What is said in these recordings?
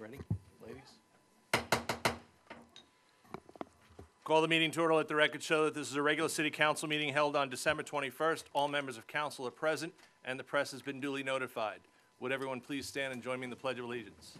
Ready, ladies? Call the meeting to order. Let the record show that this is a regular city council meeting held on December 21st. All members of council are present, and the press has been duly notified. Would everyone please stand and join me in the Pledge of Allegiance?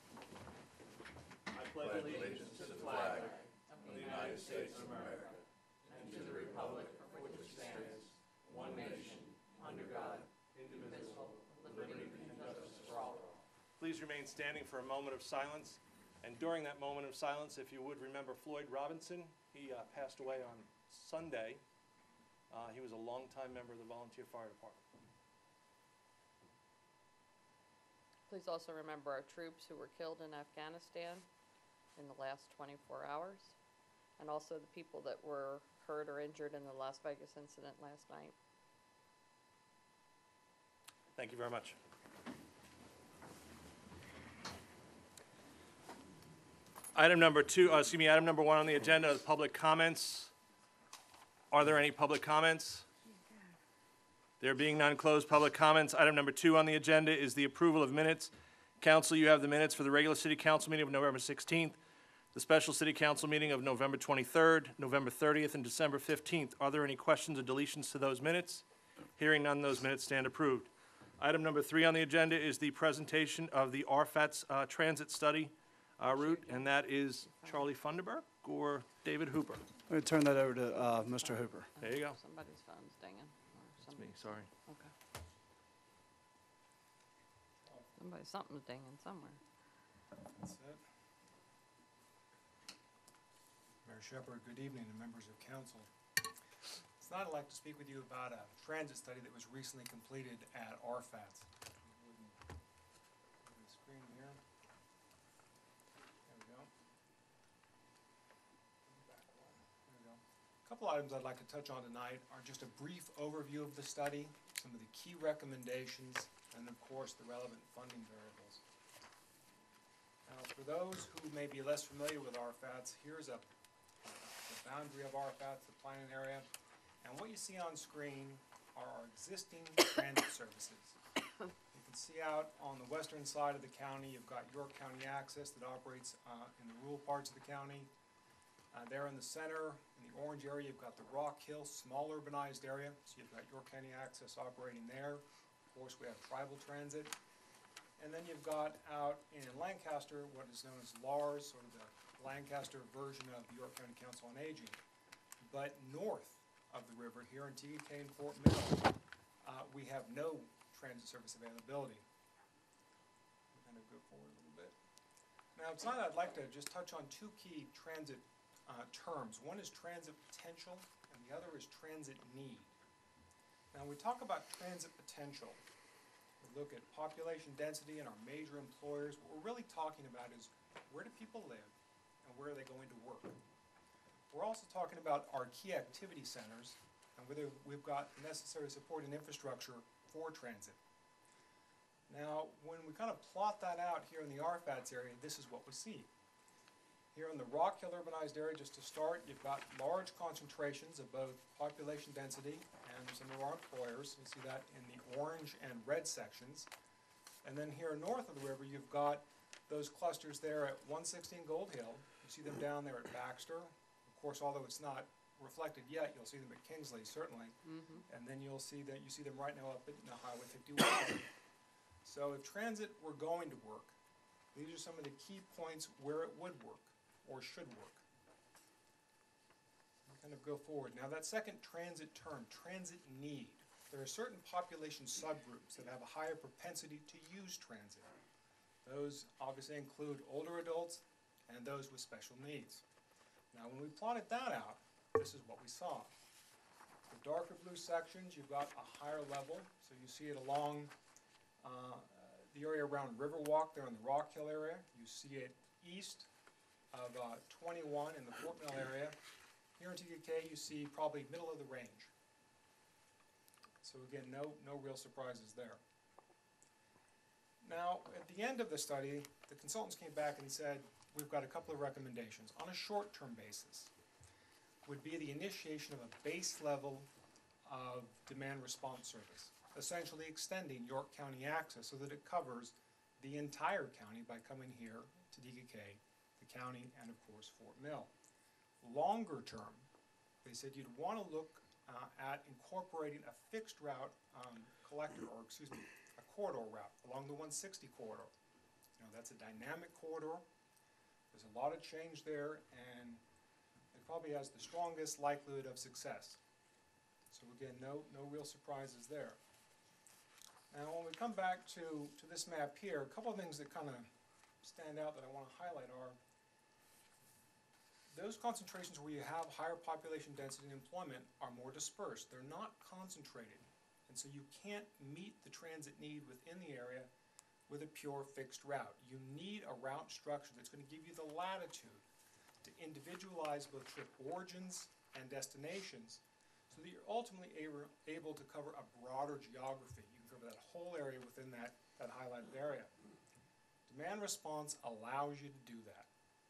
I pledge allegiance to the flag of the United States of America and to the republic for which it stands, one nation, under God, indivisible, with liberty and justice for all. Please remain standing for a moment of silence. And during that moment of silence, if you would remember Floyd Robinson, he passed away on Sunday. He was a longtime member of the Volunteer Fire Department. Please also remember our troops who were killed in Afghanistan in the last 24 hours, and also the people that were hurt or injured in the Las Vegas incident last night. Thank you very much. Item number one on the agenda is public comments. Are there any public comments? There being none, closed public comments. Item number 2 on the agenda is the approval of minutes. Council, you have the minutes for the regular city council meeting of November 16th, the special city council meeting of November 23rd, November 30th, and December 15th. Are there any questions or deletions to those minutes? Hearing none, those minutes stand approved. Item number 3 on the agenda is the presentation of the RFATS transit study route, and that is Charlie Funderburk or David Hooper? I'm going to turn that over to Mr. Hooper. There you go. Somebody's phone's dinging. That's me, sorry. Okay. Something's dinging somewhere. That's it. Mayor Shepherd, good evening, and members of council. Tonight I'd like to speak with you about a transit study that was recently completed at RFATS. The screen here. There we go. There we go. A couple items I'd like to touch on tonight are just a brief overview of the study, some of the key recommendations, and of course the relevant funding variables. Now, for those who may be less familiar with RFATS, here's the boundary of RFATS, the planning area, and what you see on screen are our existing transit services. You can see out on the western side of the county, you've got York County Access that operates in the rural parts of the county. There in the center, in the orange area, you've got the Rock Hill, small urbanized area, so you've got York County Access operating there. Of course, we have tribal transit. And then you've got out in Lancaster what is known as LARS, sort of the Lancaster version of the York County Council on Aging. But north of the river, here in TDK and Fort Mill, we have no transit service availability. We'll kind of go forward a little bit. Now, tonight I'd like to just touch on two key transit terms. One is transit potential, and the other is transit need. Now, when we talk about transit potential, we look at population density and our major employers. What we're really talking about is where do people live and where are they going to work? We're also talking about our key activity centers and whether we've got the necessary support and infrastructure for transit. Now, when we kind of plot that out here in the RFATS area, this is what we see. Here in the Rock Hill urbanized area, just to start, you've got large concentrations of both population density and some of our employers. You see that in the orange and red sections. And then here north of the river, you've got those clusters there at 116 Gold Hill. You see them down there at Baxter. Of course, although it's not reflected yet, you'll see them at Kingsley, certainly. And then you'll see that you see them right now up at Highway 51. So if transit were going to work, these are some of the key points where it would work or should work. We'll kind of go forward. Now that second transit term, transit need, there are certain population subgroups that have a higher propensity to use transit. Those obviously include older adults and those with special needs. Now when we plotted that out, this is what we saw. The darker blue sections, you've got a higher level, so you see it along the area around Riverwalk there in the Rock Hill area. You see it east of 21 in the Fort Mill area. Here in TDK, you see probably middle of the range. So again, no real surprises there. Now, at the end of the study, the consultants came back and said, we've got a couple of recommendations. On a short-term basis, would be the initiation of a base level of demand response service, essentially extending York County Access so that it covers the entire county by coming here to DKK, the county, and of course Fort Mill. Longer term, they said you'd want to look at incorporating a fixed route collector, or excuse me, a corridor route along the 160 corridor. You know, that's a dynamic corridor. There's a lot of change there, and it probably has the strongest likelihood of success. So again, no real surprises there. Now, when we come back to this map here, a couple of things that kind of stand out that I want to highlight are those concentrations where you have higher population density and employment are more dispersed. They're not concentrated. And so you can't meet the transit need within the area with a pure fixed route. You need a route structure that's going to give you the latitude to individualize both trip origins and destinations so that you're ultimately able to cover a broader geography. You can cover that whole area within that highlighted area. Demand response allows you to do that.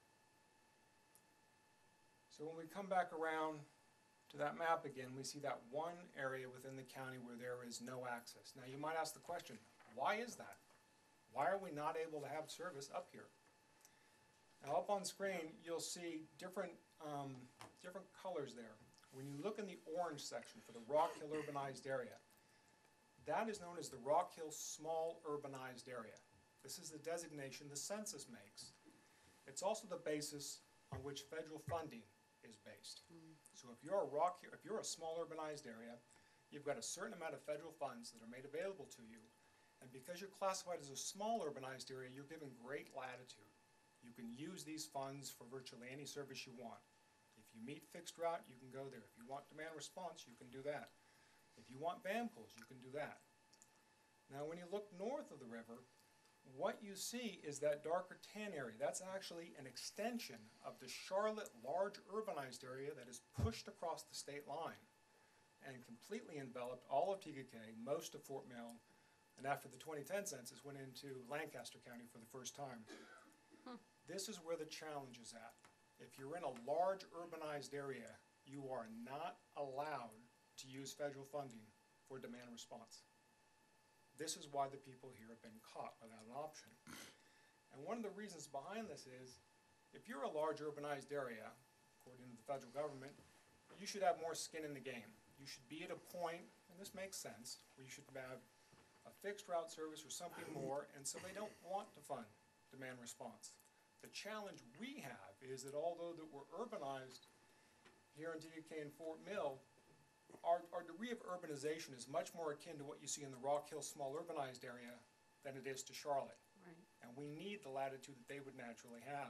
So when we come back around to that map again, we see that one area within the county where there is no access. Now you might ask the question, why is that? Why are we not able to have service up here? Now up on screen, you'll see different colors there. When you look in the orange section for the Rock Hill urbanized area, that is known as the Rock Hill Small Urbanized Area. This is the designation the census makes. It's also the basis on which federal funding is based. So if you're a small urbanized area, you've got a certain amount of federal funds that are made available to you. And because you're classified as a small urbanized area, you're given great latitude. You can use these funds for virtually any service you want. If you meet fixed route, you can go there. If you want demand response, you can do that. If you want van pools, you can do that. Now when you look north of the river, what you see is that darker tan area. That's actually an extension of the Charlotte large urbanized area that is pushed across the state line and completely enveloped all of TKK, most of Fort Mill, and after the 2010 census went into Lancaster County for the first time. This is where the challenge is at. If you're in a large urbanized area, you are not allowed to use federal funding for demand response. This is why the people here have been caught without an option. And one of the reasons behind this is, if you're a large urbanized area, according to the federal government, you should have more skin in the game. You should be at a point, and this makes sense, where you should have a fixed route service or something more, and so they don't want to fund demand response. The challenge we have is that although that we're urbanized here in DKK and Fort Mill, our degree of urbanization is much more akin to what you see in the Rock Hill small urbanized area than it is to Charlotte. Right. And we need the latitude that they would naturally have.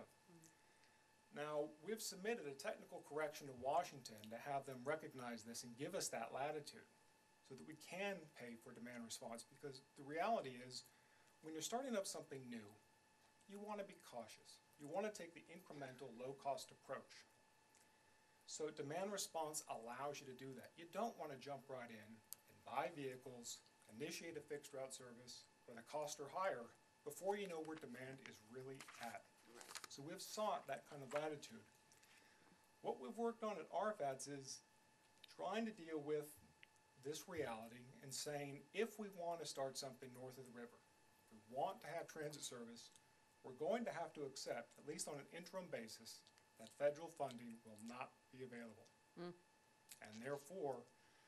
Now, we've submitted a technical correction to Washington to have them recognize this and give us that latitude so that we can pay for demand response, because the reality is, when you're starting up something new, you want to be cautious. You want to take the incremental, low-cost approach. So demand response allows you to do that. You don't want to jump right in and buy vehicles, initiate a fixed route service where the costs are higher before you know where demand is really at. So we've sought that kind of latitude. What we've worked on at RFATS is trying to deal with this reality and saying, if we want to start something north of the river, if we want to have transit service, we're going to have to accept, at least on an interim basis, that federal funding will not be available. And therefore,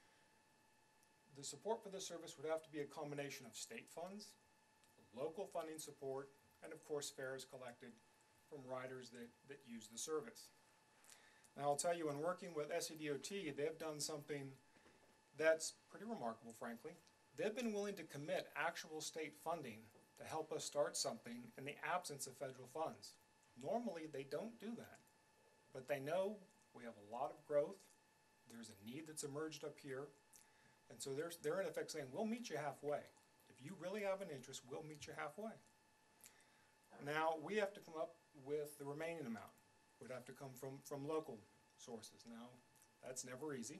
the support for the service would have to be a combination of state funds, local funding support, and of course fares collected from riders that use the service. Now I'll tell you, in working with SCDOT, they've done something that's pretty remarkable, frankly. They've been willing to commit actual state funding to help us start something in the absence of federal funds. Normally, they don't do that. But they know we have a lot of growth, there's a need that's emerged up here, and so they're in effect saying, we'll meet you halfway. If you really have an interest, we'll meet you halfway. Now, we have to come up with the remaining amount. It would have to come from local sources. Now, that's never easy.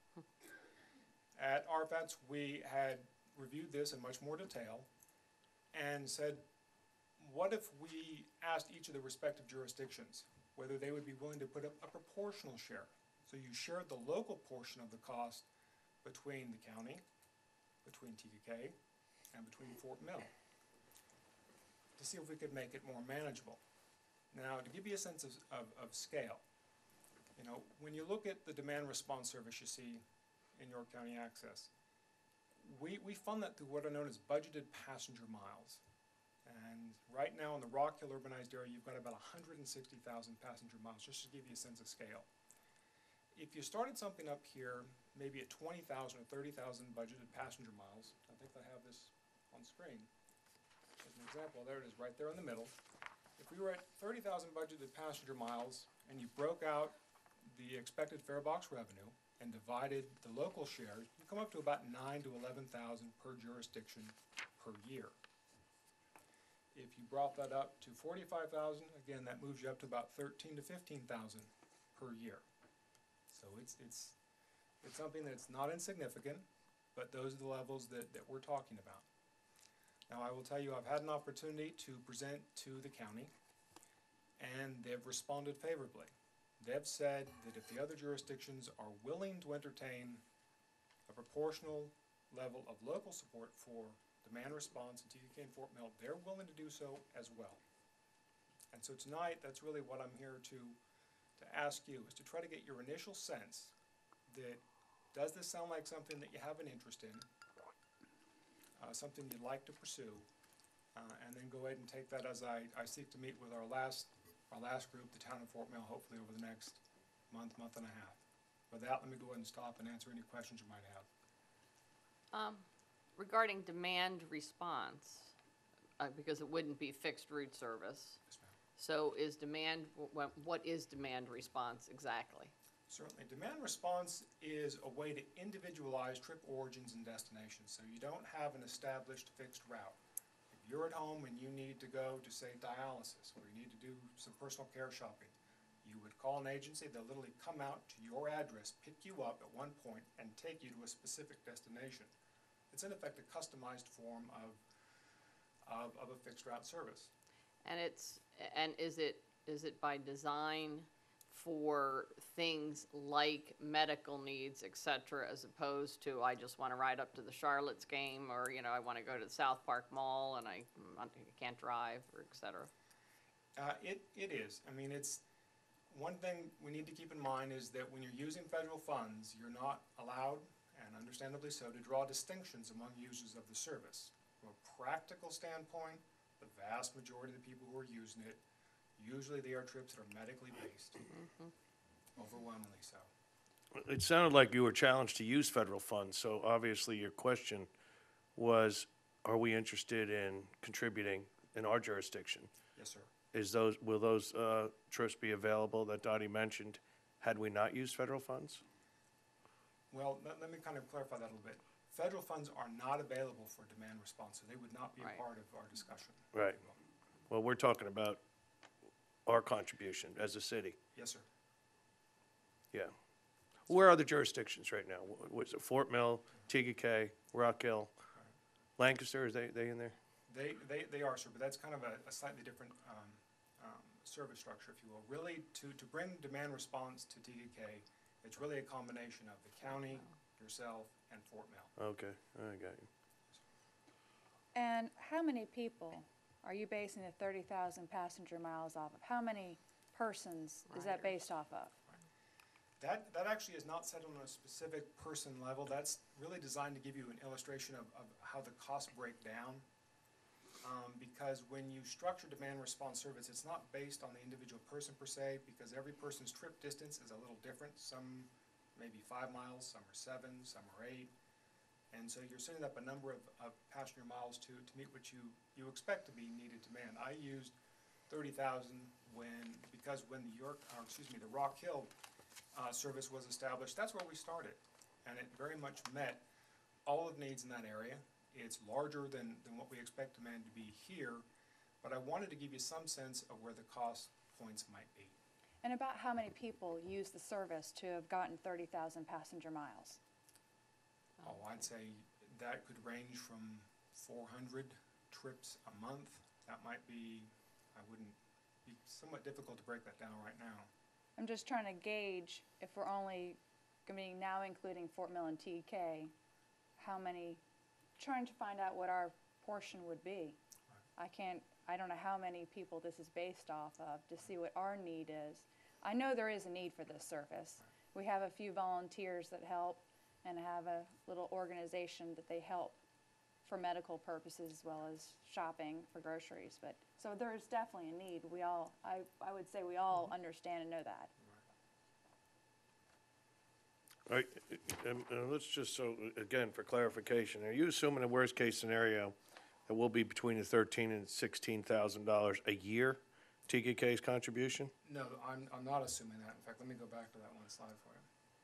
At RFATS, we had reviewed this in much more detail and said, what if we asked each of the respective jurisdictions whether they would be willing to put up a proportional share? So you shared the local portion of the cost between the county, between TKK, and between Fort Mill. to see if we could make it more manageable. Now, to give you a sense of scale, you know, when you look at the demand response service you see in York County Access, we fund that through what are known as budgeted passenger miles. And right now in the Rock Hill urbanized area, you've got about 160,000 passenger miles, just to give you a sense of scale. If you started something up here, maybe at 20,000 or 30,000 budgeted passenger miles, I think I have this on screen as an example. There it is, right there in the middle. If we were at 30,000 budgeted passenger miles and you broke out the expected fare box revenue and divided the local share, you come up to about 9,000 to 11,000 per jurisdiction per year. If you brought that up to 45,000, again, that moves you up to about 13,000 to 15,000 per year. So it's something that's not insignificant, but those are the levels that we're talking about. Now, I will tell you, I've had an opportunity to present to the county, and they've responded favorably. They've said that if the other jurisdictions are willing to entertain a proportional level of local support for demand response in TDK and Fort Mill, they're willing to do so as well. And so tonight, that's really what I'm here to ask you, is to try to get your initial sense that, does this sound like something that you have an interest in, something you'd like to pursue, and then go ahead and take that as I seek to meet with our last group, the town of Fort Mill, hopefully over the next month and a half. With that, let me go ahead and stop and answer any questions you might have. Regarding demand response, because it wouldn't be fixed route service. Yes, ma'am. So is what is demand response exactly? Certainly. Demand response is a way to individualize trip origins and destinations, so you don't have an established fixed route. If you're at home and you need to go to, say, dialysis, or you need to do some personal care shopping, you would call an agency, they'll literally come out to your address, pick you up at one point, and take you to a specific destination. It's in effect a customized form of a fixed route service. And is it by design for things like medical needs, et cetera, as opposed to I just want to ride up to the Charlottes game, or I want to go to the South Park Mall and I can't drive, or et cetera? It is. I mean, it's one thing we need to keep in mind is that when you're using federal funds, you're not allowed, and understandably so, to draw distinctions among users of the service. From a practical standpoint, the vast majority of the people who are using it, usually they are trips that are medically based, overwhelmingly so. It sounded like you were challenged to use federal funds, so obviously your question was, are we interested in contributing in our jurisdiction? Yes, sir. Will those trips be available that Dottie mentioned had we not used federal funds? Well, let me kind of clarify that a little bit. Federal funds are not available for demand response, so they would not be Right. a part of our discussion. Right. Well, we're talking about our contribution as a city. Yes, sir. Yeah. Where are the jurisdictions right now? Was it Fort Mill, TDK, Rock Hill, Lancaster? Is they in there? They are, sir, but that's kind of a slightly different service structure, if you will. Really, to bring demand response to TDK, it's really a combination of the county, yourself, and Fort Mill. Okay, I got you. And how many people are you basing the 30,000 passenger miles off of? How many persons is that based off of? That actually is not set on a specific person level. That's really designed to give you an illustration of how the costs break down. Because when you structure demand response service, it's not based on the individual person per se, because every person's trip distance is a little different. Some may be 5 miles, some are 7, some are 8. And so you're setting up a number of passenger miles to meet what you expect to be needed demand. I used 30,000 because when the Rock Hill service was established, that's where we started. And it very much met all of the needs in that area. It's larger than what we expect demand to be here, but I wanted to give you some sense of where the cost points might be. And about how many people use the service to have gotten 30,000 passenger miles? Oh, I'd say that could range from 400 trips a month. That might be, wouldn't be somewhat difficult to break that down right now. I'm just trying to gauge if we're only going to be now including Fort Mill and TK, how many, trying to find out what our portion would be. I can't I don't know how many people this is based off of, to see what our need is. I know there is a need for this service. We have a few volunteers that help and have a little organization that they help for medical purposes as well as shopping for groceries. But, so there is definitely a need. We all, I would say we all understand and know that. All right, let's just, so, again, for clarification, are you assuming the worst-case scenario that will be between the $13,000 and $16,000 a year, TKK's contribution? No, I'm not assuming that. In fact, let me go back to that one slide for you.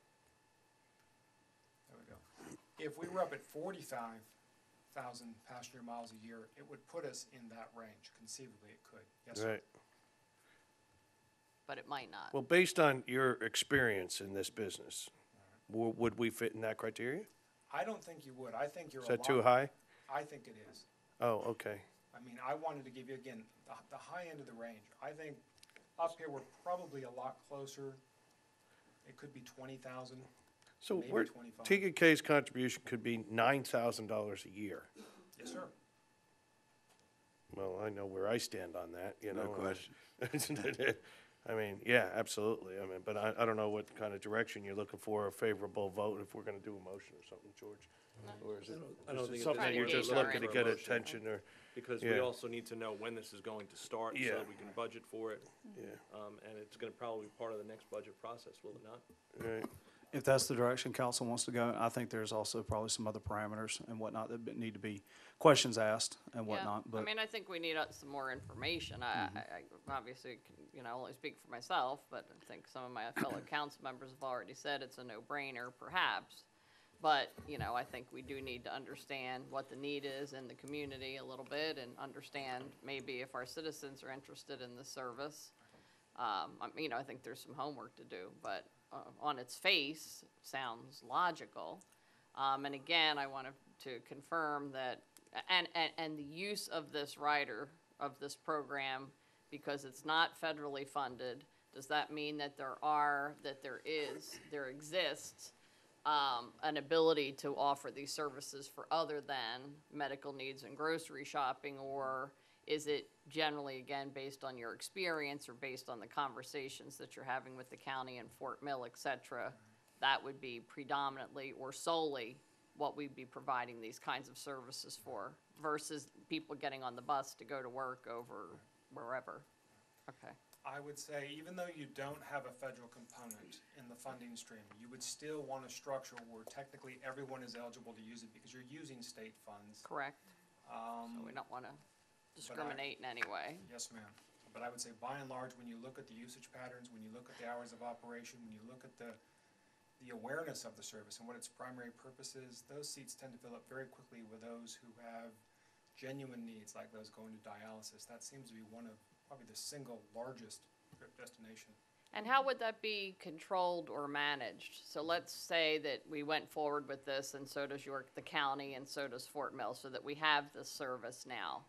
There we go. If we were up at 45,000 passenger miles a year, it would put us in that range. Conceivably, it could. Yes, sir. Right. But it might not. Well, based on your experience in this business, would we fit in that criteria? I don't think you would. I think you're Is a that lot. too high? I think it is. Oh, okay. I mean, I wanted to give you, again, the high end of the range. I think up here, we're probably a lot closer. It could be 20,000. So Maybe we're, 25. TKK's contribution could be $9,000 a year. Yes, sir. Well, I know where I stand on that, you know. No question. I mean, yeah, absolutely. I mean, but I don't know what kind of direction you're looking for, a favorable vote, if we're gonna do a motion or something, George. Or is it, I don't is it think at something this that you're point just we're looking looking to for a get motion. attention or, Because we Yeah. also need to know when this is going to start, so Yeah. that we can budget for it. yeah, And it's gonna probably be part of the next budget process, will it not? right? If that's the direction council wants to go, I think there's also probably some other parameters and whatnot that need to be questions asked and whatnot, I but mean, I think we need some more information. I obviously can, only speak for myself, but I think some of my fellow council members have already said it's a no-brainer, perhaps. But, I think we do need to understand what the need is in the community a little bit and understand maybe if our citizens are interested in the service. I think there's some homework to do, but on its face, sounds logical. And again, I wanted to confirm that, and the use of this rider, of this program, because it's not federally funded, does that mean that there exists an ability to offer these services for other than medical needs and grocery shopping, or is it generally, again, based on your experience or based on the conversations that you're having with the county and Fort Mill, et cetera, that would be predominantly or solely what we'd be providing these kinds of services for versus people getting on the bus to go to work over wherever? Okay. I would say, even though you don't have a federal component in the funding stream, you would still want a structure where technically everyone is eligible to use it because you're using state funds. Correct. So we don't want to discriminate in any way. Yes, ma'am. But I would say, by and large, when you look at the usage patterns, when you look at the hours of operation, when you look at the awareness of the service and what its primary purpose is, those seats tend to fill up very quickly with those who have genuine needs, like those going to dialysis. That seems to be one of probably the single largest trip destination. And how would that be controlled or managed? So let's say that we went forward with this, and so does York, the county, and so does Fort Mill, so that we have this service now.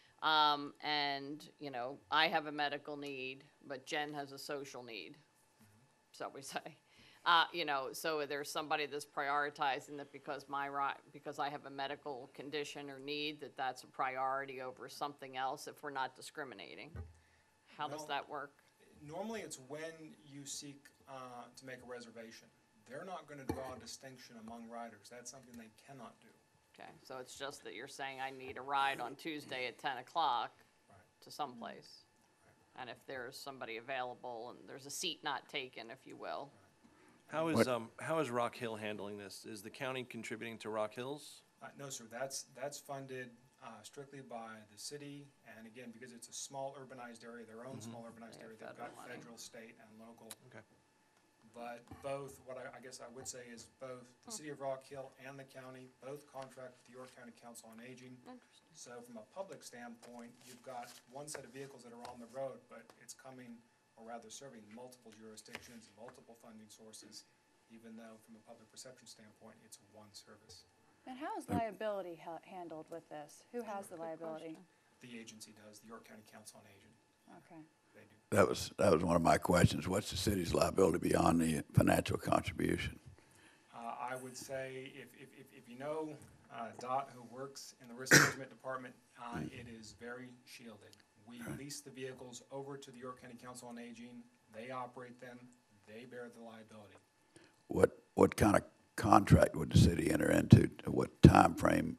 I have a medical need, but Jen has a social need, so we say. So there's somebody that's prioritizing that because I have a medical condition or need, that's a priority over something else if we're not discriminating. How does No. that work? Normally, it's when you seek to make a reservation. They're not going to draw a distinction among riders. That's something they cannot do. Okay, so it's just that you're saying I need a ride on Tuesday at 10 o'clock Right. to someplace. And if there's somebody available and there's a seat not taken, if you will. How is Rock Hill handling this? Is the county contributing to Rock Hills? No, sir, that's funded strictly by the city, and again, because it's a small urbanized area, their own small urbanized They have area, they've got federal money. federal, state, and local. Okay. But both, what I guess I would say is both the city of Rock Hill and the county, both contract with the York County Council on Aging. Interesting. So from a public standpoint, you've got one set of vehicles that are on the road, but it's coming, or rather serving multiple jurisdictions, multiple funding sources, even though from a public perception standpoint, it's one service. And how is liability handled with this? Who has the liability? The agency does, the York County Council on Aging, Okay. they do. That was one of my questions. What's the city's liability beyond the financial contribution? I would say if you know Dot, who works in the risk management department, it is very shielded. We lease the vehicles over to the York County Council on Aging. They operate them. They bear the liability. What kind of contract would the city enter into? What timeframe,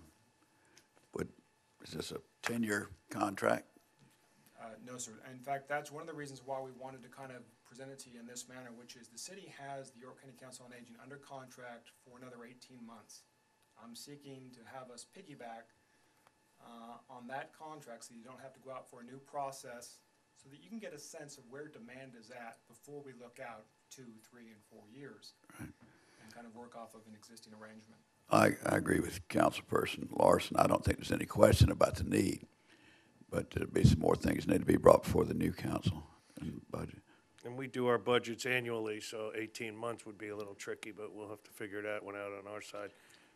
is this a 10-year contract? No, sir. In fact, that's one of the reasons why we wanted to kind of present it to you in this manner, which is the city has the York County Council on Aging under contract for another 18 months. I'm seeking to have us piggyback on that contract so you don't have to go out for a new process, so that you can get a sense of where demand is at before we look out 2, 3, and 4 years. Right. And kind of work off of an existing arrangement. I agree with Councilperson Larson. I don't think there's any question about the need, but there'd be some more things that need to be brought before the new council and budget. And we do our budgets annually, so 18 months would be a little tricky, but we'll have to figure that one out on our side.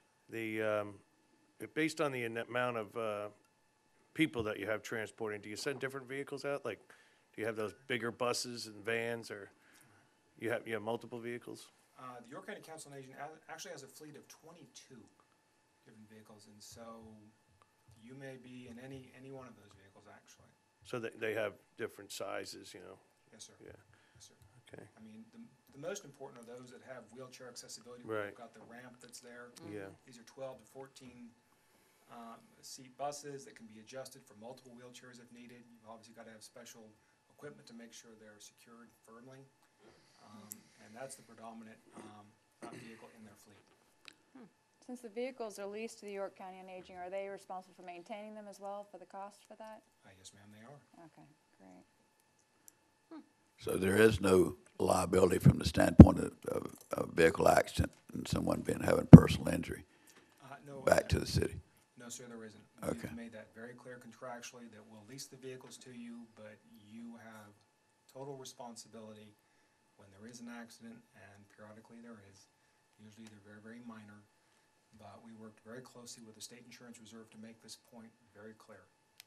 Based on the amount of people that you have transporting, do you send different vehicles out? Like, do you have those bigger buses and vans, or you have multiple vehicles? The York County Council on Aging actually has a fleet of 22 different vehicles, and so you may be in any one of those vehicles, actually. So they have different sizes, you know? Yes, sir. Yeah. Yes, sir. Okay. I mean, the most important are those that have wheelchair accessibility. Right. We've got the ramp that's there. Yeah. These are 12 to 14 seat buses that can be adjusted for multiple wheelchairs if needed. You've obviously got to have special equipment to make sure they're secured firmly. And that's the predominant vehicle in their fleet. Since the vehicles are leased to the York County on Aging, are they responsible for maintaining them as well, for the cost for that? Yes, ma'am, they are. Okay, great. So there is no liability from the standpoint of a vehicle accident and someone having personal injury No, back to the city? No, sir, there isn't. Okay. We've made that very clear contractually that we'll lease the vehicles to you, but you have total responsibility when there is an accident, and periodically there is. Usually they're very, very minor, but we worked very closely with the State Insurance Reserve to make this point very clear.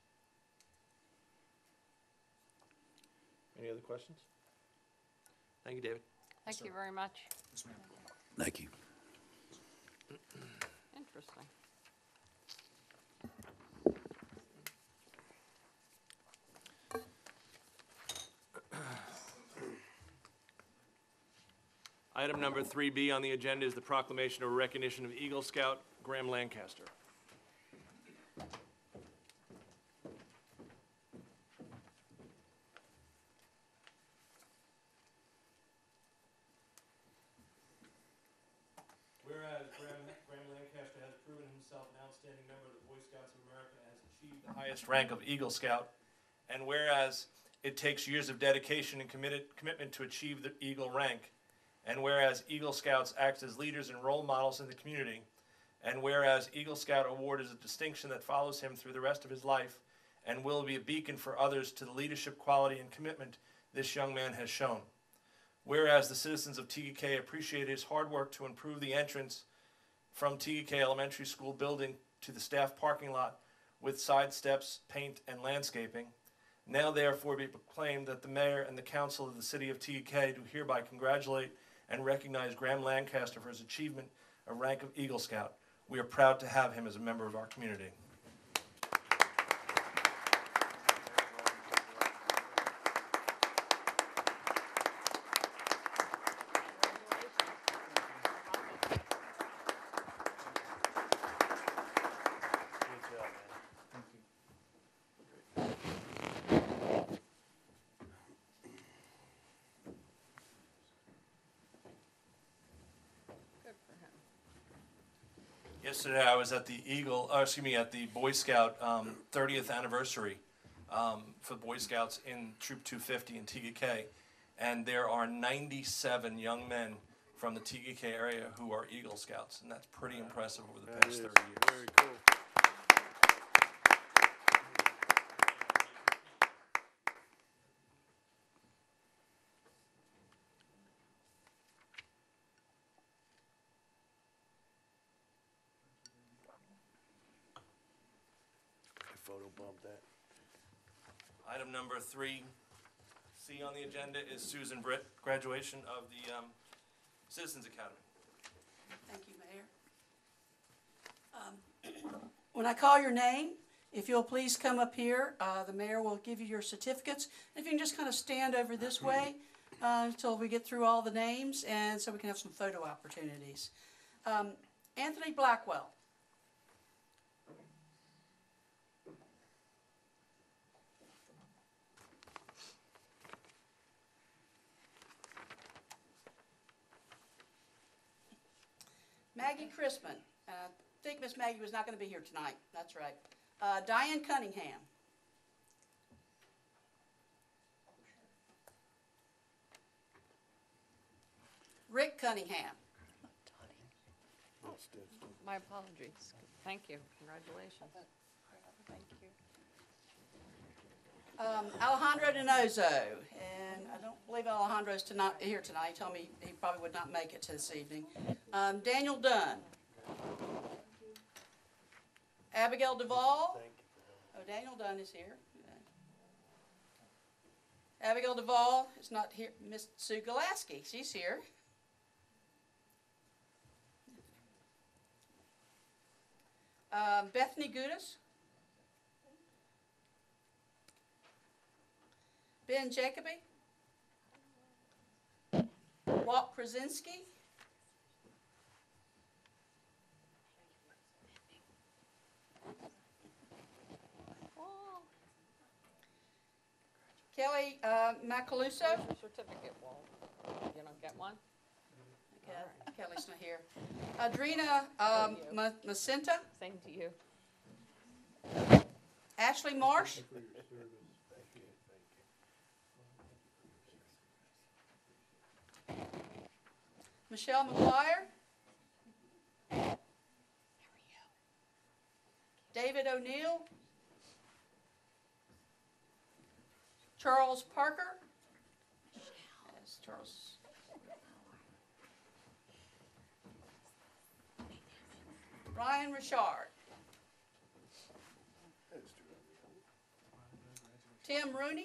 Any other questions? Thank you, David. Thank sir. you very much. Yes, ma'am. Thank you. Interesting. Item number 3B on the agenda is the proclamation of recognition of Eagle Scout Graham Lancaster. Whereas Graham Lancaster has proven himself an outstanding member of the Boy Scouts of America and has achieved the highest rank of Eagle Scout, and whereas it takes years of dedication and commitment to achieve the Eagle rank, and whereas Eagle Scouts act as leaders and role models in the community, and whereas Eagle Scout Award is a distinction that follows him through the rest of his life and will be a beacon for others to the leadership quality and commitment this young man has shown. Whereas the citizens of TGK appreciate his hard work to improve the entrance from TGK Elementary School building to the staff parking lot with side steps, paint, and landscaping, now therefore be proclaimed that the mayor and the council of the city of TGK do hereby congratulate and recognize Graham Lancaster for his achievement of rank of Eagle Scout. We are proud to have him as a member of our community. Good for him. Yesterday, I was at at the Boy Scout 30th anniversary for Boy Scouts in Troop 250 in TGK, and there are 97 young men from the TGK area who are Eagle Scouts, and that's pretty impressive over the past 30 years. Very cool. I photobombed that. Item number 3C on the agenda is Susan Britt, graduation of the Citizens Academy. Thank you, Mayor. When I call your name, If you'll please come up here, the mayor will give you your certificates. If you can just kind of stand over this way until we get through all the names, and so we can have some photo opportunities. Anthony Blackwell. Maggie Chrisman. I think Miss Maggie was not going to be here tonight. That's right. Diane Cunningham. Rick Cunningham. My apologies. Thank you. Congratulations. Thank you. Alejandro Donoso, and I don't believe Alejandro's here tonight. He told me he probably would not make it to this evening. Daniel Dunn. Abigail Duvall. Oh, Daniel Dunn is here. Abigail Duvall is not here. Miss Sue Galaski, she's here. Bethany Gudis. Ben Jacoby. Walt Krasinski. Kelly Macaluso. Where's your certificate, Walt? You don't get one? Okay, Kelly's not here. Adrena Macinta. Same to you. Ashley Marsh. Michelle McGuire. David O'Neill. Charles Parker. Yes, Charles. Ryan Richard. Tim Rooney.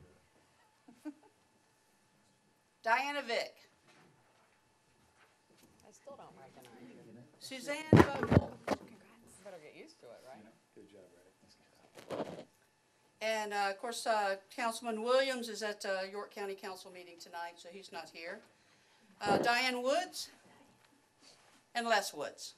Diana Vick. I still don't recognize you. Suzanne Vogel. You better get used to it, right? And, of course, Councilman Williams is at York County Council meeting tonight, so he's not here. Diane Woods and Les Woods.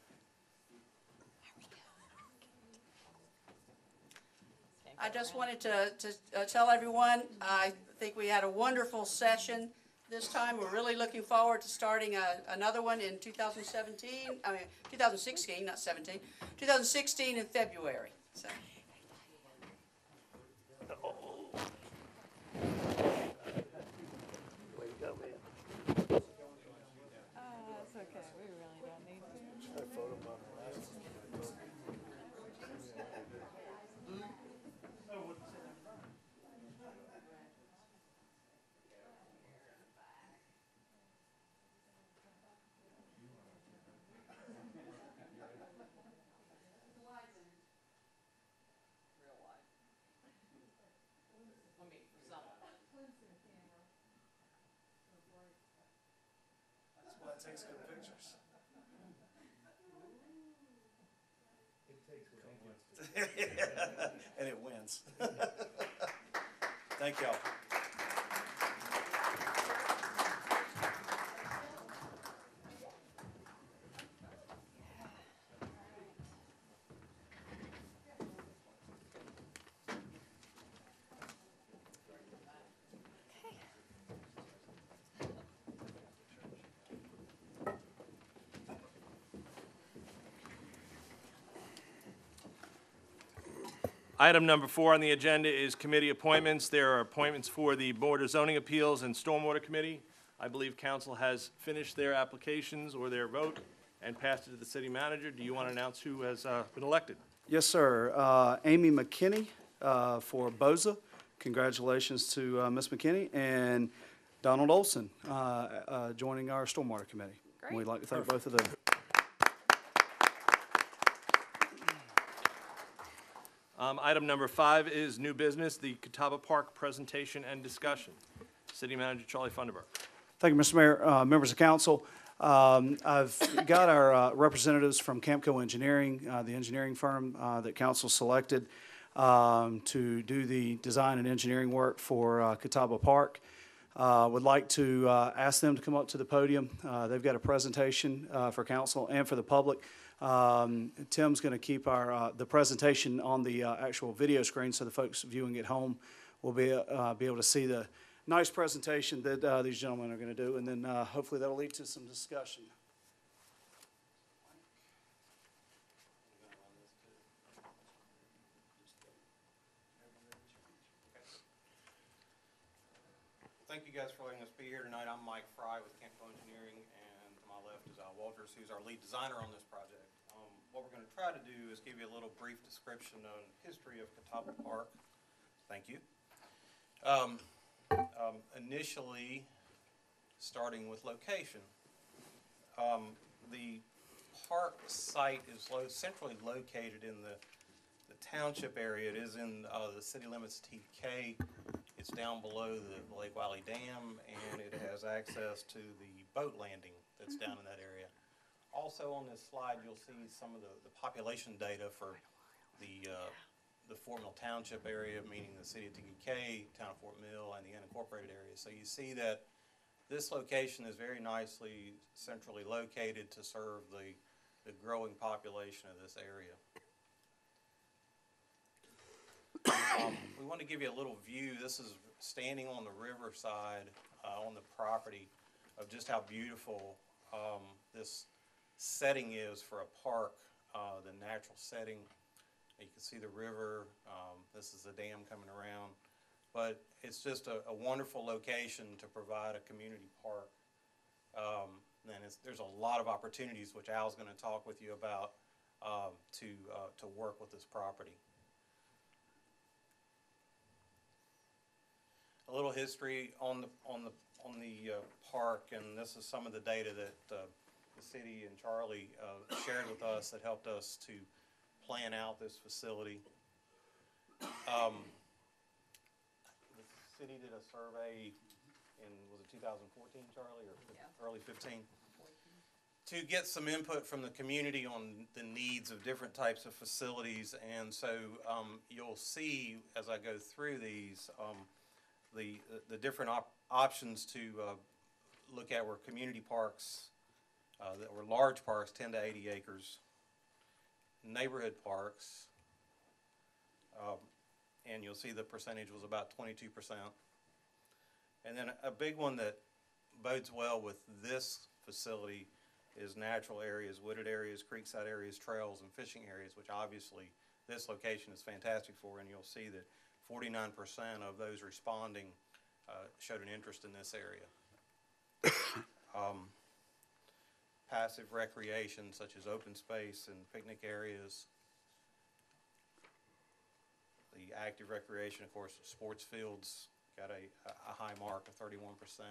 I just wanted to tell everyone, I think we had a wonderful session this time. We're really looking forward to starting another one in 2016, not 17, 2016 in February. So. That's okay. We really don't need to. That's why it takes good pictures. And it wins. Thank y'all. Item number 4 on the agenda is committee appointments. There are appointments for the Board of Zoning Appeals and Stormwater Committee. I believe council has finished their applications or their vote and passed it to the city manager. Do you want to announce who has been elected? Yes, sir. Amy McKinney for Boza. Congratulations to Ms. McKinney. And Donald Olson joining our Stormwater Committee. Great. We'd like to thank both of them. Item number 5 is new business, the Catawba Park presentation and discussion. City Manager Charlie Funderburk. Thank you, Mr. Mayor, members of council. I've got our representatives from Camco Engineering, the engineering firm that council selected to do the design and engineering work for Catawba Park. Would like to ask them to come up to the podium. They've got a presentation for council and for the public. Tim's going to keep the presentation on the actual video screen, so the folks viewing at home will be able to see the nice presentation that these gentlemen are going to do, and then hopefully that'll lead to some discussion. Thank you guys for letting us be here tonight. I'm Mike Fry with Camco Engineering, and to my left is Al Walters, who's our lead designer on this project. What we're going to try to do is give you a little brief description on history of Catawba Park. Thank you. Initially, starting with location. The park site is centrally located in the township area. It is in the city limits TK. It's down below the Lake Wiley Dam, and it has access to the boat landing that's down in that area. Also on this slide, you'll see some of the population data for the Fort Mill Township area, meaning the city of TK, town of Fort Mill, and the unincorporated area. So you see that this location is very nicely centrally located to serve the growing population of this area. We want to give you a little view. This is standing on the riverside on the property of just how beautiful this setting is for a park, the natural setting. You can see the river. This is the dam coming around. But it's just a wonderful location to provide a community park. And there's a lot of opportunities, which Al's going to talk with you about, to work with this property. A little history on the park, and this is some of the data that the city and Charlie shared with us that helped us to plan out this facility. The city did a survey in, was it 2014, Charlie, or early 15? To get some input from the community on the needs of different types of facilities, and so you'll see as I go through these the different options to look at were community parks that were large parks, 10 to 80 acres, neighborhood parks, and you'll see the percentage was about 22%. And then a big one that bodes well with this facility is natural areas, wooded areas, creekside areas, trails, and fishing areas, which obviously this location is fantastic for, and you'll see that 49% of those responding showed an interest in this area. Passive recreation, such as open space and picnic areas. The active recreation, of course, sports fields got a high mark of 31%.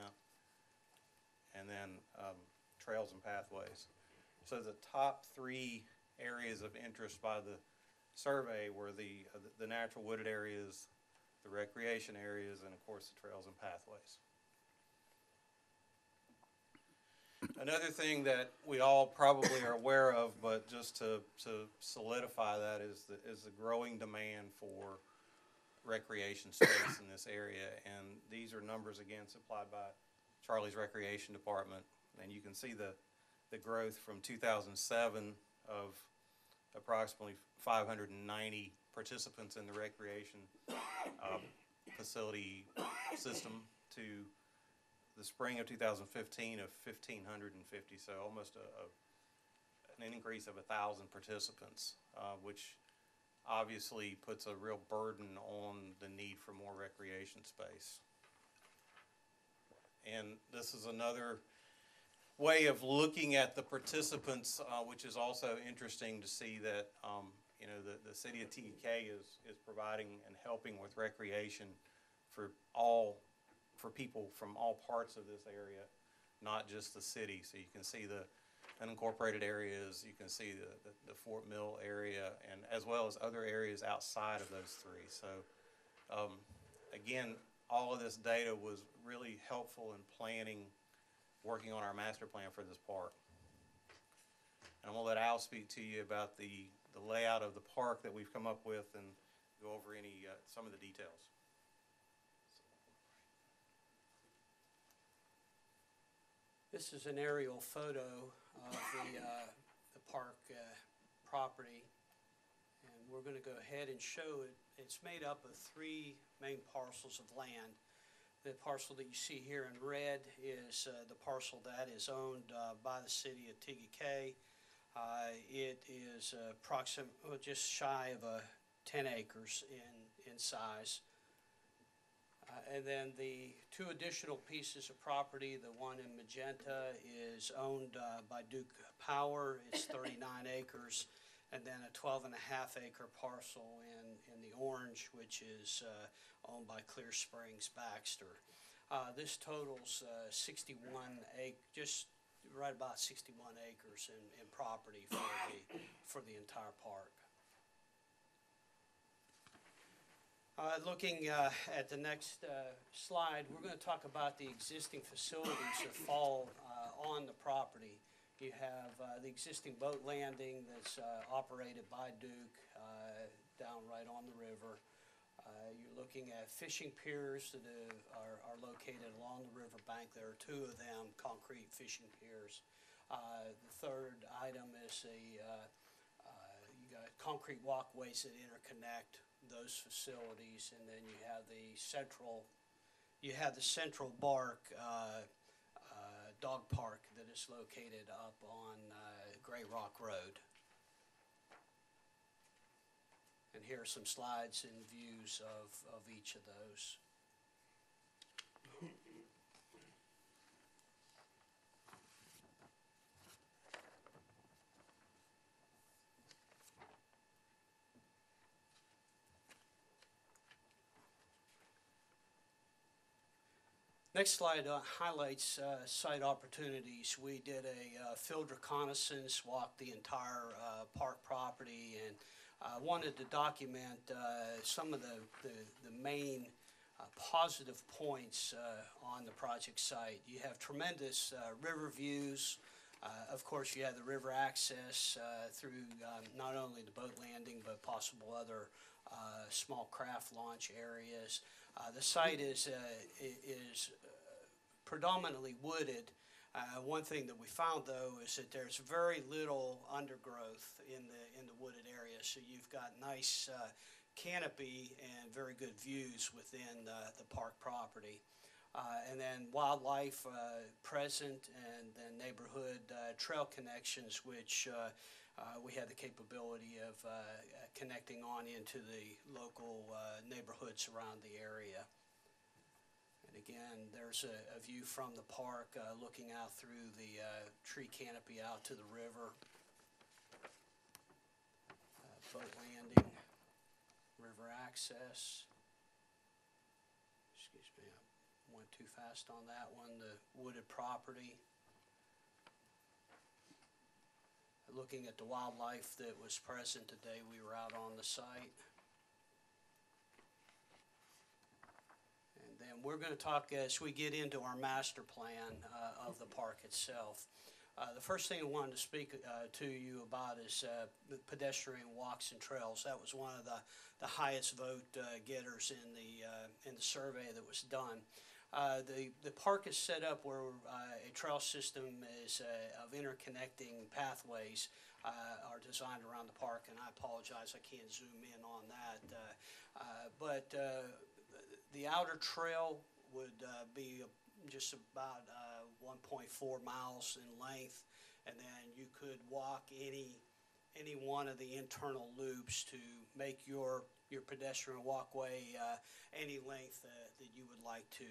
And then trails and pathways. So the top three areas of interest by the survey were the natural wooded areas, the recreation areas, and of course the trails and pathways. Another thing that we all probably are aware of, but just to solidify that, is the growing demand for recreation space in this area. And these are numbers, again, supplied by Charlie's Recreation Department. And you can see the growth from 2007 of approximately 590 participants in the recreation facility system to the spring of 2015 of 1,550, so almost an increase of 1,000 participants, which obviously puts a real burden on the need for more recreation space. And this is another way of looking at the participants, which is also interesting to see that you know, the city of TK is providing and helping with recreation for people from all parts of this area, not just the city. So you can see the unincorporated areas, you can see the Fort Mill area, and as well as other areas outside of those three. So again, all of this data was really helpful in planning working on our master plan for this park. And I'm gonna let Al speak to you about the layout of the park that we've come up with and go over some of the details. This is an aerial photo of the park property, and we're going to go ahead and show it. It's made up of 3 main parcels of land. The parcel that you see here in red is the parcel that is owned by the city of TGK. It is just shy of 10 acres in size. And then the 2 additional pieces of property, the one in magenta is owned by Duke Power. It's 39 acres. And then a 12.5-acre parcel in the orange, which is owned by Clear Springs Baxter. This totals 61 just right about 61 acres in property for the entire park. Looking at the next slide, we're going to talk about the existing facilities that fall on the property. You have the existing boat landing that's operated by Duke down right on the river. You're looking at fishing piers that are located along the river bank. There are 2 of them, concrete fishing piers. The third item is you got concrete walkways that interconnect those facilities, and then you have the Central Bark dog park that is located up on Gray Rock Road. And here are some slides and views of each of those. Next slide highlights site opportunities. We did a field reconnaissance, walked the entire park property, and wanted to document some of the main positive points on the project site. You have tremendous river views. Of course, you have the river access through not only the boat landing, but possible other small craft launch areas. The site is predominantly wooded. One thing that we found, though, is that there's very little undergrowth in the wooded area, so you've got nice canopy and very good views within the park property. And then wildlife present, and then neighborhood trail connections, which we have the capability of connecting on into the local neighborhoods around the area. And again, there's a view from the park looking out through the tree canopy out to the river. Boat landing, river access. Excuse me, I went too fast on that one. The wooded property. Looking at the wildlife that was present today, we were out on the site. And then we're going to talk as we get into our master plan of the park itself. The first thing I wanted to speak to you about is the pedestrian walks and trails. That was one of the highest vote getters in the survey that was done. The park is set up where a trail system is of interconnecting pathways are designed around the park, and I apologize I can't zoom in on that. But the outer trail would be just about 1.4 miles in length, and then you could walk any one of the internal loops to make your pedestrian walkway any length that you would like to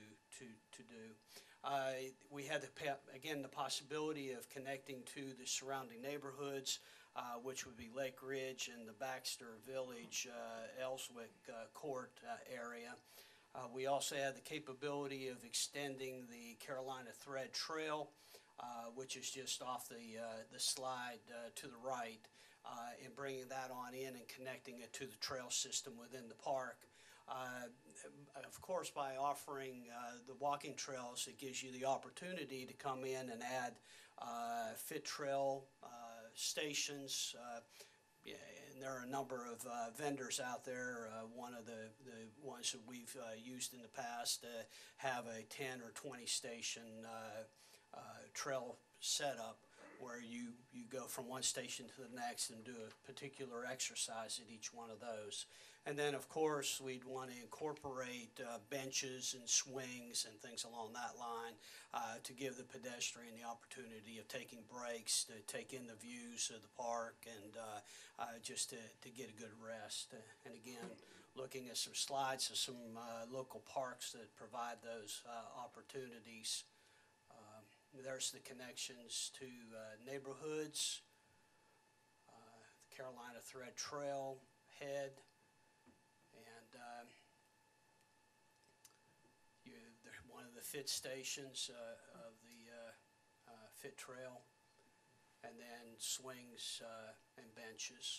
do. We had the possibility of connecting to the surrounding neighborhoods, which would be Lake Ridge and the Baxter Village, Ellswick Court area. We also had the capability of extending the Carolina Thread Trail, which is just off the slide to the right, and bringing that on in and connecting it to the trail system within the park. Of course, by offering the walking trails, it gives you the opportunity to come in and add fit trail stations. Yeah, and there are a number of vendors out there. One of the ones that we've used in the past have a 10 or 20 station trail setup where you go from one station to the next and do a particular exercise at each one of those. And then, of course, we'd want to incorporate benches and swings and things along that line to give the pedestrian the opportunity of taking breaks, to take in the views of the park, and just to get a good rest. And again, looking at some slides of some local parks that provide those opportunities. There's the connections to neighborhoods, the Carolina Thread Trail head, and one of the fit stations of the fit trail, and then swings and benches.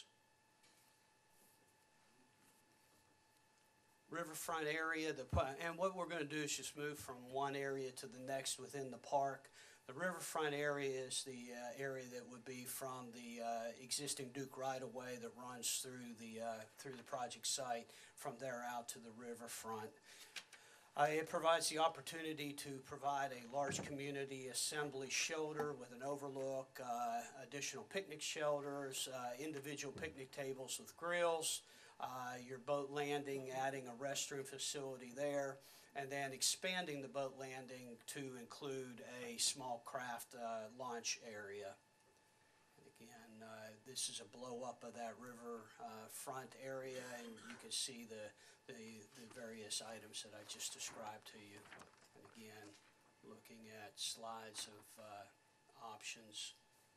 Riverfront area, and what we're going to do is just move from one area to the next within the park. The riverfront area is the area that would be from the existing Duke right-of-way that runs through the project site, from there out to the riverfront. It provides the opportunity to provide a large community assembly shelter with an overlook, additional picnic shelters, individual picnic tables with grills, your boat landing, adding a restroom facility there, and then expanding the boat landing to include a small craft launch area. And again, this is a blow up of that river front area, and you can see the various items that I just described to you. And again, looking at slides of options,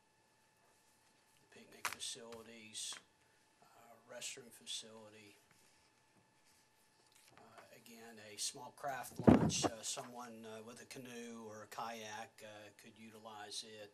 picnic facilities, restroom facility. Again, a small craft launch, someone with a canoe or a kayak could utilize it.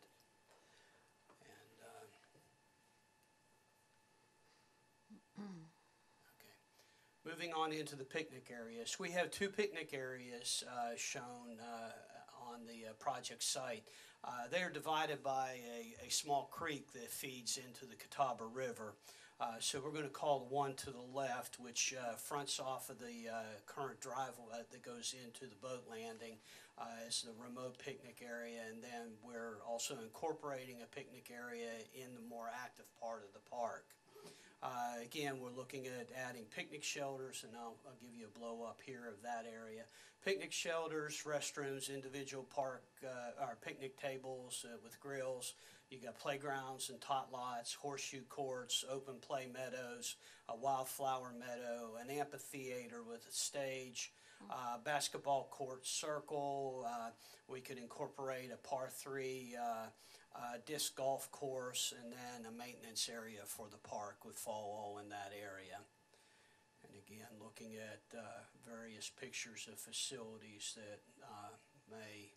And okay. Moving on into the picnic areas. We have two picnic areas shown on the project site. They are divided by a small creek that feeds into the Catawba River. So we're going to call the one to the left, which fronts off of the current driveway that goes into the boat landing, as the remote picnic area, and then we're also incorporating a picnic area in the more active part of the park. Again, we're looking at adding picnic shelters, and I'll give you a blow up here of that area. Picnic shelters, restrooms, individual park or picnic tables with grills. You got playgrounds and tot lots, horseshoe courts, open play meadows, a wildflower meadow, an amphitheater with a stage, basketball court circle. We could incorporate a par 3 disc golf course, and then a maintenance area for the park would fall all in that area. And again, looking at various pictures of facilities that may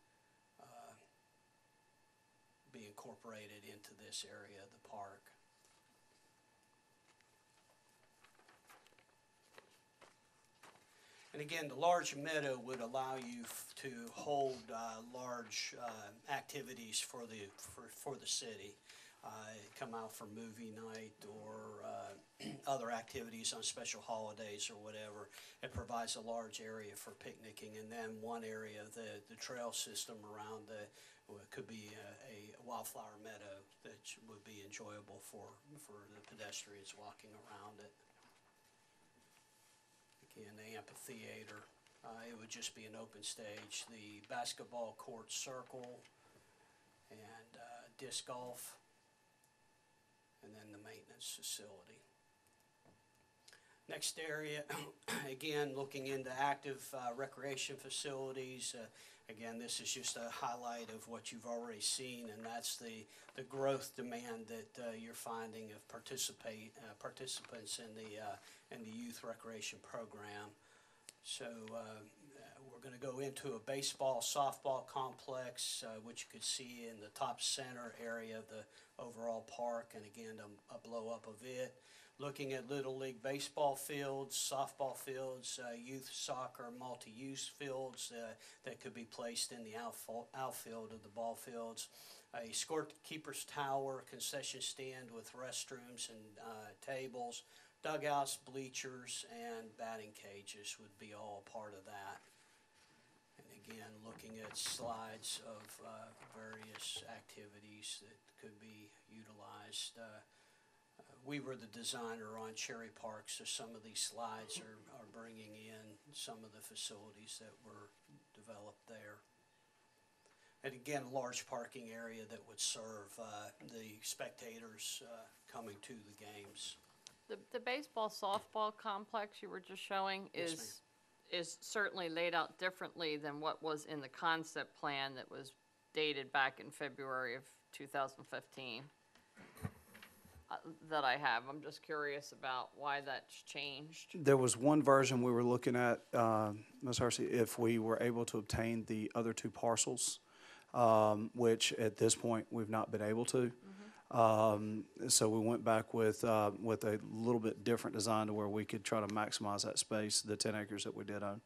be incorporated into this area of the park. And again, the large meadow would allow you to hold large activities for the city. Come out for movie night or other activities on special holidays or whatever. It provides a large area for picnicking, and then one area of the trail system around could be a wildflower meadow that would be enjoyable for the pedestrians walking around it. Again, the amphitheater, it would just be an open stage. The basketball court circle and disc golf, and then the maintenance facility. Next area, again, looking into active recreation facilities. Again, this is just a highlight of what you've already seen, and that's the growth demand that you're finding of participants in the youth recreation program. So we're We're gonna go into a baseball, softball complex, which you could see in the top center area of the overall park, and again, a blow-up of it. Looking at Little League baseball fields, softball fields, youth soccer, multi-use fields that could be placed in the outfield of the ball fields. A scorekeeper's tower, concession stand with restrooms and tables, dugouts, bleachers, and batting cages would be all part of that. And again, looking at slides of various activities that could be utilized. We were the designer on Cherry Park, so some of these slides are bringing in some of the facilities that were developed there. And again, a large parking area that would serve the spectators coming to the games. The baseball softball complex you were just showing Yes, is certainly laid out differently than what was in the concept plan that was dated back in February of 2015 that I have. I'm just curious about why that's changed. There was one version we were looking at, Ms. Hersey, if we were able to obtain the other two parcels, which at this point we've not been able to. So we went back with a little bit different design to where we could try to maximize that space, the 10 acres that we did own.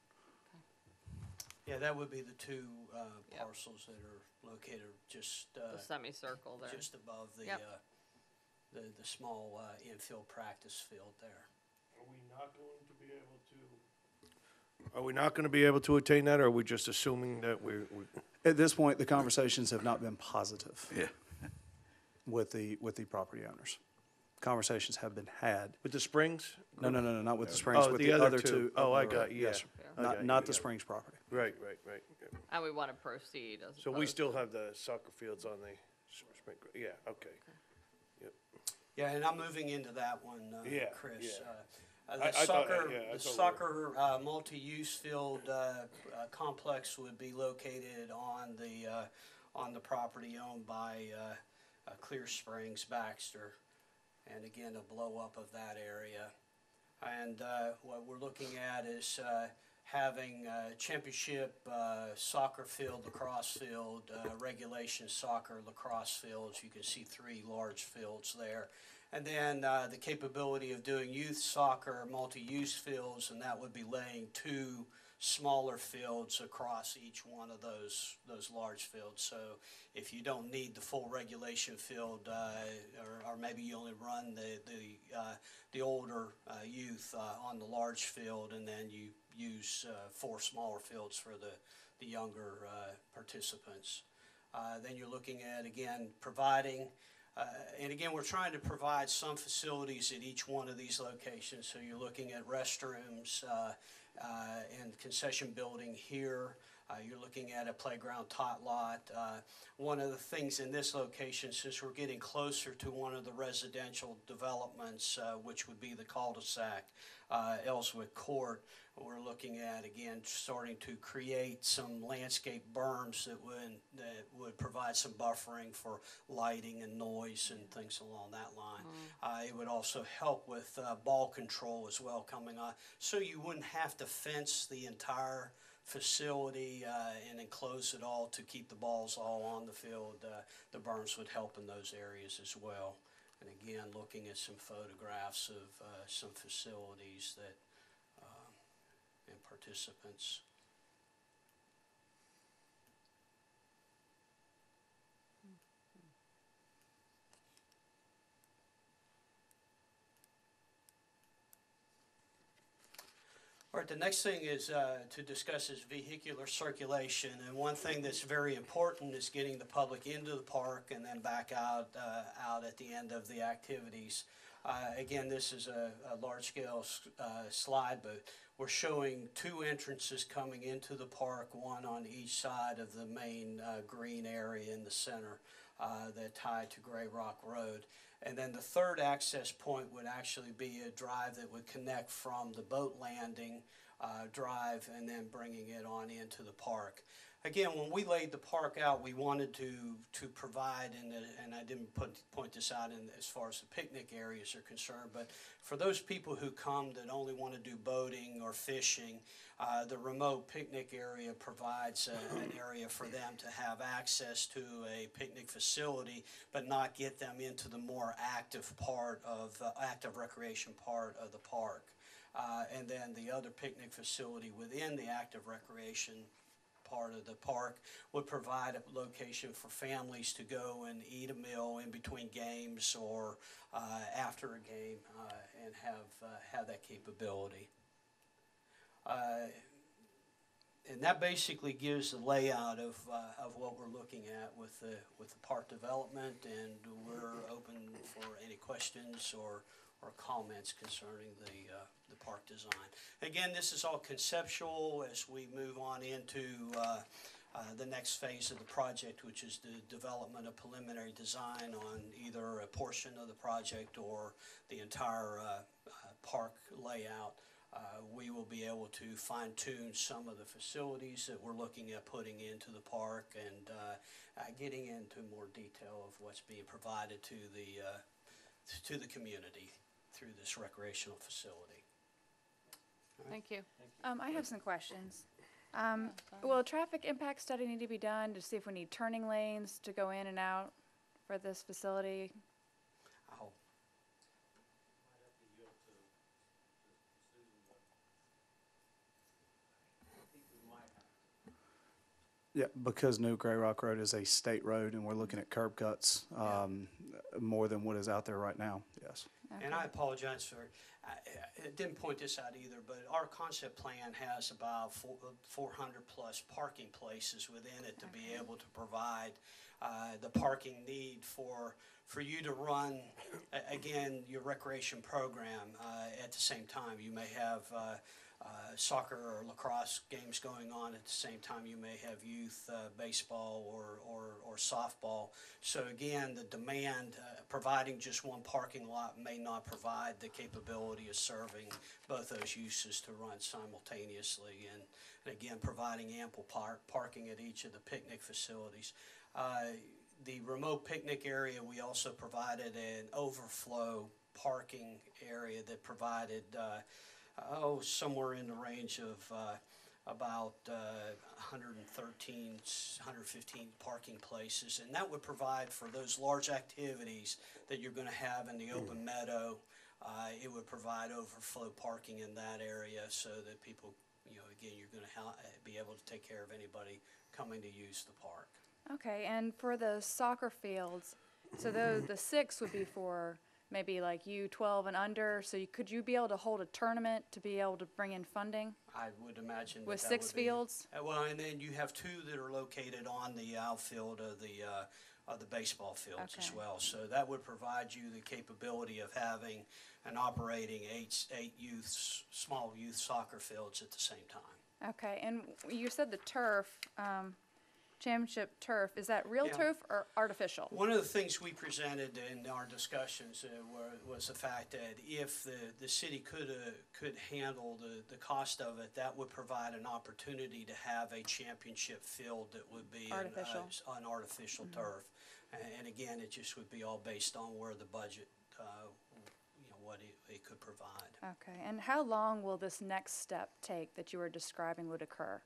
Yeah, that would be the two Yep. parcels that are located just The semicircle there. just above the Yep. the small infield practice field there. Are we not going to be able to? Are we not gonna be able to attain that, or are we just assuming that we? At this point, the conversations have not been positive Yeah. with the property owners. Conversations have been had. With the Springs? No, not with the Springs, Oh, with the the other other two. two. Oh, I of the- got you, Yes, yeah. sir. I got you, Not I the got it. Springs property. Right. And we want to proceed as So we opposed still have the soccer fields on the spring, yeah, okay. Yeah, and I'm moving into that one, Yeah, Chris. yeah. The I thought, soccer, yeah, I the thought we were- soccer multi-use field complex would be located on the property owned by Clear Springs Baxter, and again, a blow up of that area. And what we're looking at is having championship soccer field, lacrosse field, regulation soccer, lacrosse fields. You can see 3 large fields there. And then the capability of doing youth soccer, multi-use fields, and that would be laying 2 smaller fields across each one of those large fields. So if you don't need the full regulation field, or maybe you only run the older youth on the large field, and then you use 4 smaller fields for the younger participants. Then you're looking at, again, providing, and again, we're trying to provide some facilities at each one of these locations. So you're looking at restrooms and concession building here. You're looking at a playground tot lot. One of the things in this location, since we're getting closer to one of the residential developments, which would be the cul-de-sac, Ellswick Court, we're looking at, again, starting to create some landscape berms that would provide some buffering for lighting and noise and things along that line. It would also help with ball control as well coming on, so you wouldn't have to fence the entire facility and enclose it all to keep the balls all on the field. The berms would help in those areas as well. And again, looking at some photographs of some facilities that and participants. All right, the next thing is to discuss is vehicular circulation, and one thing that's very important is getting the public into the park and then back out at the end of the activities. Again, this is a large-scale slide, but we're showing 2 entrances coming into the park, one on each side of the main green area in the center that tie to Gray Rock Road. And then the third access point would actually be a drive that would connect from the boat landing drive and then bringing it on into the park. Again, when we laid the park out, we wanted to provide, and I didn't point this out in as far as the picnic areas are concerned, but for those people who come that only want to do boating or fishing, the remote picnic area provides an area for them to have access to a picnic facility, but not get them into the more active part of, active recreation part of the park. And then the other picnic facility within the active recreation part of the park would provide a location for families to go and eat a meal in between games or after a game and have that capability. And that basically gives the layout of what we're looking at with the park development, and we're open for any questions or comments concerning the park design. Again, this is all conceptual as we move on into the next phase of the project, which is the development of preliminary design on either a portion of the project or the entire park layout. We will be able to fine-tune some of the facilities that we're looking at putting into the park and getting into more detail of what's being provided to the community through this recreational facility. Thank you. I have some questions. Will a traffic impact study need to be done to see if we need turning lanes to go in and out for this facility? Oh, Yeah, because New Gray Rock Road is a state road and we're looking at curb cuts, more than what is out there right now, yes. and I apologize for, I didn't point this out either, but our concept plan has about 400 plus parking places within it to be able to provide the parking need for you to run, again, your recreation program at the same time. You may have soccer or lacrosse games going on at the same time. You may have youth baseball or softball. So again, the demand, providing just one parking lot may not provide the capability of serving both those uses to run simultaneously. And again, providing ample parking at each of the picnic facilities. The remote picnic area, we also provided an overflow parking area that provided somewhere in the range of about 113, 115 parking places. And that would provide for those large activities that you're going to have in the open meadow. It would provide overflow parking in that area so that people, again, you're going to be able to take care of anybody coming to use the park. Okay, and for the soccer fields, so the 6 would be for maybe like U12 and under, so could you be able to hold a tournament to be able to bring in funding? I would imagine with that 6 would be, fields? Well, and then you have 2 that are located on the outfield of the baseball fields as Okay. well. So that would provide you the capability of having and operating 8 small youth soccer fields at the same time. Okay, and you said the turf, championship turf, is that real Yeah. turf or artificial? One of the things we presented in our discussions was the fact that if the city could handle the cost of it, that would provide an opportunity to have a championship field that would be Artificial. an artificial turf. And again, it just would be all based on where the budget, what it could provide. Okay, and how long will this next step take that you were describing would occur?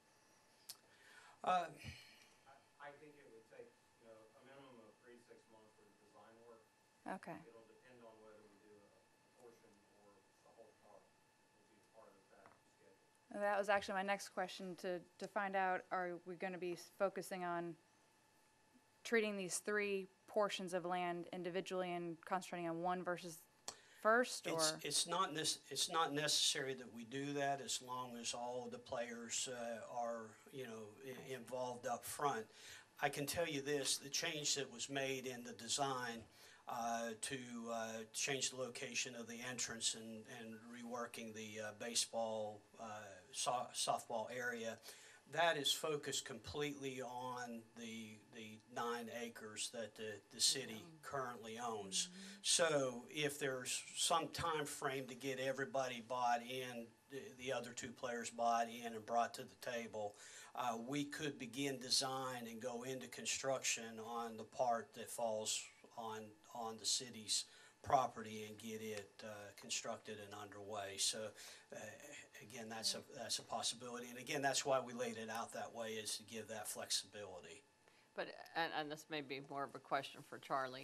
I think it would take, a minimum of 3 to 6 months for the design work. Okay, It'll depend on whether we do a portion or the whole park will be part of that schedule. that was actually my next question, to find out, are we going to be focusing on treating these 3 portions of land individually and concentrating on one versus first, or? It's not necessary that we do that as long as all of the players are, involved up front. I can tell you this, the change that was made in the design to change the location of the entrance and reworking the baseball, softball area, that is focused completely on the 9 acres that the city currently owns. So if there's some time frame to get everybody bought in the other two players bought in and brought to the table, we could begin design and go into construction on the part that falls on the city's property and get it constructed and underway. So again, that's a possibility. And again, that's why we laid it out that way, is to give that flexibility. But, and this may be more of a question for Charlie.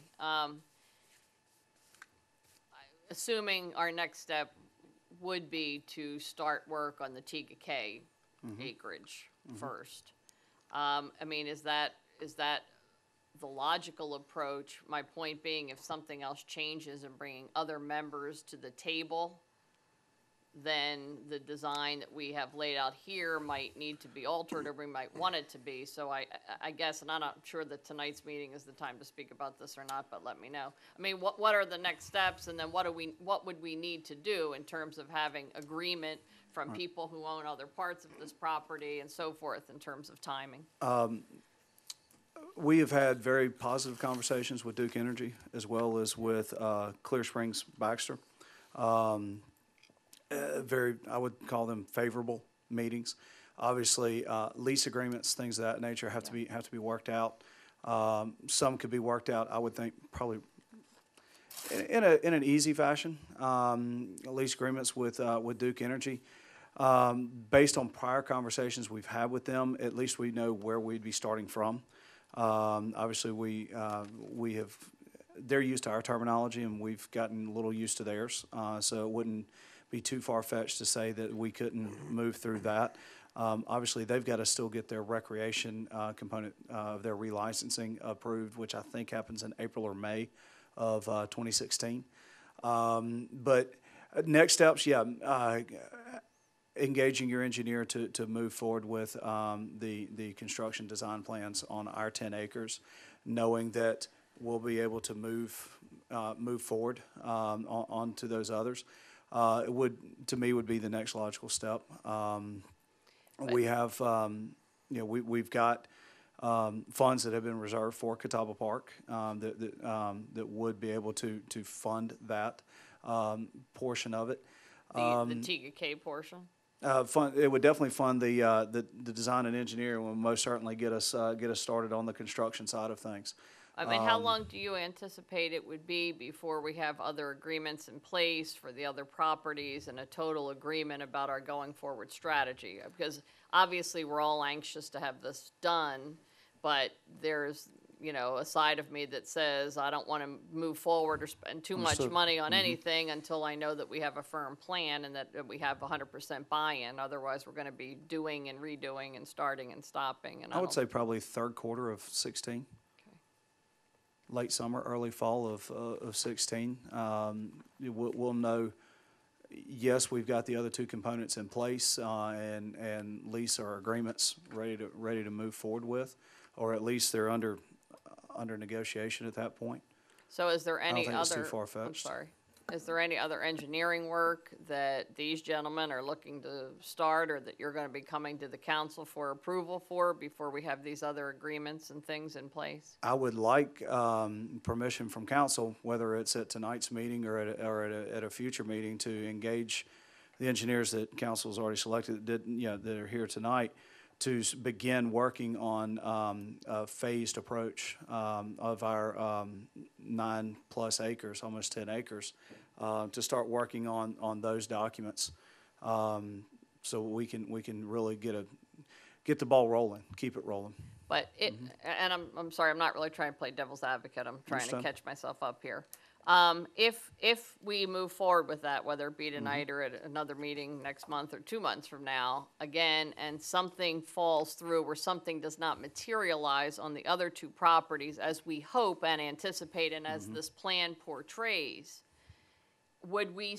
Assuming our next step would be to start work on the Tega K acreage first. I mean, is that the logical approach? My point being, if something else changes and bringing other members to the table, then the design that we have laid out here might need to be altered, or we might want it to be. So I guess, and I'm not sure that tonight's meeting is the time to speak about this or not, but let me know. I mean, what are the next steps, and then what would we need to do in terms of having agreement from people who own other parts of this property and so forth in terms of timing? We have had very positive conversations with Duke Energy as well as with Clear Springs Baxter. I would call them favorable meetings. Obviously, lease agreements, things of that nature have to be worked out. Some could be worked out, I would think, probably in an easy fashion. Lease agreements with Duke Energy. Based on prior conversations we've had with them, at least we know where we'd be starting from. Obviously, they're used to our terminology, and we've gotten a little used to theirs. So it wouldn't be too far-fetched to say that we couldn't move through that. Obviously, they've got to still get their recreation component of their relicensing approved, which I think happens in April or May of 2016. But next steps, engaging your engineer to move forward with the construction design plans on our 10 acres, knowing that we'll be able to move forward onto those others. It would, to me, would be the next logical step. We have, we've got funds that have been reserved for Catawba Park that would be able to fund that portion of it. The Tega K portion? It would definitely fund the design and engineering, and will most certainly get us started on the construction side of things. I mean, how long do you anticipate it would be before we have other agreements in place for the other properties and a total agreement about our going forward strategy? Because obviously we're all anxious to have this done, but there's, a side of me that says I don't want to move forward or spend too much money on anything until I know that we have a firm plan and that we have 100% buy-in. Otherwise, we're going to be doing and redoing and starting and stopping. And I would say probably third quarter of 16. Late summer, early fall of 16. We'll know, yes, we've got the other two components in place and lease or agreements ready to move forward with, or at least they're under negotiation at that point. So is there any I don't think other, it's too far-fetched. I'm sorry, is there any other engineering work that these gentlemen are looking to start, or that you're going to be coming to the council for approval for before we have these other agreements and things in place? I would like permission from council, whether it's at tonight's meeting or at a future meeting, to engage the engineers that council's already selected that are here tonight, to begin working on a phased approach of our 9+ acres, almost 10 acres, to start working on those documents, so we can really get the ball rolling, keep it rolling. But and I'm sorry, I'm not really trying to play devil's advocate. I'm trying to catch myself up here. If we move forward with that, whether it be tonight or at another meeting next month or 2 months from now, again, and something falls through or something does not materialize on the other two properties as we hope and anticipate and as this plan portrays, would we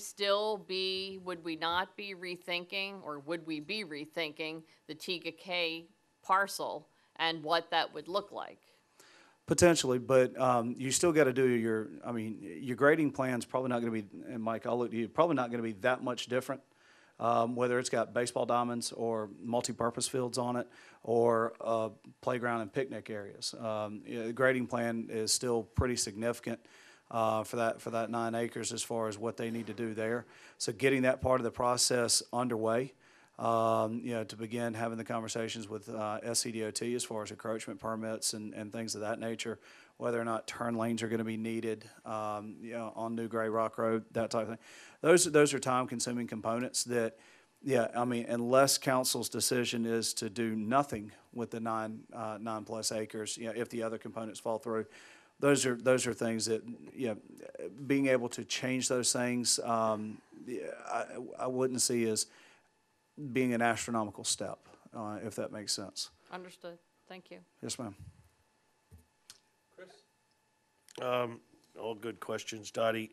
not be rethinking, or would we be rethinking the Tega K parcel and what that would look like? Potentially, but you still got to do your grading plan's probably not going to be, and Mike, I'll look to you, probably not going to be that much different, whether it's got baseball diamonds or multi-purpose fields on it or playground and picnic areas. The grading plan is still pretty significant. for that 9 acres as far as what they need to do there. So getting that part of the process underway, to begin having the conversations with SCDOT as far as encroachment permits and things of that nature, whether or not turn lanes are going to be needed, on New Gray Rock Road, that type of thing. Those are time-consuming components that, unless council's decision is to do nothing with the 9+ acres, if the other components fall through, those are things that, being able to change those things, I wouldn't see as being an astronomical step, if that makes sense. Understood. Thank you. Yes, ma'am. Chris? All good questions, Dottie.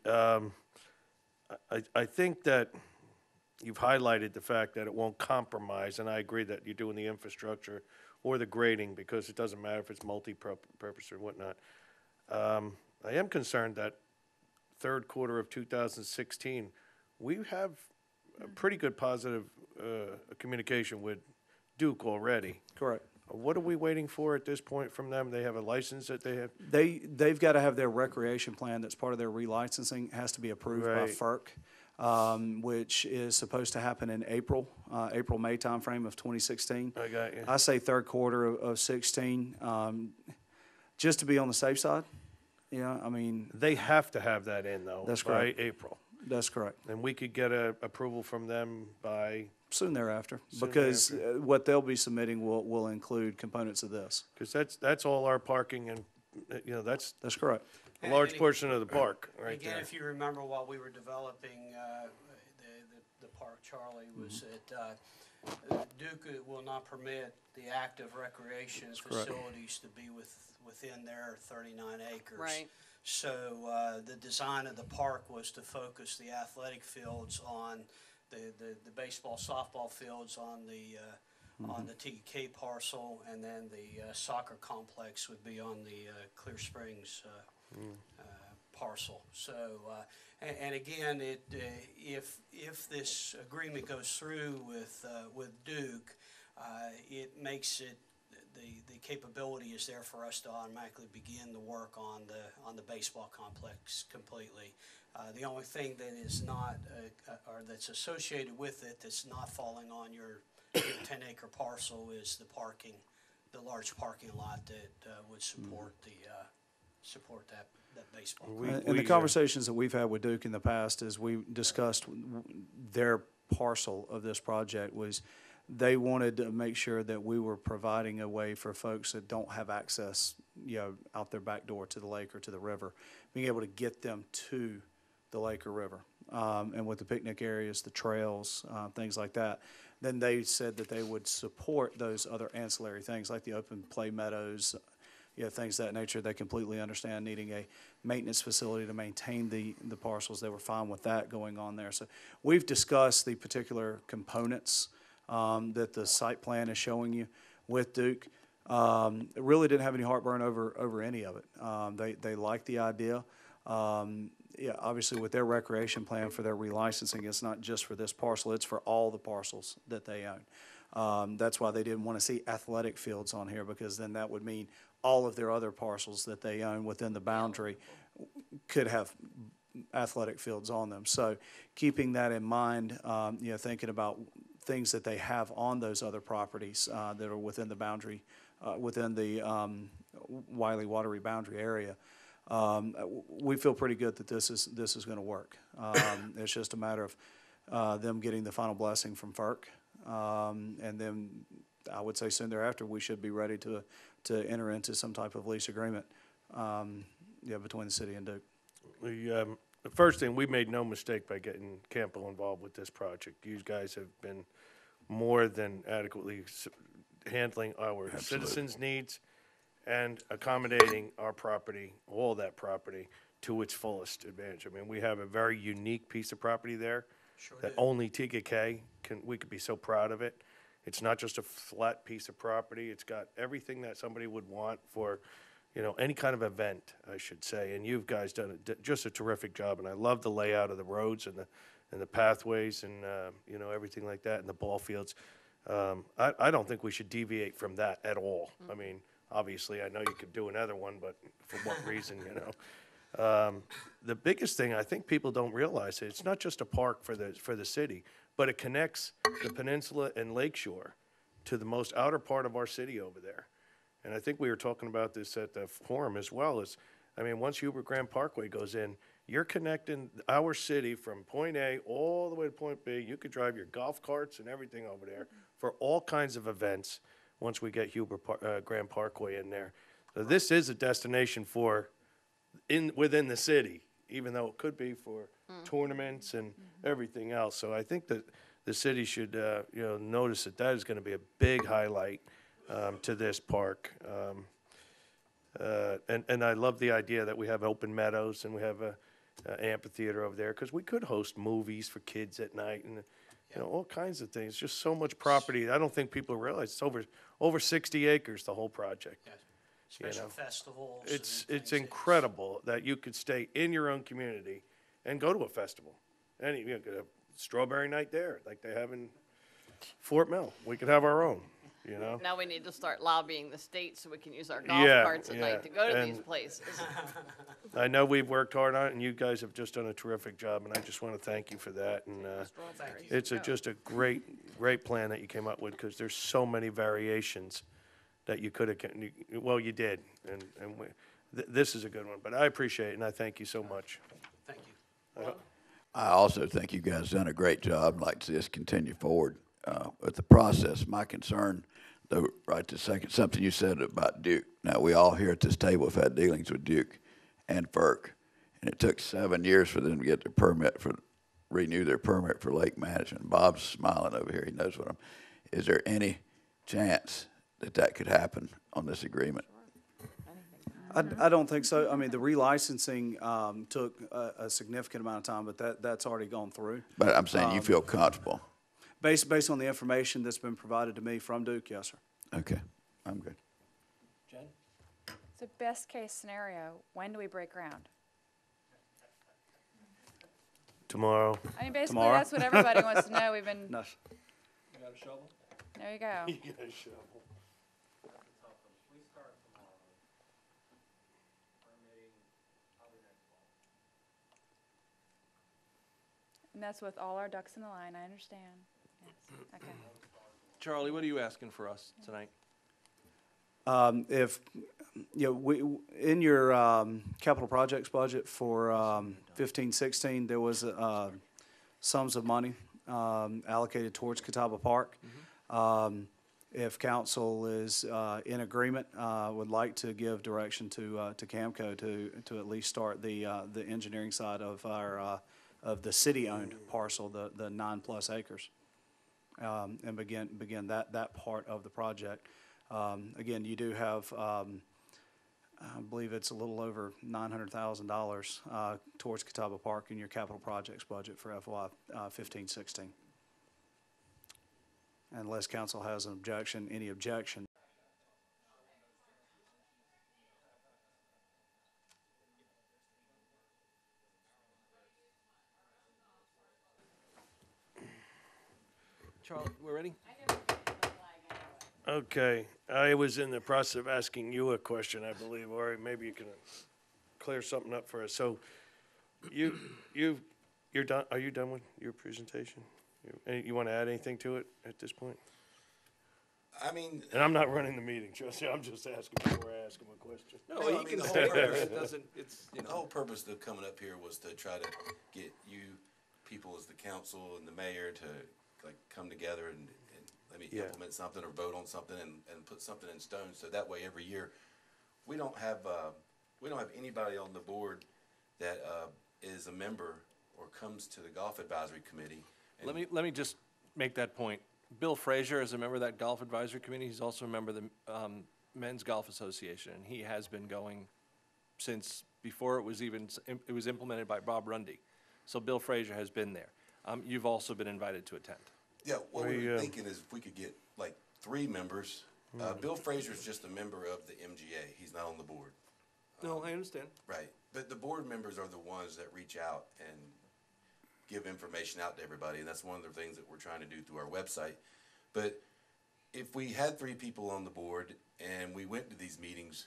I think that you've highlighted the fact that it won't compromise, and I agree that you're doing the infrastructure or the grading, because it doesn't matter if it's multi-purpose or whatnot. I am concerned that third quarter of 2016, we have a pretty good positive communication with Duke already. Correct. What are we waiting for at this point from them? They have a license that they have? They've got to have their recreation plan that's part of their relicensing, has to be approved by Right. FERC, which is supposed to happen in April-May timeframe of 2016. I got you. I say third quarter of 16, just to be on the safe side. They have to have that in, though, That's by correct. April. That's correct. And we could get a approval from them by, Soon thereafter, Soon because thereafter. what they'll be submitting will include components of this. because that's all our parking, and, that's That's correct. a large And portion of the park, right Again, there. if you remember while we were developing the park, Charlie, was that Duke will not permit the active recreation correct. facilities to be within their 39 acres. Right. So the design of the park was to focus the athletic fields on the baseball, softball fields on the TK parcel, and then the soccer complex would be on the Clear Springs parcel. So, and again, if this agreement goes through with Duke, it makes it, the capability is there for us to automatically begin the work on the baseball complex completely. The only thing that is not, or that's associated with it, that's not falling on your 10-acre parcel is the large parking lot that would support support that baseball. And the conversations that we've had with Duke in the past, as we discussed their parcel of this project, was they wanted to make sure that we were providing a way for folks that don't have access, out their back door to the lake or to the river, being able to get them to the lake or river. And with the picnic areas, the trails, things like that, then they said that they would support those other ancillary things like the open play meadows, things of that nature. They completely understand needing a maintenance facility to maintain the parcels. They were fine with that going on there. So we've discussed the particular components that the site plan is showing you with Duke. Really didn't have any heartburn over any of it. They like the idea. Obviously with their recreation plan for their relicensing, it's not just for this parcel, it's for all the parcels that they own. That's why they didn't want to see athletic fields on here, because then that would mean all of their other parcels that they own within the boundary could have athletic fields on them. So keeping that in mind, thinking about things that they have on those other properties that are within the boundary, within the Wiley Watery boundary area, we feel pretty good that this is going to work. It's just a matter of them getting the final blessing from FERC, and then I would say soon thereafter we should be ready to enter into some type of lease agreement, between the city and Duke. The first thing, we made no mistake by getting Campo involved with this project. You guys have been more than adequately handling our citizens' needs and accommodating our property, all that property, to its fullest advantage. I mean, we have a very unique piece of property there that only TKK we could be so proud of it. It's not just a flat piece of property. It's got everything that somebody would want for, any kind of event, I should say. And you guys done just a terrific job. And I love the layout of the roads and the pathways and, everything like that, and the ball fields. I don't think we should deviate from that at all. I mean, obviously, I know you could do another one, but for what reason, The biggest thing, I think people don't realize, it's not just a park for the city, but it connects the peninsula and lakeshore to the most outer part of our city over there. And I think we were talking about this at the forum as well, once Hubert Grand Parkway goes in, you're connecting our city from point A all the way to point B. You could drive your golf carts and everything over there for all kinds of events once we get Grand Parkway in there. So this is a destination within the city, even though it could be for tournaments and everything else. So I think that the city should, notice that is going to be a big highlight to this park. And I love the idea that we have open meadows and we have a amphitheater over there, because we could host movies for kids at night and, all kinds of things. Just so much property. I don't think people realize it's over 60 acres, the whole project. Yeah. Special festivals. and It's things. incredible that you could stay in your own community and go to a festival. And you could have strawberry night there, like they have in Fort Mill. We could have our own, Now we need to start lobbying the state so we can use our golf Yeah, carts at yeah, night to go to these and- places. I know we've worked hard on it, and you guys have just done a terrific job, and I just want to thank you for that. And Thank you. it's just a great plan that you came up with, because there's so many variations that you could have, well, you did, and this is a good one. But I appreciate it, and I thank you so much. Thank you. I also think you guys done a great job. I'd like to see this continue forward with the process. My concern, though, right this second, something you said about Duke. Now, we all here at this table have had dealings with Duke and FERC, and it took 7 years for them to get their renew their permit for lake management. Bob's smiling over here. He knows what is there any chance that could happen on this agreement? I don't think so. I mean, the relicensing took a significant amount of time, but that's already gone through. But I'm saying you feel comfortable. Based on the information that's been provided to me from Duke, yes, sir. Okay, I'm good. Jen? So best case scenario, when do we break ground? Tomorrow. I mean, basically, Tomorrow? that's what everybody wants to know. We've been, No. You got a shovel? there you go. You got a shovel. And that's with all our ducks in the line, I understand. Yes, okay. Charlie, what are you asking for us tonight? If, in your capital projects budget for 15-16, there was sums of money allocated towards Catawba Park. If council is in agreement, would like to give direction to Camco to at least start the engineering side of our of the city-owned parcel, the 9+ acres, and begin that part of the project. Again, you do have, I believe it's a little over $900,000 towards Catawba Park in your capital projects budget for FY 15-16. Unless council has any objection. Charlie, we're ready? Okay, I was in the process of asking you a question, I believe, or maybe you can clear something up for us. So, you're done, are you done with your presentation? You want to add anything to it at this point? I mean, And I'm not running the meeting, trust me, I'm just asking before I ask him a question. No, No, I you mean, can the stay whole here. purpose- It doesn't, it's, the whole purpose of coming up here was to try to get you people as the council and the mayor to like come together and Yeah. implement something or vote on something and put something in stone. So that way every year, we don't have anybody on the board that is a member or comes to the golf advisory committee. And Let me just make that point. Bill Frazier is a member of that golf advisory committee. He's also a member of the Men's Golf Association, and he has been going since before it was implemented by Bob Rundy. So Bill Frazier has been there. You've also been invited to attend. Yeah, what we We, were thinking is if we could get like 3 members. Bill Frazier's just a member of the MGA. He's not on the board. No, I understand. Right, but the board members are the ones that reach out and give information out to everybody, and that's one of the things that we're trying to do through our website. But if we had 3 people on the board and we went to these meetings,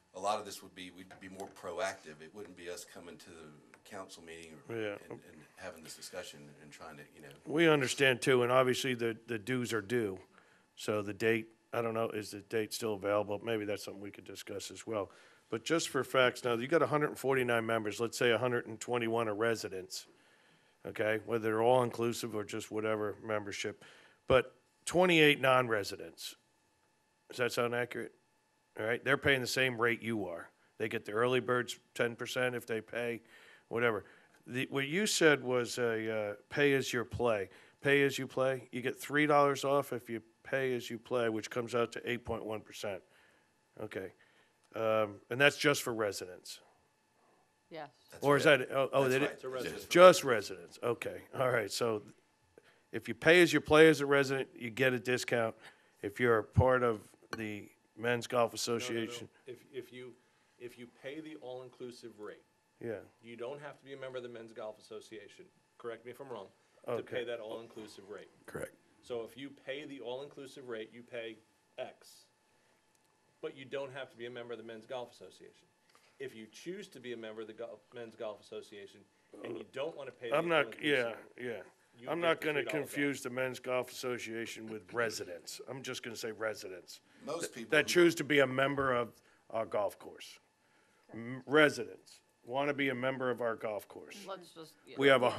a lot of this would be, we'd be more proactive. It wouldn't be us coming to the council meeting Yeah. and having this discussion and trying to, you know. We understand too, and obviously the dues are due. So the date, I don't know, is the date still available? Maybe that's something we could discuss as well. But just for facts, now, you got 149 members, let's say 121 are residents, okay? Whether they're all inclusive or just whatever membership, but 28 non-residents. Does that sound accurate? All right, they're paying the same rate you are. They get the early birds 10% if they pay, whatever. What you said was a pay as you play. Pay as you play, you get $3 off if you pay as you play, which comes out to 8.1%. Okay. And that's just for residents. Yes. That's Or is right. that, oh, That's they right. did, Just for just residents, okay, all right, so if you pay as you play as a resident, you get a discount. If you're a part of the Men's Golf Association, If you pay the all-inclusive rate, yeah, you don't have to be a member of the Men's Golf Association, correct me if I'm wrong, to Okay. pay that all-inclusive rate. Correct. So if you pay the all-inclusive rate, you pay X, but you don't have to be a member of the Men's Golf Association. If you choose to be a member of the Men's Golf Association and you don't want to pay the I'm not, all-inclusive, yeah. you I'm get not the gonna $3 off. confuse the Men's Golf Association with residents, I'm just gonna say residents. Most people. That choose to be a member of our golf course. Residents, wanna be a member of our golf course. Let's just. yeah. We have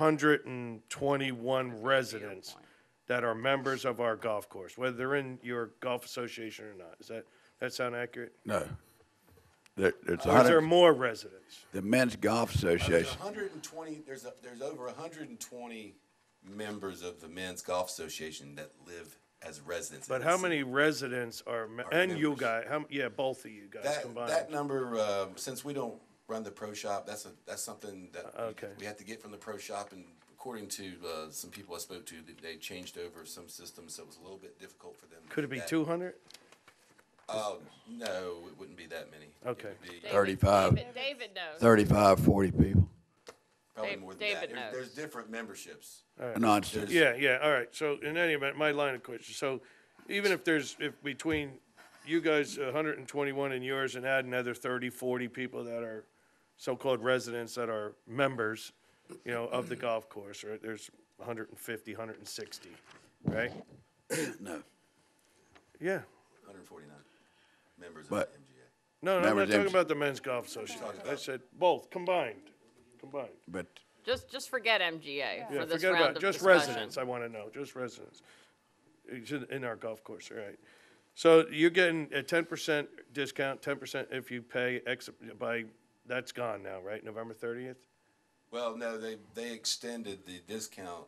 121 residents point. that are members of our golf course, whether they're in your golf association or not. That sound accurate? No. There's Or is there 100, more residents? the Men's Golf There's Association. 120, there's over 120 members of the Men's Golf Association that live as residents. in But the how city. many residents are, Are and you members. guys, yeah, both of you guys That combined? number, since we don't run the pro shop, that's something that Okay. we have to get from the pro shop. And according to some people I spoke to, they changed over some systems, so it was a little bit difficult for them. to Could it do be that. 200? Oh, no, it wouldn't be that many. It Okay. would be David- 35. David knows. 35, 40 people. probably Dave- more than David that. knows. There's different memberships. No, it's just, Yeah, all right, so in any event, my line of question, so even if between you guys, 121 and yours, and add another 30, 40 people that are so-called residents that are members, you know, of the golf course, right, there's 150, 160, right? no. Yeah, 149 members of But- the MGA. no, I'm not Members talking of- about the Men's Golf Association, I said both, combined. But Just forget MGA Yeah, for this forget round about, of just discussion. residents, I wanna know, just residents. It's in our golf course, all right. So you're getting a 10% discount, 10% if you pay that's gone now, right, November 30th? Well, no, they extended the discount.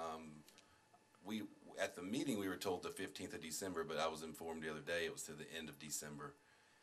At the meeting, we were told the 15th of December, but I was informed the other day it was to the end of December.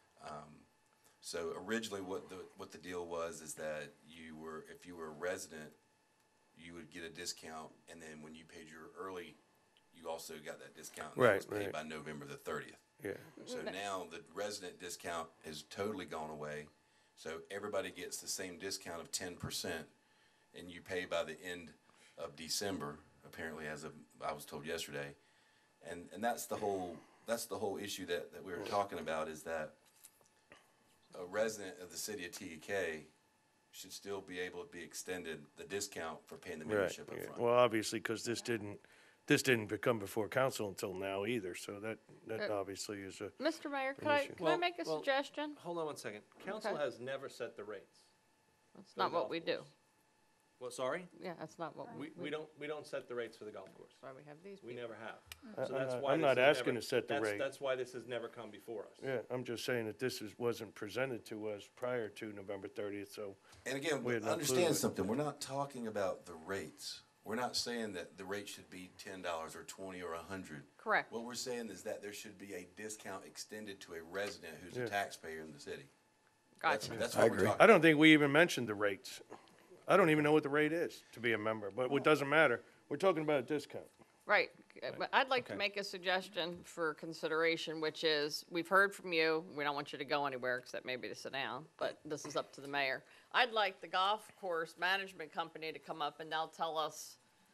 So originally, what the deal was is that if you were a resident, you would get a discount, and then when you paid your early, you also got that discount. and that was Right, paid right. by November the 30th. Yeah. So now the resident discount has totally gone away. So everybody gets the same discount of 10%, and you pay by the end of December, apparently, as of, I was told yesterday. And that's the whole issue that we were talking about, is that a resident of the city of TEK should still be able to be extended the discount for paying the Right, membership up yeah. front. Well, obviously, because this didn't become before council until now either, so that obviously is a, Mr. Mayor, An could I, issue. can I make a suggestion? Hold on one second. Council Okay. has never set the rates. That's for the not what golf we do. course. Well, sorry? Yeah, that's not what We don't set the rates for the golf course. That's why we have these We people. never have. I- So I'm that's not- why I'm this not has asking never- to set the that's- rate. That's why this has never come before us. yeah, I'm just saying that this wasn't presented to us prior to November 30th, so. And again, We had no clue. understand something, we're not talking about the rates. We're not saying that the rate should be $10 or 20 or 100. Correct. What we're saying is that there should be a discount extended to a resident who's Yeah. a taxpayer in the city. Gotcha. That's I what we're agree. talking I don't think we even mentioned the rates. I don't even know what the rate is to be a member, but it doesn't matter. We're talking about a discount. Right, but I'd like to make a suggestion for consideration, which is, we've heard from you, we don't want you to go anywhere except maybe to sit down, but this is up to the mayor. I'd like the golf course management company to come up and they'll tell us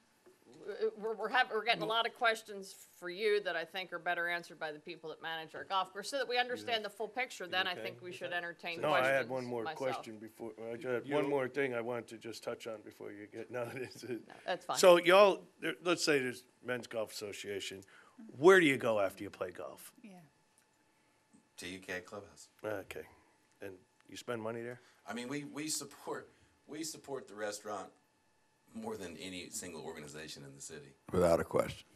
we're getting a lot of questions for you that I think are better answered by the people that manage our golf course, so that we understand the full picture, then I okay think we should entertain No, questions I had one more myself. question before, I had one more thing I wanted to just touch on before you get, no, it's, That's fine. so y'all, let's say there's Men's Golf Association, where do you go after you play golf? Yeah. TUK Clubhouse. Okay, and you spend money there? I mean, we support the restaurant more than any single organization in the city. Without a question.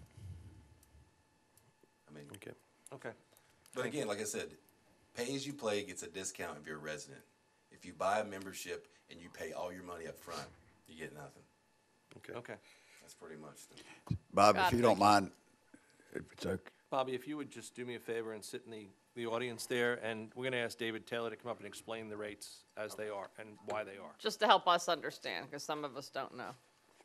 I mean, Okay. Okay. but again, like I said, pay as you play gets a discount if you're a resident. If you buy a membership and you pay all your money up front, you get nothing. Okay. That's pretty much the. Bob, Scott, if you don't mind, if it's okay. Bobby, if you would just do me a favor and sit in the audience there, and we're gonna ask David Taylor to come up and explain the rates as they are and why they are. Just to help us understand, because some of us don't know.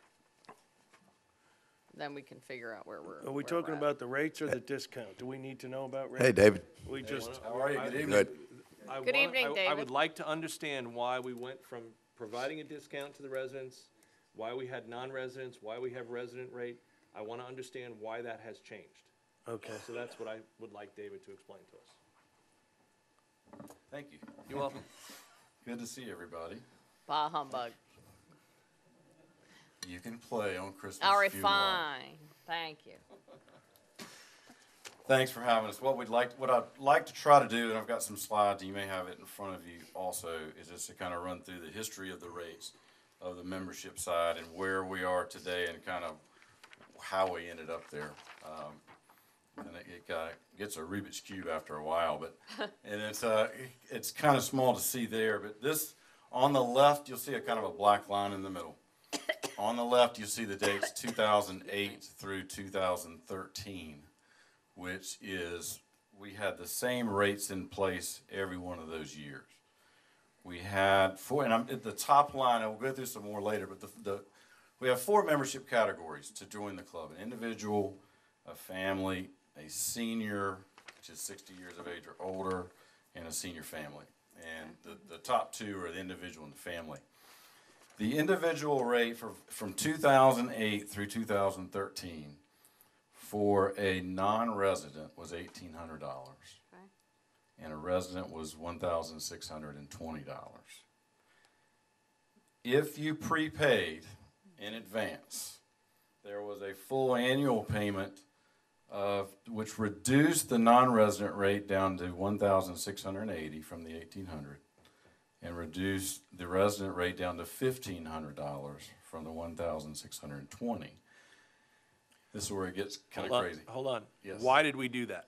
Then we can figure out where we're. Are we where talking we're at. about the rates or the discount? Do we need to know about rates? Hey, David. We just, How are you? Good evening. Good. Good evening, I David. would like to understand why we went from providing a discount to the residents, why we had non-residents, why we have resident rate. I want to understand why that has changed. okay. So that's what I would like David to explain to us. Thank you. You're welcome. Good to see everybody. Bah humbug. You can play on Christmas All right, if you want. fine. Thank you. Thanks for having us. What I'd like to try to do, and I've got some slides, and you may have it in front of you also, is just to kind of run through the history of the rates of the membership side and where we are today and kind of how we ended up there. And it gets a Rubik's Cube after a while, but, and it's kind of small to see there, but this, on the left, you'll see a kind of a black line in the middle. On the left, you see the dates 2008 through 2013, which is, we had the same rates in place every one of those years. We had four, and I'm at the top line, I will go through some more later, but we have four membership categories to join the club: an individual, a family, a senior, which is 60 years of age or older, and a senior family. And the top two are the individual and the family. The individual rate from 2008 through 2013 for a non-resident was $1,800. Okay. And a resident was $1,620. If you prepaid in advance, there was a full annual payment which reduced the non-resident rate down to $1,680 from the $1,800, and reduced the resident rate down to $1,500 from the $1,620. This is where it gets kind of crazy. Hold on. Yes. Why did we do that?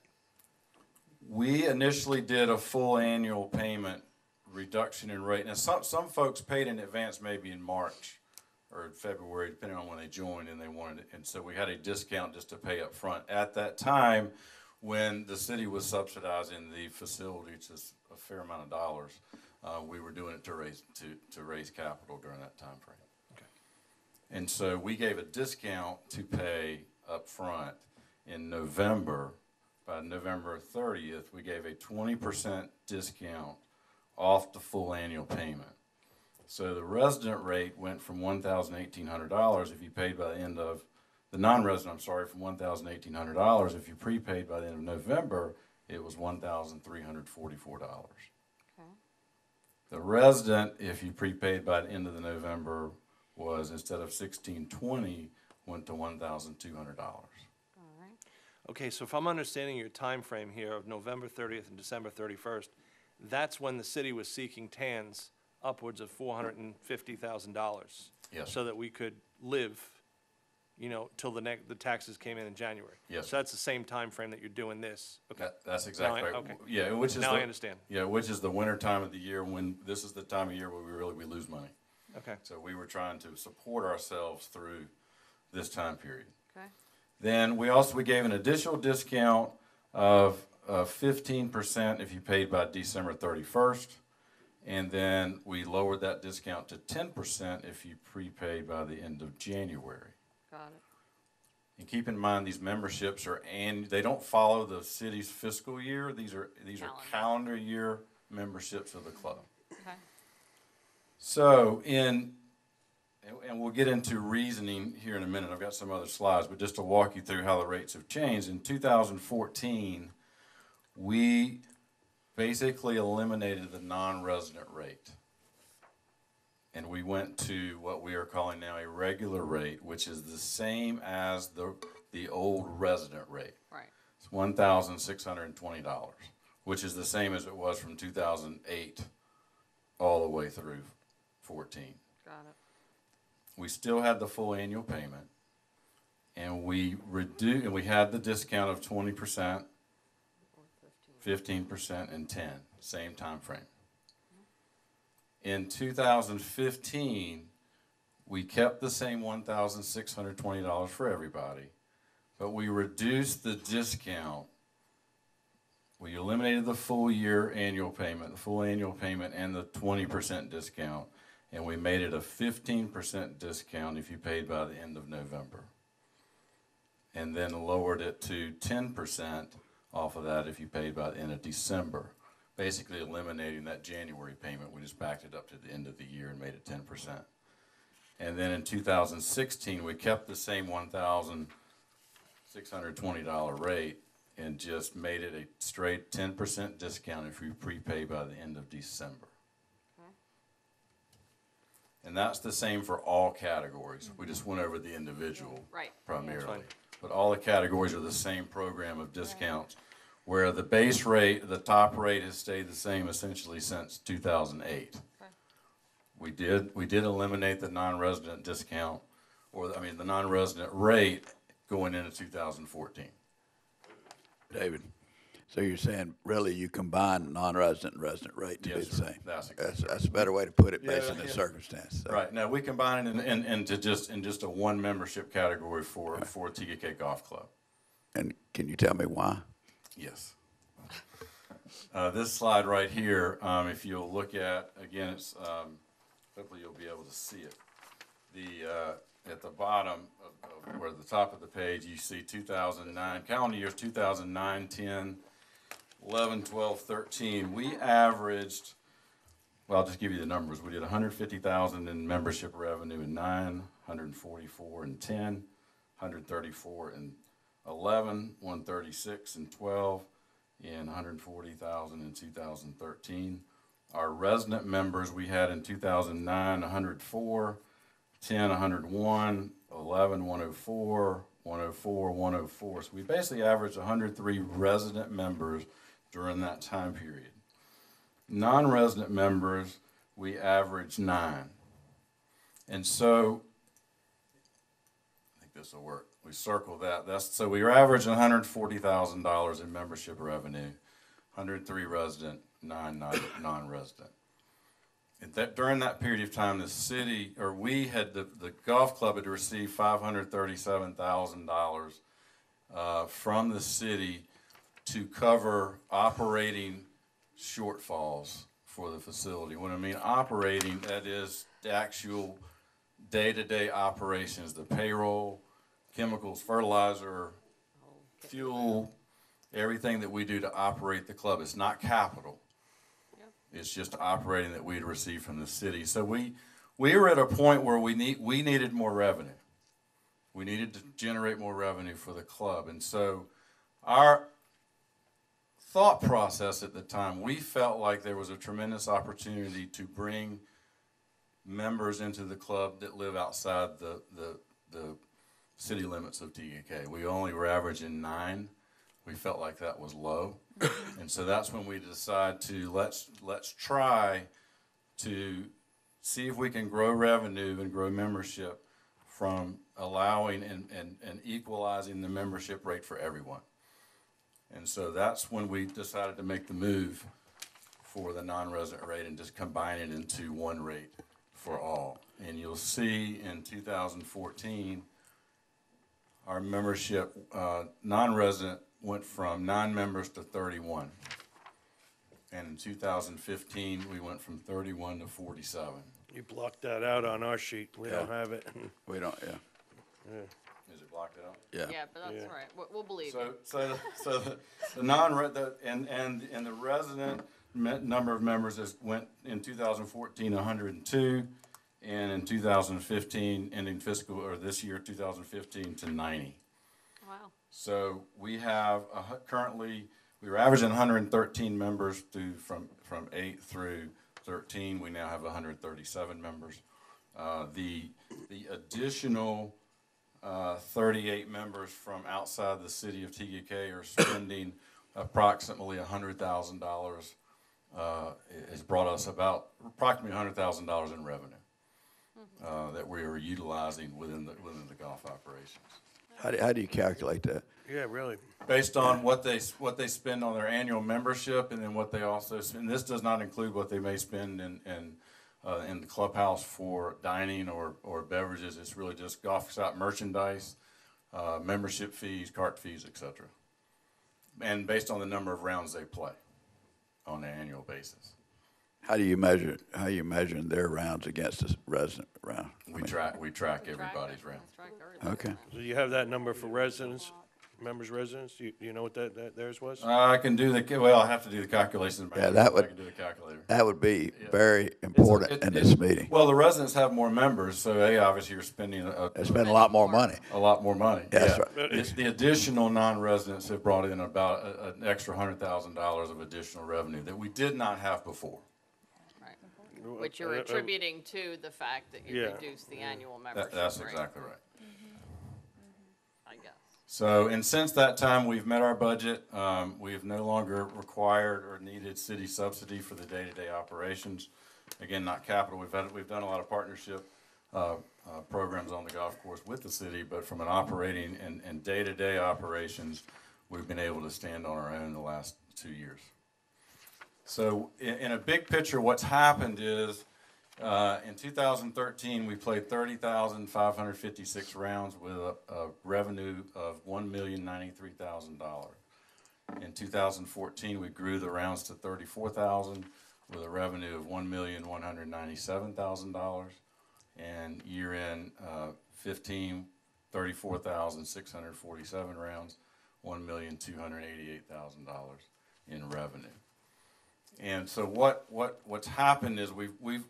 We initially did a full annual payment reduction in rate. Now, some folks paid in advance, maybe in March or February, depending on when they joined, and they wanted it. And so we had a discount just to pay up front. At that time, when the city was subsidizing the facility, which is a fair amount of dollars, we were doing it to raise capital during that time frame. Okay. And so we gave a discount to pay up front in November. By November 30th, we gave a 20% discount off the full annual payment. So the resident rate went from $1,800 if you paid by the end of, the non-resident, I'm sorry, from $1,800. If you prepaid by the end of November, it was $1,344. Okay. The resident, if you prepaid by the end of the November, was, instead of $1,620, went to $1,200. All right. Okay, so if I'm understanding your time frame here of November 30th and December 31st, that's when the city was seeking TANs upwards of $450,000. Yes. So that we could live, you know, till the taxes came in January. Yes. So that's the same time frame that you're doing this. Okay. That's exactly Now I- right. okay. Yeah, which is Now I understand. Yeah, which is the winter time of the year, when this is the time of year where we lose money. Okay. So we were trying to support ourselves through this time period. Okay. Then we gave an additional discount of 15% if you paid by December 31st. And then we lowered that discount to 10% if you prepaid by the end of January. Got it. And keep in mind, these memberships they don't follow the city's fiscal year. These are calendar year memberships of the club. Okay. So and we'll get into reasoning here in a minute. I've got some other slides, but just to walk you through how the rates have changed. In 2014, we basically eliminated the non-resident rate. And we went to what we are calling now a regular rate, which is the same as the old resident rate. Right. It's $1,620, which is the same as it was from 2008 all the way through 14. Got it. We still had the full annual payment, and we had the discount of 20%, 15%, and 10, same time frame. In 2015, we kept the same $1,620 for everybody, but we reduced the discount. We eliminated the full year annual payment, the full annual payment, and the 20% discount, and we made it a 15% discount if you paid by the end of November. And then lowered it to 10% off of that if you paid by the end of December. Basically eliminating that January payment. We just backed it up to the end of the year and made it 10%. And then in 2016, we kept the same $1,620 rate and just made it a straight 10% discount if you prepay by the end of December. Okay. And that's the same for all categories. We just went over the individual Right. primarily. But all the categories are the same program of discounts, where the base rate, the top rate has stayed the same essentially since 2008. Okay. We did eliminate the non-resident discount, the non-resident rate going into 2014. David, so you're saying really you combine non-resident and resident rate to be Yes, the sir. same? That's exactly That's a better way to put it based Yeah, on the yeah. circumstance. So. Right, now we combine it into just a one membership category for TKK Golf Club. And can you tell me why? Yes. This slide right here, if you'll look at, again, it's, hopefully you'll be able to see it. At the bottom of where the top of the page, you see 2009, calendar years 2009, 10, 11, 12, 13. We averaged, well, I'll just give you the numbers. We did 150,000 in membership revenue in 9, 144 in 10, 134 in 11, 136 in 12, and 140,000 in 2013. Our resident members we had in 2009, 104, 10, 101, 11, 104, 104, 104. So we basically averaged 103 resident members during that time period. Non-resident members, we averaged 9. And so, I think this will work. We circle that. So we were averaging $140,000 in membership revenue, 103 resident, 9 non-resident. And during that period of time, the city, or we had, the golf club had received $537,000 from the city to cover operating shortfalls for the facility. When I mean operating, that is the actual day-to-day operations, the payroll, chemicals, fertilizer, fuel, everything that we do to operate the club. It's not capital. It's just operating that we'd received from the city. So we were at a point where we needed more revenue. We needed to generate more revenue for the club. And so our thought process at the time, we felt like there was a tremendous opportunity to bring members into the club that live outside the city limits of TKK. We only were averaging 9. We felt like that was low. And so that's when we decided to let's try to see if we can grow revenue and grow membership from allowing and equalizing the membership rate for everyone. And so that's when we decided to make the move for the non-resident rate and just combine it into one rate for all. And you'll see in 2014, our membership, non-resident went from 9 members to 31. And in 2015, we went from 31 to 47. You blocked that out on our sheet. We don't have it. We don't, yeah. Is it blocked out? Yeah. Yeah, but that's Yeah. all right. We'll believe you. So the and the resident number of members went in 2014 102, and in 2015, ending fiscal, or this year, 2015, to 90. Wow. So we have currently, we were averaging 113 members from 8 through 13. We now have 137 members. The additional 38 members from outside the city of TGK are spending approximately $100,000. Has brought us about approximately $100,000 in revenue that we are utilizing within the golf operations. How do you calculate that? Yeah, really. Based on what they spend on their annual membership, and then what they also spend. This does not include what they may spend in the clubhouse for dining or beverages. It's really just golf shop merchandise, membership fees, cart fees, etc. And based on the number of rounds they play on an annual basis. How you measuring their rounds against the resident round? We track everybody's round. Okay. So you have that number for residents, members' residents? You know what that theirs was? I can do I have to do the calculations. Yeah, that I can do the calculator. That would be very important in this meeting. Well, the residents have more members, so they obviously are spending They spend a lot more money. a lot more money. That's Yeah. right. The additional non-residents have brought in about an extra $100,000 of additional revenue that we did not have before. Which you're attributing to the fact that you Yeah. reduced the annual membership That's rate, exactly right. I guess. So, and since that time, we've met our budget. We have no longer required or needed city subsidy for the day-to-day operations. Again, not capital. We've done a lot of partnership programs on the golf course with the city, but from an operating and day-to-day operations, we've been able to stand on our own the last 2 years. So, in a big picture, what's happened is, in 2013, we played 30,556 rounds with a revenue of $1,093,000. In 2014, we grew the rounds to 34,000 with a revenue of $1,197,000. And year-end 15, 34,647 rounds, $1,288,000 in revenue. And so what's happened is we've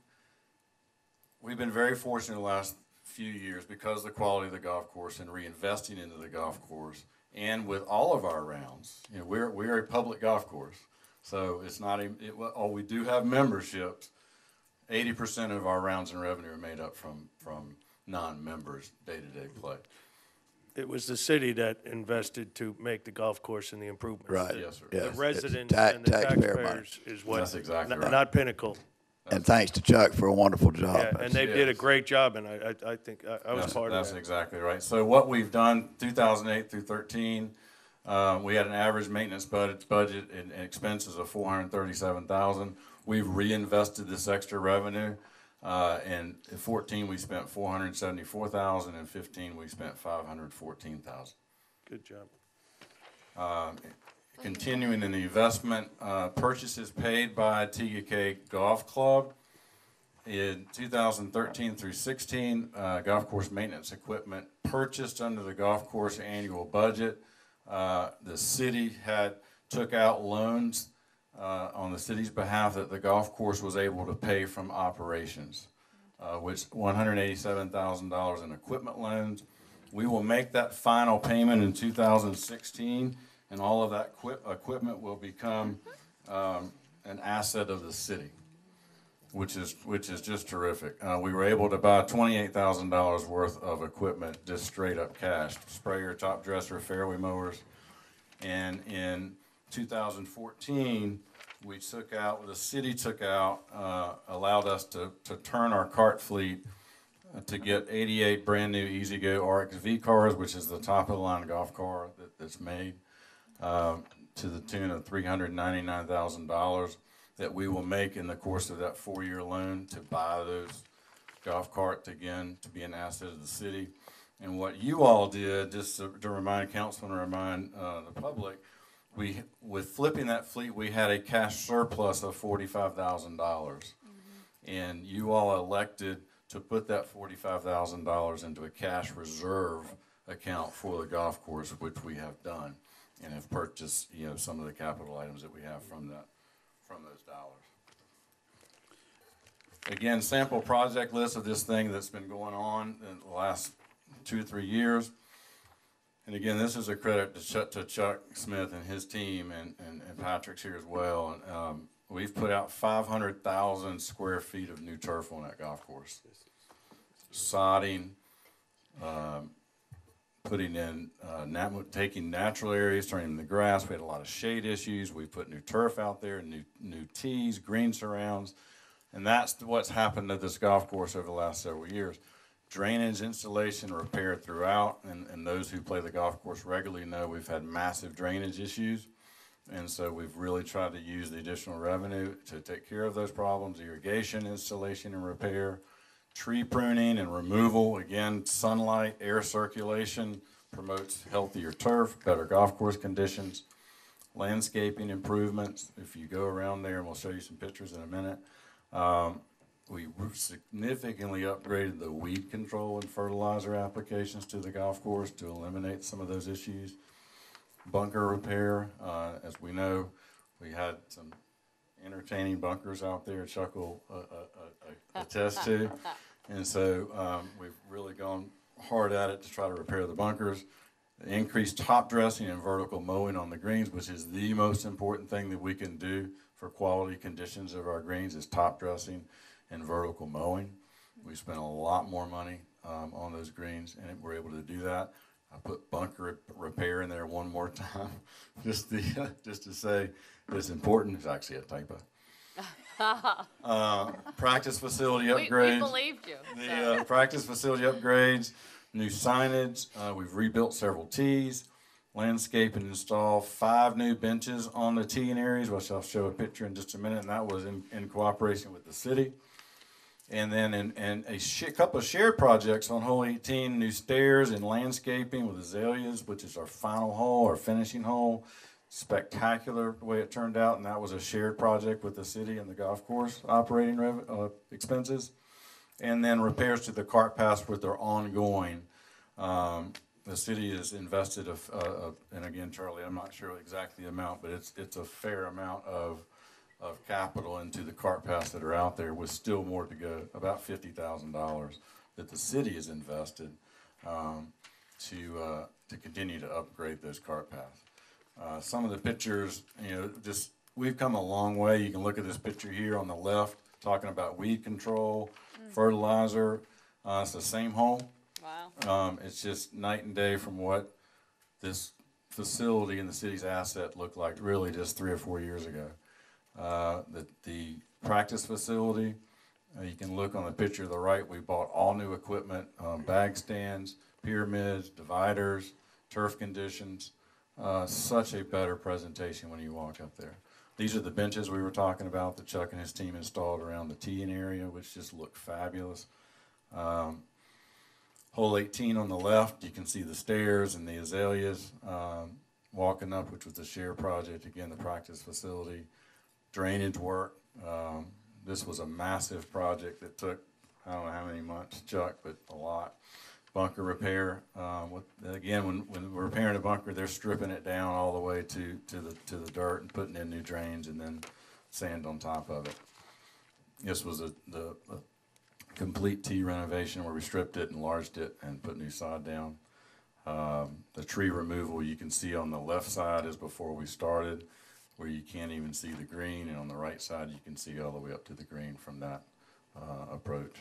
been very fortunate in the last few years because of the quality of the golf course and reinvesting into the golf course, and with all of our rounds. You know, we're a public golf course, so it's not we do have memberships. 80% of our rounds and revenue are made up from non-members day-to-day play. It was the city that invested to make the golf course and the improvements. Right. Yes, sir. The Yes. residents It's and the taxpayer money. taxpayers is what. That's exactly right. Not Pinnacle. And thanks to Chuck for a wonderful job. Yeah, and they did a Yes. great job, and I think I was part of That's that. exactly right. So what we've done, 2008 through 13, we had an average maintenance budget and expenses of $437,000. We've reinvested this extra revenue. And in 14, we spent $474,000. In 15, we spent $514,000. Good job. Continuing in the investment, purchases paid by TGK Golf Club in 2013 through 16, golf course maintenance equipment purchased under the golf course annual budget. The city took out loans on the city's behalf that the golf course was able to pay from operations, which $187,000 in equipment loans. We will make that final payment in 2016, and all of that equipment will become an asset of the city, which is just terrific. We were able to buy $28,000 worth of equipment, just straight up cash: sprayer, top dresser, fairway mowers. And in 2014, the city took out, allowed us to turn our cart fleet to get 88 brand new E-Z-GO RX-V cars, which is the top of the line golf car that's made, to the tune of $399,000 that we will make in the course of that 4-year loan to buy those golf carts again to be an asset of the city. And what you all did, just to remind council and remind the public, with flipping that fleet, we had a cash surplus of $45,000, and you all elected to put that $45,000 into a cash reserve account for the golf course, which we have done, and have purchased, some of the capital items that we have from those dollars. again, sample project list of this thing that's been going on in the last 2 or 3 years. And again, this is a credit to Chuck Smith and his team, and Patrick's here as well. And we've put out 500,000 square feet of new turf on that golf course. Sodding, putting in, taking natural areas, turning them to grass. We had a lot of shade issues. We put new turf out there, new tees, green surrounds. And that's what's happened to this golf course over the last several years. Drainage installation, repair throughout, and those who play the golf course regularly know we've had massive drainage issues. And so we've really tried to use the additional revenue to take care of those problems. Irrigation installation and repair, tree pruning and removal. Again, sunlight, air circulation promotes healthier turf, better golf course conditions. Landscaping improvements. If you go around there, and we'll show you some pictures in a minute, we significantly upgraded the weed control and fertilizer applications to the golf course to eliminate some of those issues. Bunker repair, as we know, we had some entertaining bunkers out there Chuck will attest to. And so we've really gone hard at it to try to repair the bunkers. Increased top dressing and vertical mowing on the greens, which is the most important thing that we can do for quality conditions of our greens, is top dressing and vertical mowing. We spent a lot more money on those greens, and we're able to do that. I put bunker repair in there one more time, just to say it's important. It's actually a typo. Practice facility upgrades. We believed you. The practice facility upgrades, new signage. We've rebuilt several tees, landscape and install 5 new benches on the teeing areas, which I'll show a picture in just a minute, and that was in cooperation with the city. And then a couple of shared projects on hole 18, new stairs and landscaping with azaleas, which is our final hole, our finishing hole. Spectacular the way it turned out, and that was a shared project with the city and the golf course operating expenses. And then repairs to the cart paths, which are ongoing. The city has invested, and again, Charlie, I'm not sure exactly the amount, but it's a fair amount of capital into the cart paths that are out there, with still more to go, about $50,000 that the city has invested to continue to upgrade those cart paths. Some of the pictures, we've come a long way. You can look at this picture here on the left, talking about weed control, fertilizer. It's the same hole. Wow. It's just night and day from what this facility and the city's asset looked like really just 3 or 4 years ago. The practice facility, you can look on the picture to the right, we bought all new equipment, bag stands, pyramids, dividers, turf conditions. Such a better presentation when you walk up there. These are the benches we were talking about that Chuck and his team installed around the teeing area, which just look fabulous. Hole 18 on the left, you can see the stairs and the azaleas walking up, which was the share project, again, the practice facility. Drainage work. This was a massive project that took, I don't know how many months, Chuck, but a lot. Bunker repair. Again, when we're repairing a bunker, they're stripping it down all the way to the dirt and putting in new drains and then sand on top of it. This was the complete tee renovation where we stripped it, enlarged it, and put new sod down. The tree removal you can see on the left side is before we started, where you can't even see the green, and on the right side you can see all the way up to the green from that approach.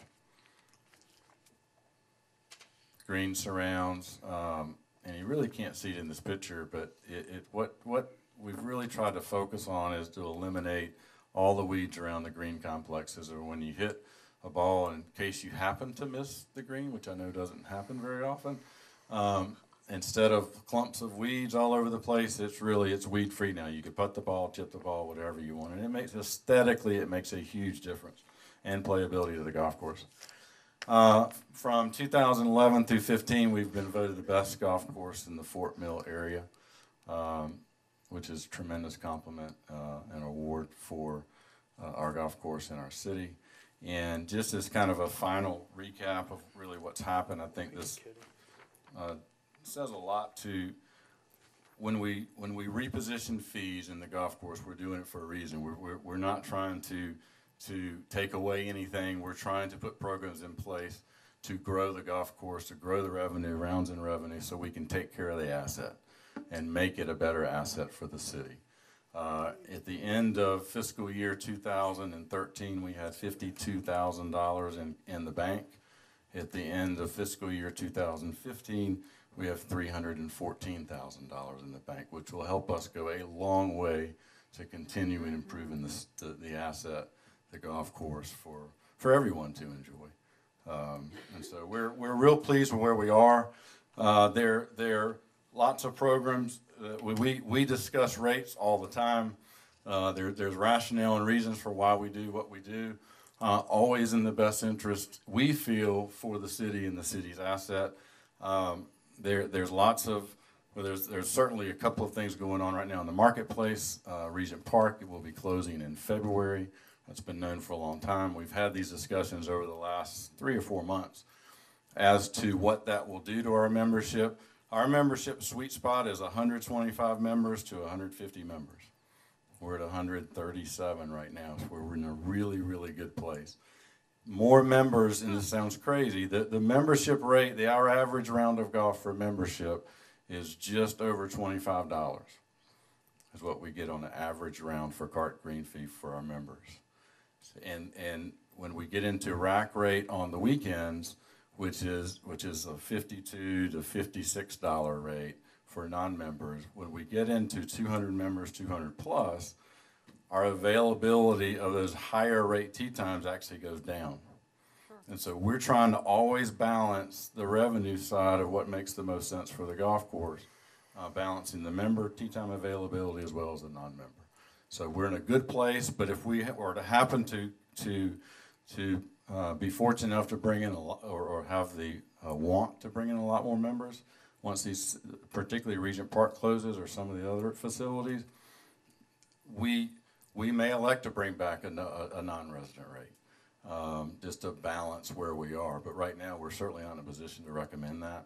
Green surrounds, and you really can't see it in this picture, but what we've really tried to focus on is to eliminate all the weeds around the green complexes, or when you hit a ball, in case you happen to miss the green, which I know doesn't happen very often, instead of clumps of weeds all over the place, it's weed free now. You can putt the ball, chip the ball, whatever you want, and it makes aesthetically a huge difference and playability to the golf course. From 2011 through 15, we've been voted the best golf course in the Fort Mill area, which is a tremendous compliment and award for our golf course in our city. And just as kind of a final recap of really what's happened, I think this says a lot to when we reposition fees in the golf course, we're doing it for a reason. We're not trying to to take away anything. We're trying to put programs in place to grow the golf course, to grow the revenue, rounds and revenue, so we can take care of the asset and make it a better asset for the city. At the end of fiscal year 2013, we had $52,000 in the bank. At the end of fiscal year 2015, we have $314,000 in the bank, which will help us go a long way to continue improving the asset, the golf course, for everyone to enjoy. And so we're real pleased with where we are. There are lots of programs. We discuss rates all the time. There's rationale and reasons for why we do what we do. Always in the best interest, we feel, for the city and the city's asset. There's lots of, well, there's certainly a couple of things going on right now in the marketplace. Regent Park will be closing in February. That's been known for a long time. We've had these discussions over the last 3 or 4 months as to what that will do to our membership. Our membership sweet spot is 125 members to 150 members. We're at 137 right now, so we're in a really, really good place. More members, and this sounds crazy, the membership rate, our average round of golf for membership is just over $25 is what we get on an average round for cart green fee for our members. And when we get into rack rate on the weekends, which is a $52 to $56 rate for non-members, when we get into 200 members, 200 plus, our availability of those higher rate tee times actually goes down. And so we're trying to always balance the revenue side of what makes the most sense for the golf course, balancing the member tee time availability as well as the non-member. So we're in a good place, but if we were to happen to be fortunate enough to bring in or have the want to bring in a lot more members, once these, particularly Regent Park closes or some of the other facilities, we may elect to bring back a non-resident rate, just to balance where we are. But right now, we're certainly not in a position to recommend that.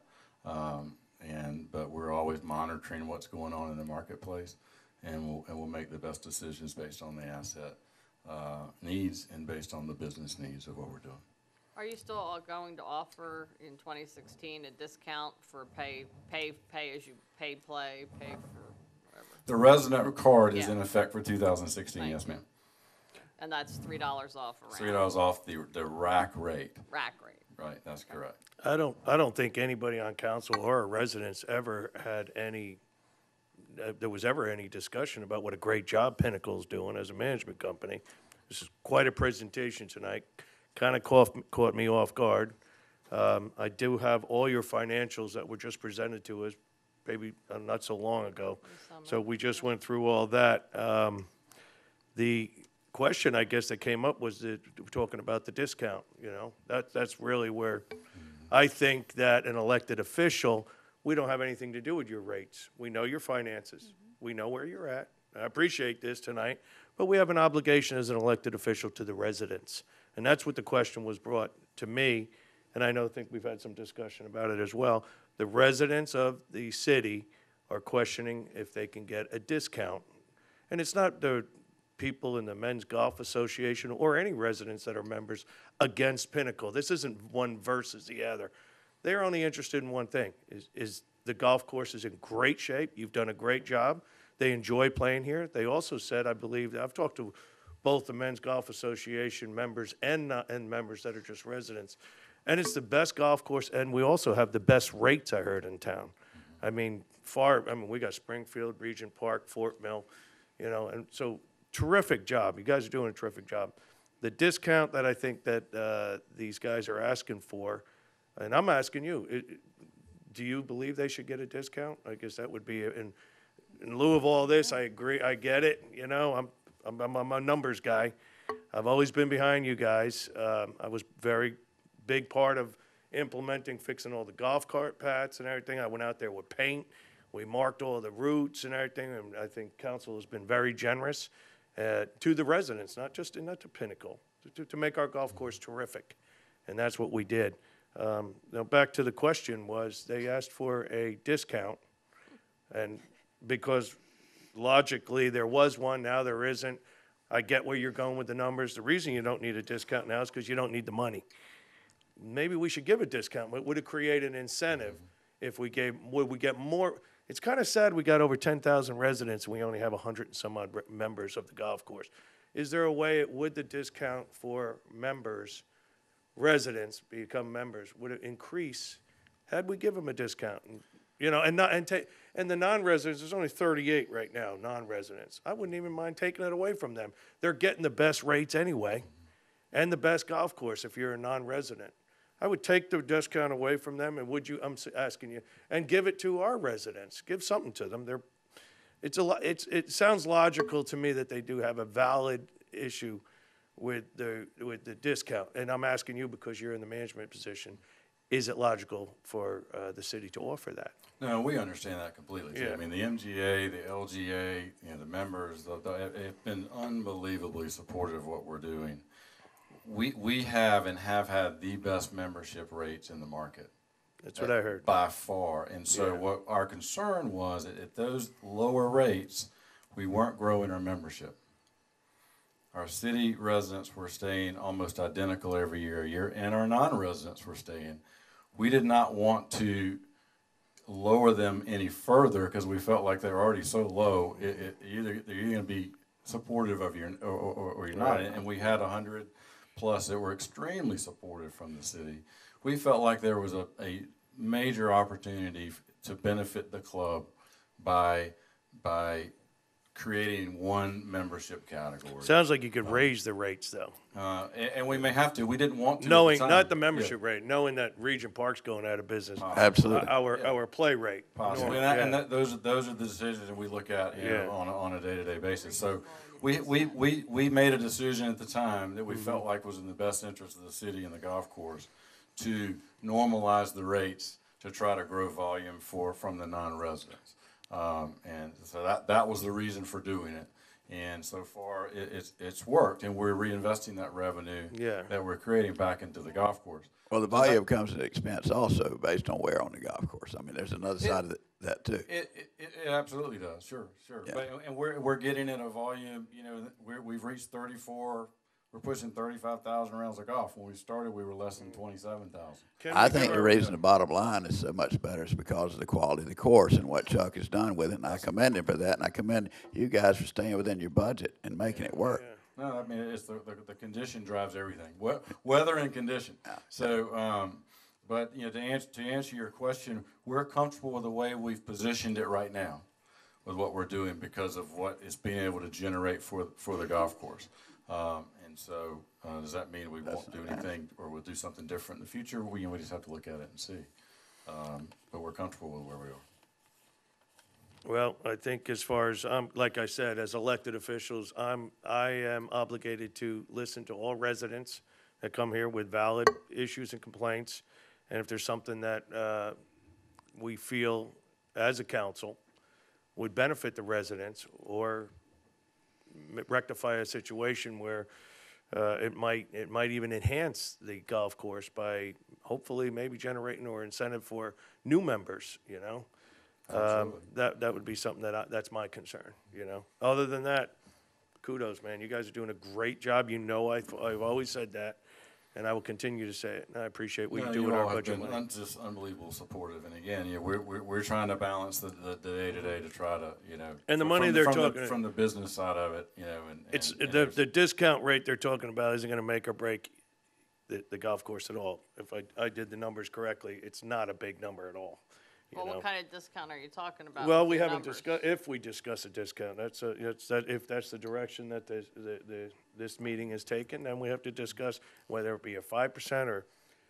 But we're always monitoring what's going on in the marketplace, and we'll make the best decisions based on the asset needs and based on the business needs of what we're doing. Are you still going to offer in 2016 a discount for pay as you play, pay for whatever? The resident card is Yeah. in effect for 2016, Thank yes, you. ma'am. And that's $3 off a round. $3 off the rack rate. Rack rate. Right, that's correct. I don't think anybody on council or residents ever had any, there was ever any discussion about what a great job Pinnacle's doing as a management company. This is quite a presentation tonight. Kind of caught me off guard. I do have all your financials that were just presented to us, maybe not so long ago. So we just went through all that. The question, I guess, that came up was talking about the discount, you know. That's really where I think that an elected official, we don't have anything to do with your rates. We know your finances. We know where you're at. I appreciate this tonight, but we have an obligation as an elected official to the residents. And that's what the question was brought to me, and I think we've had some discussion about it as well. The residents of the city are questioning if they can get a discount. And it's not the people in the Men's Golf Association or any residents that are members against Pinnacle. This isn't one versus the other. They're only interested in one thing, is the golf course is in great shape. You've done a great job. They enjoy playing here. They also said, I believe, I've talked to both the Men's Golf Association members and members that are just residents. And it's the best golf course, and we also have the best rates, I heard, in town. I mean, we got Springfield, Regent Park, Fort Mill, you know, and so terrific job. You guys are doing a terrific job. The discount that I think that these guys are asking for, and I'm asking you, do you believe they should get a discount? I guess that would be, in lieu of all this, I agree, I get it, you know, I'm a numbers guy. I've always been behind you guys. I was very big part of implementing, fixing all the golf cart paths and everything. I went out there with paint. We marked all the routes and everything, and I think council has been very generous to the residents, not to Pinnacle, to make our golf course terrific, and that's what we did. Now back to the question was, they asked for a discount, and because logically there was one, now there isn't. I get where you're going with the numbers. The reason you don't need a discount now is because you don't need the money. Maybe we should give a discount. Would it create an incentive if we gave, would we get more? It's kind of sad we got over 10,000 residents and we only have 100 and some odd members of the golf course. Is there a way, would the discount for members, residents become members, would it increase? Had we give them a discount? And, you know, and the non-residents, there's only 38 right now, non-residents. I wouldn't even mind taking it away from them. They're getting the best rates anyway, and the best golf course if you're a non-resident. I would take the discount away from them, and would you, I'm asking you, and give it to our residents. Give something to them. It sounds logical to me that they do have a valid issue with the discount. And I'm asking you because you're in the management position. Is it logical for the city to offer that? No, we understand that completely, too. Yeah. I mean, the MGA, the LGA, you know, the members, have been unbelievably supportive of what we're doing. We have and have had the best membership rates in the market. That's what I heard. By far. And so Yeah. what our concern was, at those lower rates, we weren't growing our membership. Our city residents were staying almost identical every year, and our non-residents were staying. We did not want to lower them any further because we felt like they were already so low. Either you're going to be supportive of your or you're not. And we had 100 plus that were extremely supportive from the city. We felt like there was a major opportunity to benefit the club by creating one membership category. Sounds like you could raise the rates, though. And we may have to. We didn't want to. Knowing, at the time. not the membership rate, knowing that Regent Park's going out of business. Absolutely. Our play rate. Possibly. Yeah. And those are the decisions that we look at, you know, on a day-to-day basis. So we made a decision at the time that we felt like was in the best interest of the city and the golf course to normalize the rates to try to grow volume from the non-residents. And so that was the reason for doing it. And so far, it's worked, and we're reinvesting that revenue that we're creating back into the golf course. Well, the volume comes at an expense also based on wear on the golf course. I mean, there's another side of that too. It absolutely does. Sure. Yeah. And we're getting at a volume. You know, we've reached 34. We're pushing 35,000 rounds of golf. When we started, we were less than 27,000. I think the reason the bottom line is so much better is because of the quality of the course and what Chuck has done with it, and I commend him for that, and I commend you guys for staying within your budget and making it work. No, I mean, it's the condition drives everything, weather and condition. So, but you know, to answer your question, we're comfortable with the way we've positioned it right now, with what we're doing because of what it's being able to generate for the golf course. And so, does that mean we won't do anything or we'll do something different in the future? We just have to look at it and see. But we're comfortable with where we are. Well, I think as far as, like I said, as elected officials, I am obligated to listen to all residents that come here with valid issues and complaints. And if there's something that we feel as a council would benefit the residents or rectify a situation where it might even enhance the golf course by hopefully maybe generating or incentive for new members, you know. That would be something that's my concern, you know. Other than that, kudos, man. You guys are doing a great job. You know, I've always said that, and I will continue to say it. And I appreciate what you do with our budget money. You all have been just unbelievable supportive, and again, yeah, we're trying to balance the day-to-day to try to, you know. And the money they're talking from the business side of it, you know, and it's and the discount rate they're talking about isn't going to make or break the golf course at all. If I did the numbers correctly, it's not a big number at all. Well, what kind of discount are you talking about? Well, with we the haven't numbers? discussed, if we discuss a discount, if that's the direction that this meeting is taken, then we have to discuss whether it be a 5% or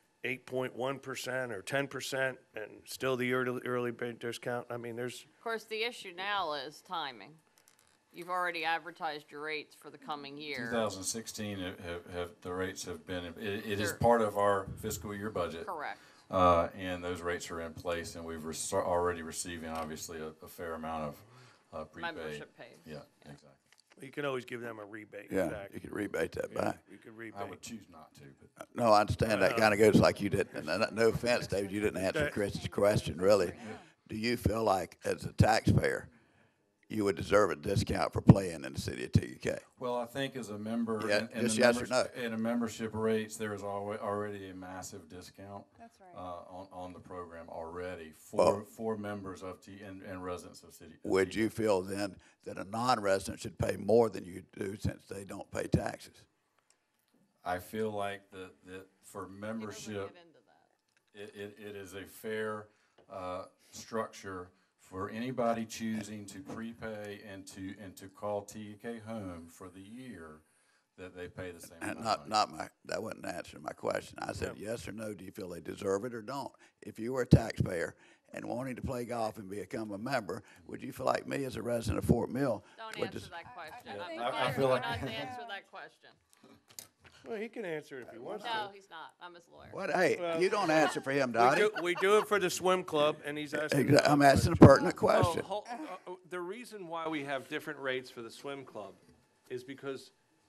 8.1% or 10% and still the early bird discount. I mean, there's. Of course, the issue now is timing. You've already advertised your rates for the coming year. 2016, the rates have been, it is part of our fiscal year budget. Correct. And those rates are in place, and we've already receiving, obviously, a fair amount of prepaid. Membership paid. Yeah, exactly. You can always give them a rebate Yeah, back. you could rebate that Yeah, back. you could rebate. I would choose not to, but. No, I understand that kind of goes like you didn't, and no offense, David, you didn't answer Chris's question, really. Do you feel like, as a taxpayer, you would deserve a discount for playing in the city of TUK? Well, I think as a member. Yeah, in just the yes or no. In a membership rates, there is already a massive discount. That's right. On the program already Well- for members of and residents of city. Would you feel then that a non-resident should pay more than you do since they don't pay taxes? I feel like that for membership, Get into that. it is a fair, structure for anybody choosing to prepay and to call TUK home for the year, that they pay the same amount And of money. not my, that wasn't answering my question. I said yes or no, do you feel they deserve it or don't? If you were a taxpayer and wanting to play golf and become a member, would you feel like me as a resident of Fort Mill? Don't would answer just- that question. I I'm think not I feel like- not to answer that question. Well, he can answer it if he wants to. No, he's not. I'm his lawyer. What, hey, you don't answer for him, We Dottie. we do it for the swim club, and he's asking. Exa- I'm asking a pertinent question. The reason why we have different rates for the swim club is because,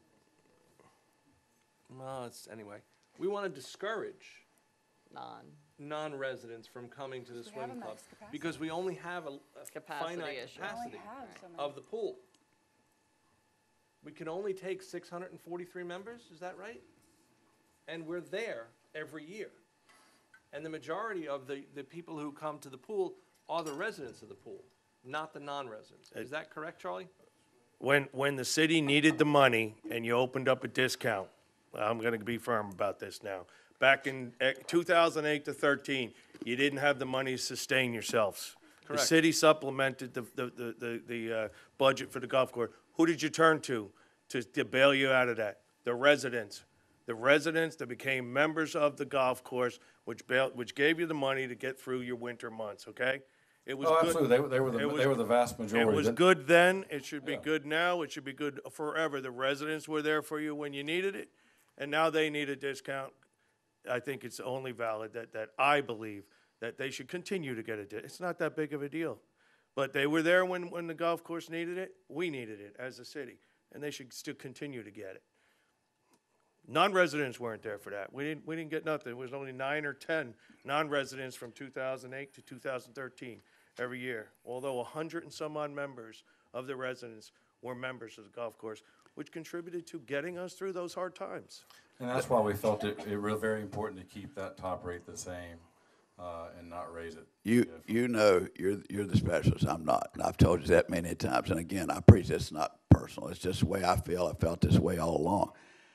well, anyway, we want to discourage non-residents from coming to the We have swim a club. max capacity. Because we only have a Capacity finite issue. We only capacity have so many. of the pool. We can only take 643 members, is that right? And we're there every year. And the majority of the people who come to the pool are the residents of the pool, not the non-residents. Is that correct, Charlie? When the city needed the money and you opened up a discount, I'm gonna be firm about this now. Back in 2008 to 13, you didn't have the money to sustain yourselves. The Correct. city supplemented the budget for the golf course. Who did you turn to bail you out of that? The residents. The residents that became members of the golf course, which gave you the money to get through your winter months, okay? It was Oh, good. absolutely, they It was- were the vast majority. It was That- good then, it should be Yeah. good now, it should be good forever. The residents were there for you when you needed it, and now they need a discount. I think it's only valid that I believe that they should continue to get it's not that big of a deal. But they were there when the golf course needed it, we needed it as a city, and they should still continue to get it. Non-residents weren't there for that. We didn't get nothing. It was only 9 or 10 non-residents from 2008 to 2013 every year. Although 100 and some odd members of the residents were members of the golf course, which contributed to getting us through those hard times. And that's why we felt it very important to keep that top rate the same, and not raise it. You know, you're the specialist, I'm not, and I've told you that many times, and again, I appreciate it's not personal, it's just the way I feel, I felt this way all along.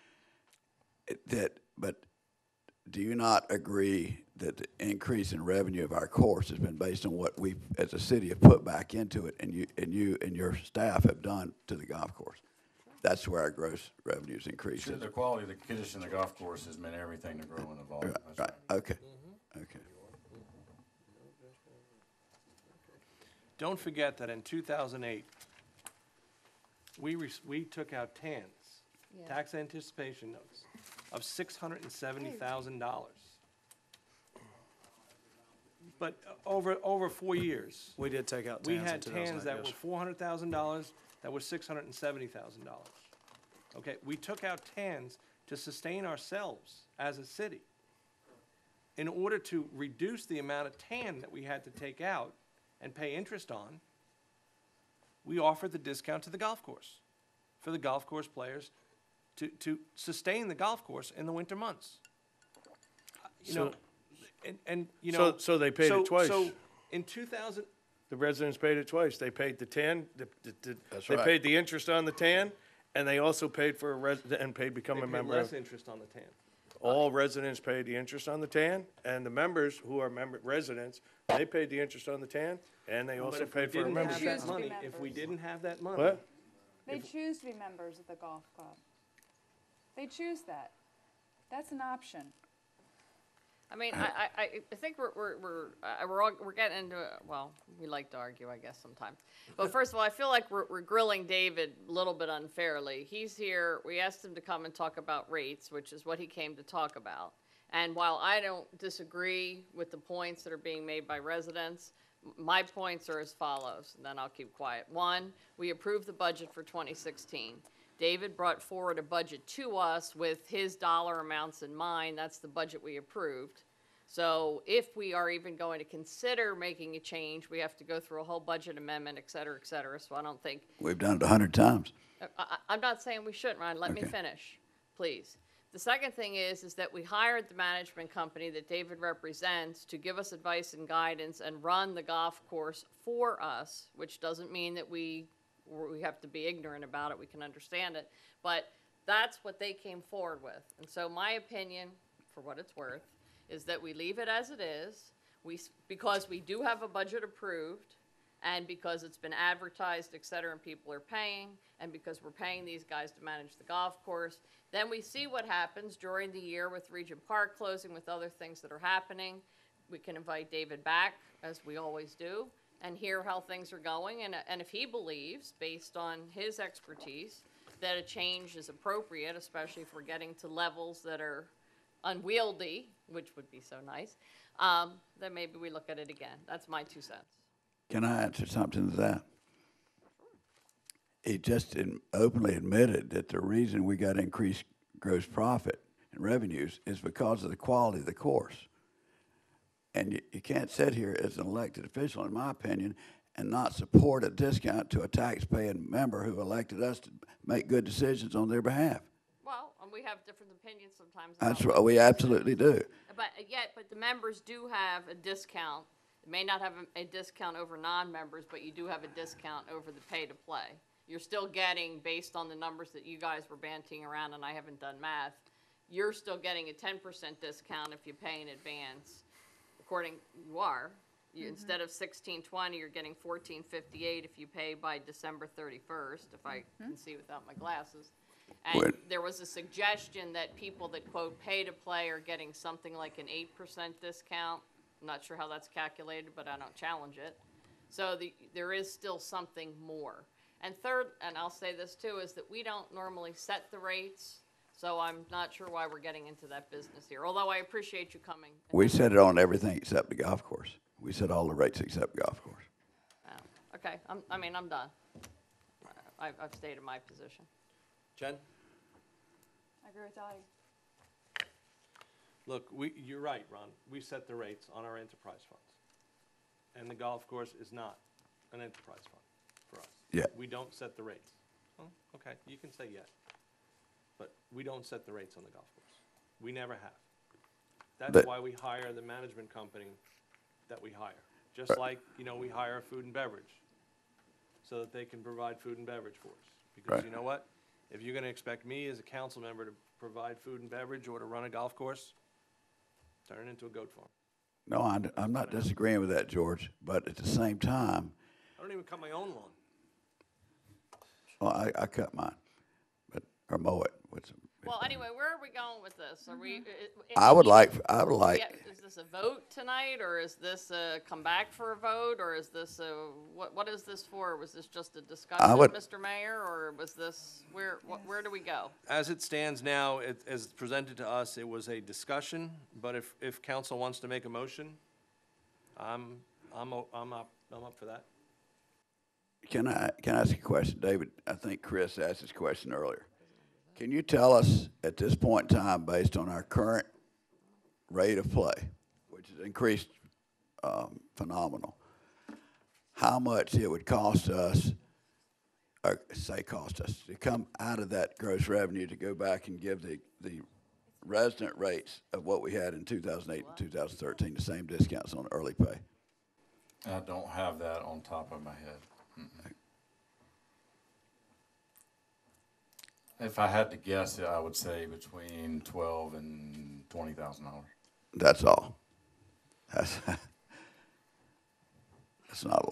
But do you not agree that the increase in revenue of our course has been based on what we, as a city, have put back into it, and you and your staff have done to the golf course? That's where our gross revenues increase. The quality of the condition of the golf course has meant everything to grow and evolve. Right, That's right, okay, okay. Don't forget that in 2008, we took out TANs, Yeah. tax anticipation notes, of $670,000. But over 4 years, We did take out we TANs in had TANs 2008, that were yes. $400,000, that were $670,000. Okay, we took out TANs to sustain ourselves as a city. In order to reduce the amount of TAN that we had to take out and pay interest on, we offered the discount to the golf course, for the golf course players to sustain the golf course in the winter months. You know, and you know. So they paid it twice. So in 2000, The residents paid it twice. They paid the TAN, That's they right. paid the interest on the TAN, and they also paid for become they a paid member. less interest on the TAN. All residents paid the interest on the TAN, and the members who are residents, they paid the interest on the TAN, and they also But if we paid for a didn't have membership. Choose that to be money, if we members. didn't have that money. What? They choose to be members of the golf club. They choose that. That's an option. I mean, I think we're getting into it. Well, we like to argue, I guess, sometimes. But first of all, I feel like we're grilling David a little bit unfairly. He's here. We asked him to come and talk about rates, which is what he came to talk about. And while I don't disagree with the points that are being made by residents, my points are as follows, and then I'll keep quiet. One, we approved the budget for 2016. David brought forward a budget to us with his dollar amounts in mind. That's the budget we approved. So if we are even going to consider making a change, we have to go through a whole budget amendment, et cetera, et cetera. So I don't think, We've done it 100 times. I'm not saying we shouldn't, Ron, let me Okay. finish, please. The second thing is that we hired the management company that David represents to give us advice and guidance and run the golf course for us, which doesn't mean that we have to be ignorant about it, we can understand it, but that's what they came forward with. And so my opinion, for what it's worth, is that we leave it as it is, because we do have a budget approved, and because it's been advertised, et cetera, and people are paying, and because we're paying these guys to manage the golf course, then we see what happens during the year with Regent Park closing, with other things that are happening. We can invite David back, as we always do, and hear how things are going, and if he believes, based on his expertise, that a change is appropriate, especially if we're getting to levels that are unwieldy, which would be so nice, then maybe we look at it again. That's my 2 cents. Can I answer something to that? He just openly admitted that the reason we got increased gross profit and revenues is because of the quality of the course. And you can't sit here as an elected official, in my opinion, and not support a discount to a tax-paying member who elected us to make good decisions on their behalf. Well, and we have different opinions sometimes. That's about what we absolutely do. But the members do have a discount. It may not have a discount over non-members, but you do have a discount over the pay-to-play. You're still getting, based on the numbers that you guys were banting around, and I haven't done math, you're still getting a 10% discount if you pay in advance. You are. Instead of $16.20, you're getting $14.58 if you pay by December 31st, if I can see without my glasses. And Wait. there was a suggestion that people that quote pay to play are getting something like an 8% discount. I'm not sure how that's calculated, but I don't challenge it. So there is still something more. And third, and I'll say this too, is that we don't normally set the rates. So I'm not sure why we're getting into that business here, although I appreciate you coming. We set it on everything except the golf course. We set all the rates except the golf course. Oh, okay, I'm done. I've stated my position. Jen? I agree with Dottie. Look, you're right, Ron. We set the rates on our enterprise funds. And the golf course is not an enterprise fund for us. Yeah. We don't set the rates. Oh, okay, you can say yet. But we don't set the rates on the golf course. We never have. That's But- why we hire the management company that we hire. Just like, we hire food and beverage so that they can provide food and beverage for us. Because Right. you know what? If you're gonna expect me as a council member to provide food and beverage or to run a golf course, turn it into a goat farm. No, I'm not disagreeing with that, George, but at the same time, I don't even cut my own lawn. well, I cut mine, or mow it. Well, anyway, where are we going with this? Are we? I would like, Yeah, is this a vote tonight, or is this a come back for a vote, or is this what is this for? Was this just a discussion, Mr. Mayor, or was this, where do we go? As it stands now, as presented to us, it was a discussion, but if council wants to make a motion, I'm up for that. Can I ask a question, David? I think Chris asked this question earlier. Can you tell us at this point in time, based on our current rate of play, which has increased phenomenal, how much it would cost us, or to come out of that gross revenue to go back and give the resident rates of what we had in 2008 and 2013, the same discounts on early pay? I don't have that on top of my head. Mm-mm. If I had to guess, I would say between $12,000 and $20,000. That's all. That's not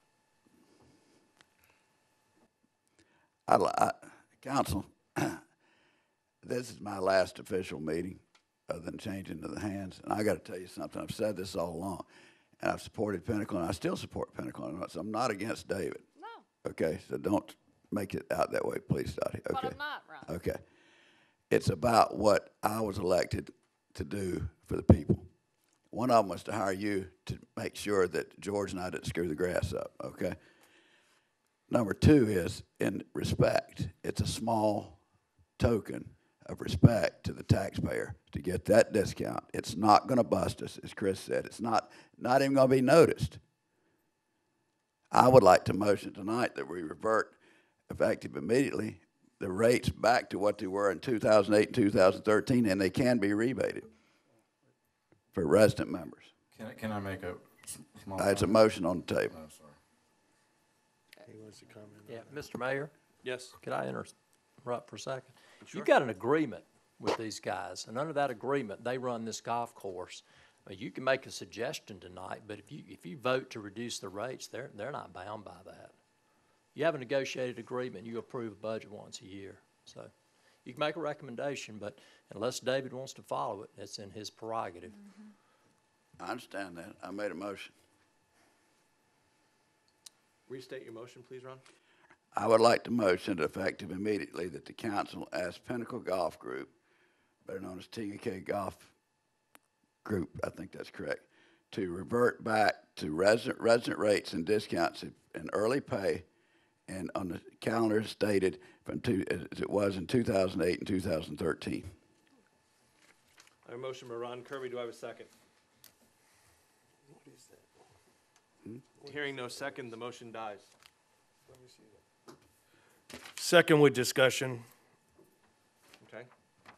a lot. Council, this is my last official meeting other than changing to the hands. And I got to tell you something. I've said this all along. And I've supported Pinnacle, and I still support Pinnacle. So I'm not against David. No. Okay, so don't make it out that way, please, Dottie. Okay. But I'm not, Ron. Okay. It's about what I was elected to do for the people. One of them was to hire you to make sure that George and I didn't screw the grass up, okay? Number two is, in respect, it's a small token of respect to the taxpayer to get that discount. It's not gonna bust us, as Chris said. It's not even gonna be noticed. I would like to motion tonight that we revert, effective immediately, the rates back to what they were in 2008 and 2013, and they can be rebated for resident members. Can I make a small? It's a motion on the table. Oh, sorry. He wants to comment. Yeah, Mr. Mayor, Yes. could I interrupt for a second? Sure. You've got an agreement with these guys, and under that agreement, they run this golf course. I mean, you can make a suggestion tonight, but if you vote to reduce the rates, they're not bound by that. You have a negotiated agreement, you approve a budget once a year. So you can make a recommendation, but unless David wants to follow it, it's in his prerogative. I understand that. I made a motion. Restate your motion, please, Ron. I would like to motion effective immediately that the council ask Pinnacle Golf Group, better known as TK Golf Group, I think that's correct, to revert back to resident rates and discounts in early pay and on the calendar stated as it was in 2008 and 2013. I have a motion by Ron Kirby. Do I have a second? Hearing no second, the motion dies. Second with discussion. Okay.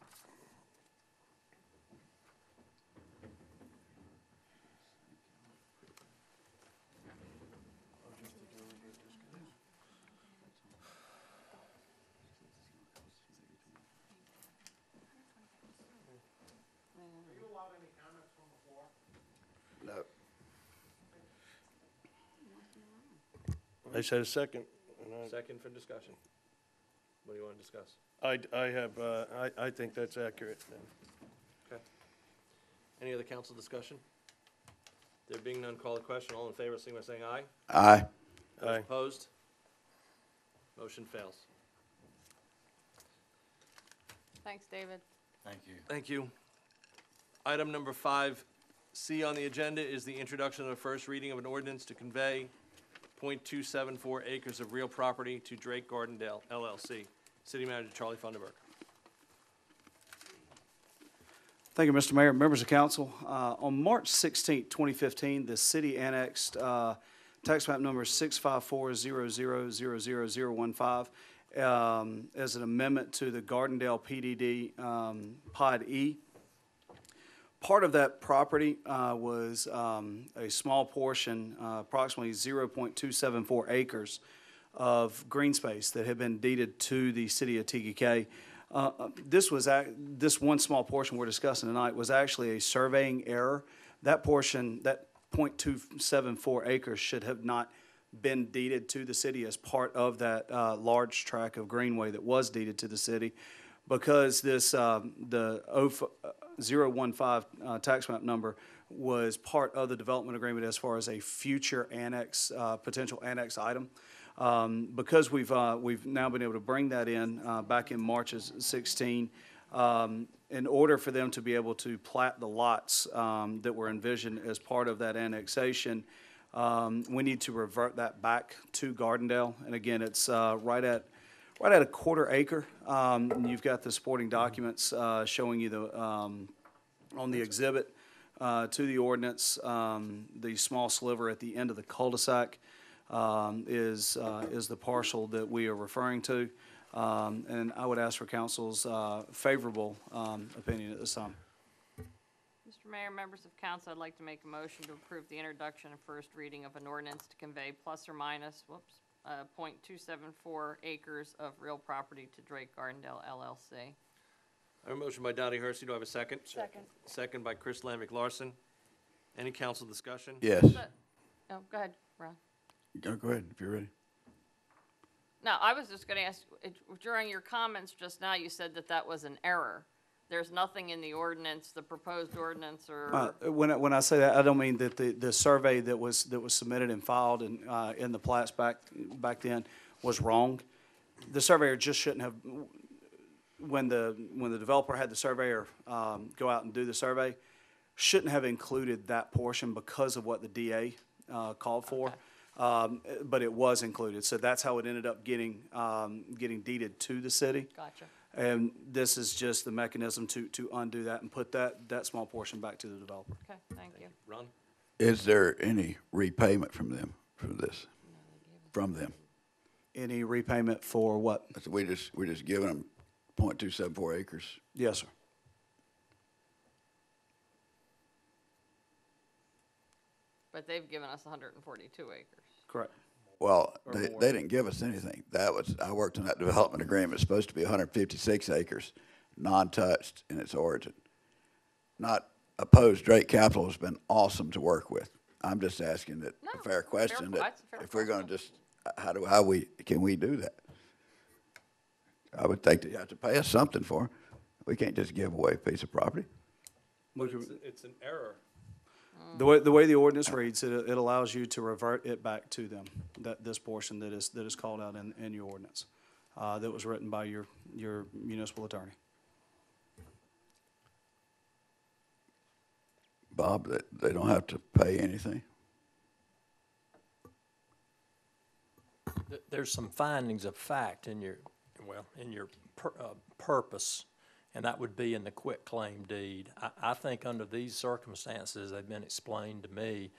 No. I said a second. And Second for discussion. What do you want to discuss? I think that's accurate. Okay. Any other council discussion? There being none, call the question. All in favor, signify by saying aye. Aye. Those Aye. opposed? Motion fails. Thanks, David. Thank you. Thank you. Item number 5C on the agenda is the introduction of a first reading of an ordinance to convey .274 acres of real property to Drake Gardendale LLC. City Manager Charlie Funderburk. Thank you, Mr. Mayor, members of council. On March 16, 2015, the city annexed tax map number 65400000015 as an amendment to the Gardendale PDD Pod E. Part of that property was a small portion, approximately 0.274 acres of green space that had been deeded to the city of TGK. This one small portion we're discussing tonight was actually a surveying error. That portion, that .274 acres should have not been deeded to the city as part of that large tract of greenway that was deeded to the city. Because this, the 015 tax map number was part of the development agreement as far as a future annex, potential annex item. Because we've now been able to bring that in back in March of 16, in order for them to be able to plat the lots that were envisioned as part of that annexation, we need to revert that back to Gardendale. And again, it's right at a quarter acre. You've got the supporting documents showing you the on the exhibit to the ordinance, the small sliver at the end of the cul-de-sac is the parcel that we are referring to. And I would ask for council's favorable opinion at this time. Mr. Mayor, members of council, I'd like to make a motion to approve the introduction and first reading of an ordinance to convey plus or minus, .274 acres of real property to Drake Gardendale LLC. I have a motion by Dottie Hersey. Do I have a second? Second. Second by Chris Lambic Larson. Any council discussion? Yes. Oh, go ahead, Ron. Go ahead, if you're ready. No, I was just gonna ask, during your comments just now, you said that that was an error. There's nothing in the ordinance, the proposed ordinance, or, When I say that, I don't mean that the survey that was submitted and filed and in the plats back then was wrong. The surveyor just shouldn't have, when the developer had the surveyor go out and do the survey, shouldn't have included that portion because of what the DA called for. But it was included, so that's how it ended up getting deeded to the city. gotcha. And this is just the mechanism to undo that and put that small portion back to the developer. Okay, thank you. Ron? Is there any repayment from them for this? From them? Any repayment for what? We're just giving them .274 acres? Yes, sir. But they've given us 142 acres. Correct. Well, they didn't give us anything. I worked on that development agreement. It's supposed to be 156 acres, non-touched in its origin. Not opposed. Drake Capital has been awesome to work with. I'm just asking that No, a fair question that that's a fair if we're going question. to just, can we do that? I would think that you have to pay us something for it. We can't just give away a piece of property. It's an error. The way the ordinance reads, it allows you to revert it back to them, this portion that is called out in your ordinance, that was written by your municipal attorney. Bob, they don't have to pay anything? There's some findings of fact in your purpose, and that would be in the quitclaim deed. I think under these circumstances, they've been explained to me,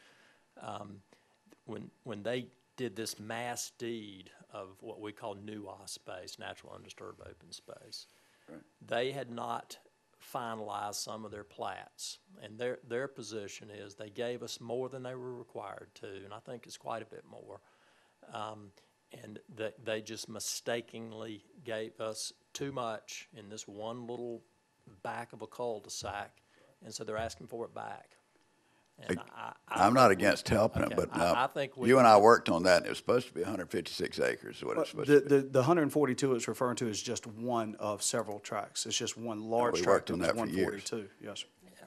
when they did this mass deed of what we call NUA space, natural undisturbed open space, they had not finalized some of their plats, and their position is they gave us more than they were required to, and I think it's quite a bit more. And they just mistakenly gave us too much in this one little back of a cul-de-sac, and so they're asking for it back. And I'm not against helping them, Okay, but I think we you and can- I worked on that, and it was supposed to be 156 acres is what it's supposed to be. The 142 it's referring to is just one of several tracks. It's just one large we tract worked on that was that for years. 142. Yes, sir.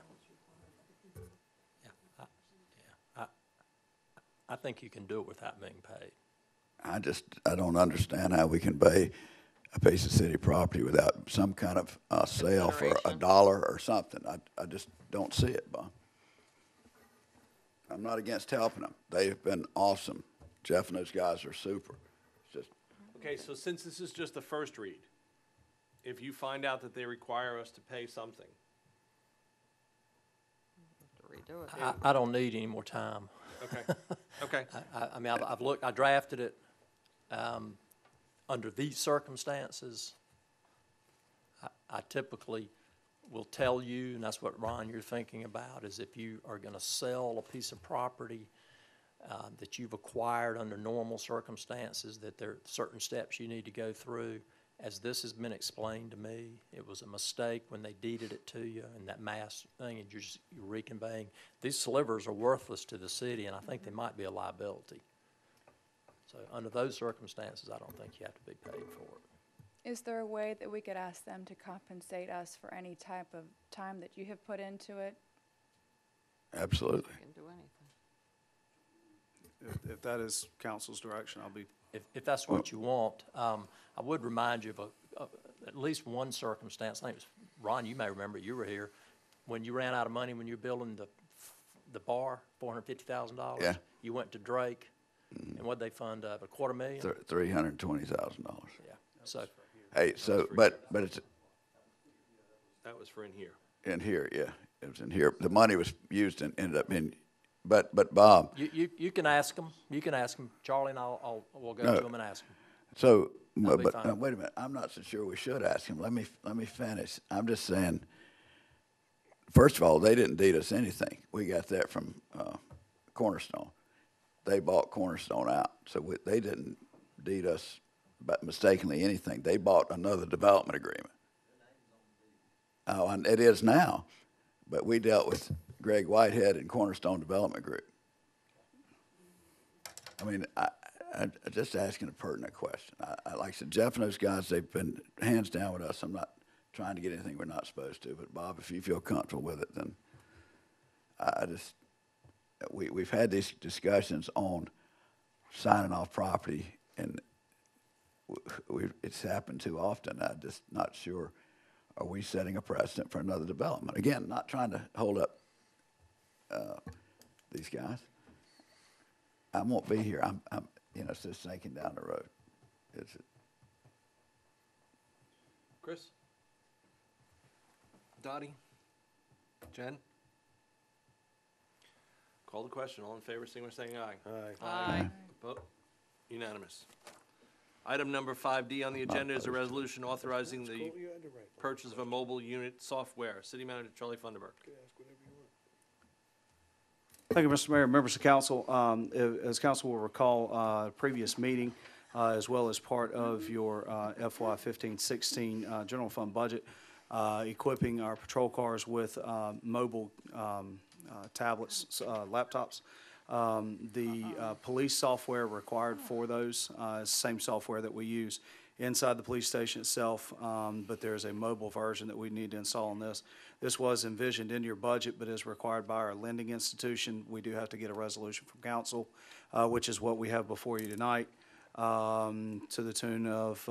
I think you can do it without being paid. I don't understand how we can pay a piece of city property without some kind of sale for Consideration. $1 or something. I just don't see it, Bob. I'm not against helping them. They've been awesome. Jeff and those guys are super. It's just, Okay, so since this is just the first read, if you find out that they require us to pay something, To redo it. I don't need any more time. okay, okay. I mean, I've looked, I drafted it, under these circumstances. I typically will tell you, and that's what, Ron, you're thinking about, is if you are gonna sell a piece of property, that you've acquired under normal circumstances, that there are certain steps you need to go through. As this has been explained to me, it was a mistake when they deeded it to you, and that mass thing, and you're reconveying. These slivers are worthless to the city, and I think they might be a liability. So under those circumstances, I don't think you have to be paid for it. Is there a way that we could ask them to compensate us for any type of time that you have put into it? absolutely. You can do anything. If that is council's direction, I'll be. If that's what you want, I would remind you of at least one circumstance. I think it was, Ron, you may remember, you were here, when you ran out of money when you were building the bar, $450,000. Yeah. You went to Drake, and what'd they fund, $250,000? $320,000. Yeah, so, Hey, so, but it's That was for in here. in here, yeah. It was in here. The money was used and ended up in, but Bob, you can ask them, Charlie and we'll go No. to them and ask them. so, That'll be but, fine. wait a minute, I'm not so sure we should ask him. Let me finish. I'm just saying, first of all, they didn't deed us anything. We got that from, Cornerstone. They bought Cornerstone out, so they didn't deed us but mistakenly anything. They bought another development agreement. Oh, and it is now, but we dealt with Greg Whitehead and Cornerstone Development Group. I mean, I'm just asking a pertinent question. Like I said, Jeff and those guys, they've been hands down with us. I'm not trying to get anything we're not supposed to, but Bob, if you feel comfortable with it, then we've had these discussions on signing off property, and it's happened too often. I'm just not sure, are we setting a precedent for another development? Again, not trying to hold up these guys. I won't be here. I'm it's just thinking down the road. Chris? Dottie? Jen? Call the question. All in favor, signify by saying aye. Aye. Vote unanimous. Item number 5D on the agenda is a resolution authorizing the purchase of a mobile unit software. City Manager Charlie Funderburk. Thank you, Mr. Mayor, members of council. As council will recall, previous meeting, as well as part of your FY 15-16 general fund budget, equipping our patrol cars with mobile tablets, laptops. The police software required for those is the same software that we use inside the police station itself, but there's a mobile version that we need to install on this. This was envisioned in your budget, but is required by our lending institution. We do have to get a resolution from council, which is what we have before you tonight, to the tune of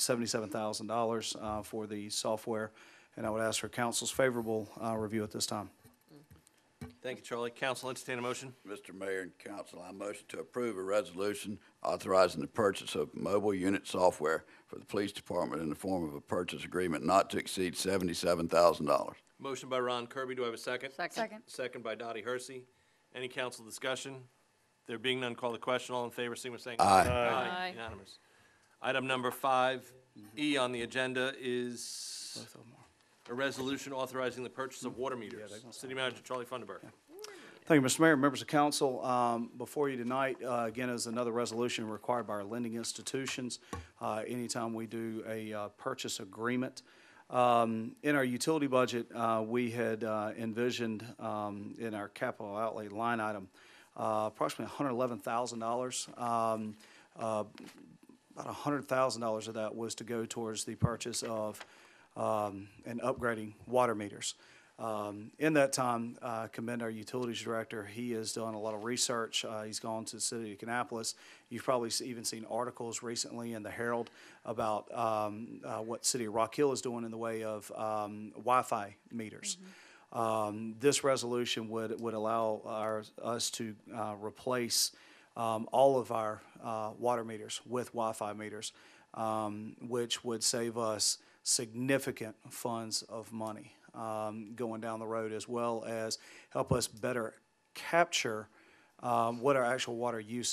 $77,000 for the software. And I would ask for council's favorable review at this time. Thank you, Charlie. Council, entertain a motion. Mr. Mayor and council, I motion to approve a resolution authorizing the purchase of mobile unit software for the police department in the form of a purchase agreement not to exceed $77,000. Motion by Ron Kirby. Do I have a second? Second. Second by Dottie Hersey. Any council discussion? There being none, call the question. All in favor, signify by saying Aye. Aye. Unanimous. Item number 5E on the agenda is a resolution authorizing the purchase of water meters. City Manager Charlie Funderburk. Thank you, Mr. Mayor, members of council. Before you tonight, again, is another resolution required by our lending institutions anytime we do a purchase agreement. In our utility budget, we had envisioned in our capital outlay line item approximately $111,000. About $100,000 of that was to go towards the purchase of and upgrading water meters. In that time, commend our utilities director. He has done a lot of research. He's gone to the city of Kannapolis. You've probably even seen articles recently in the Herald about what City of Rock Hill is doing in the way of Wi-Fi meters. This resolution would allow us to replace all of our water meters with Wi-Fi meters, which would save us significant funds of money going down the road, as well as help us better capture what our actual water use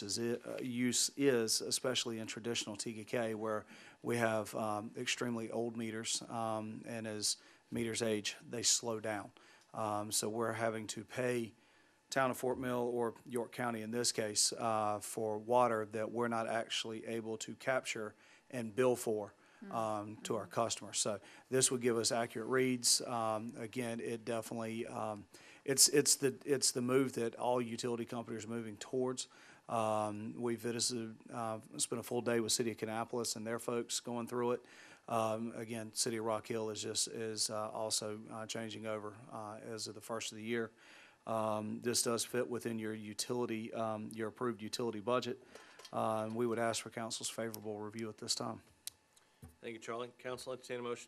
is, especially in traditional TKK, where we have extremely old meters, and as meters age, they slow down. So we're having to pay Town of Fort Mill, or York County in this case, for water that we're not actually able to capture and bill for to our customers. So this would give us accurate reads. Again, it definitely, it's the move that all utility companies are moving towards. We visited, spent a full day with City of Kannapolis and their folks going through it. Again, City of Rock Hill is also changing over as of the first of the year. This does fit within your utility, your approved utility budget. And we would ask for council's favorable review at this time. Thank you, Charlie. Council, entertain a motion.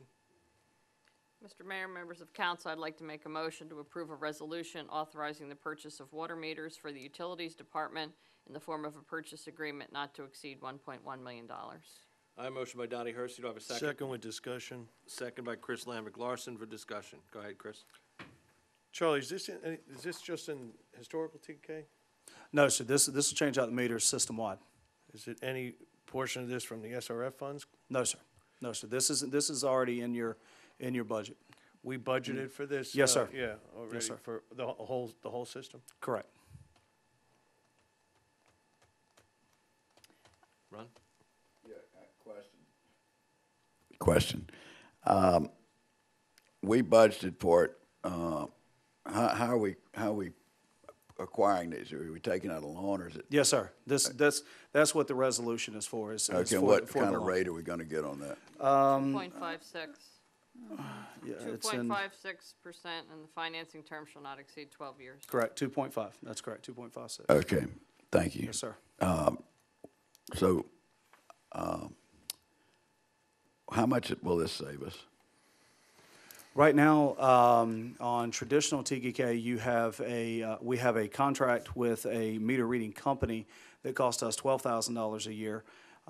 Mr. Mayor, members of council, I'd like to make a motion to approve a resolution authorizing the purchase of water meters for the utilities department in the form of a purchase agreement not to exceed $1.1 million. I have a motion by Dottie Hersey. Do I have a second? Second with discussion. Second by Chris Lambert Larson for discussion. Go ahead, Chris. Charlie, is this just in historical TK? No, sir, this will change out the meters system-wide. Is it any portion of this from the SRF funds? No, sir. No, sir. This is already in your budget. We budgeted for this? Yes, sir. Yeah, already sir. for the whole system? Correct. Ron? Yeah, question. We budgeted for it. How are we acquiring these? Are we taking out a loan, or is it? Yes, sir. That's what the resolution is for. Okay, what kind of rate are we gonna get on that? 2.56. Yeah, it's in, 2.56%, and the financing term shall not exceed 12 years. correct, 2.5. That's correct, 2.56. Okay, thank you. Yes, sir. So, how much will this save us? Right now, on traditional TKK, we have a contract with a meter reading company that costs us $12,000 a year.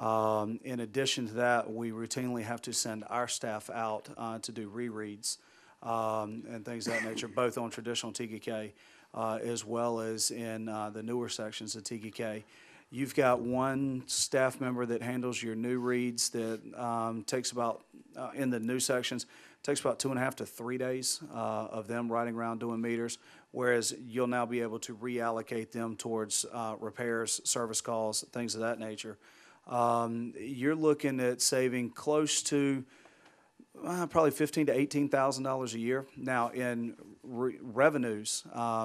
In addition to that, we routinely have to send our staff out to do rereads and things of that nature, both on traditional TKK as well as in the newer sections of TKK. You've got one staff member that handles your new reads that takes about, in the new sections, takes about 2.5 to 3 days of them riding around doing meters, whereas you'll now be able to reallocate them towards repairs, service calls, things of that nature. You're looking at saving close to probably $15,000 to $18,000 a year. Now, in revenues,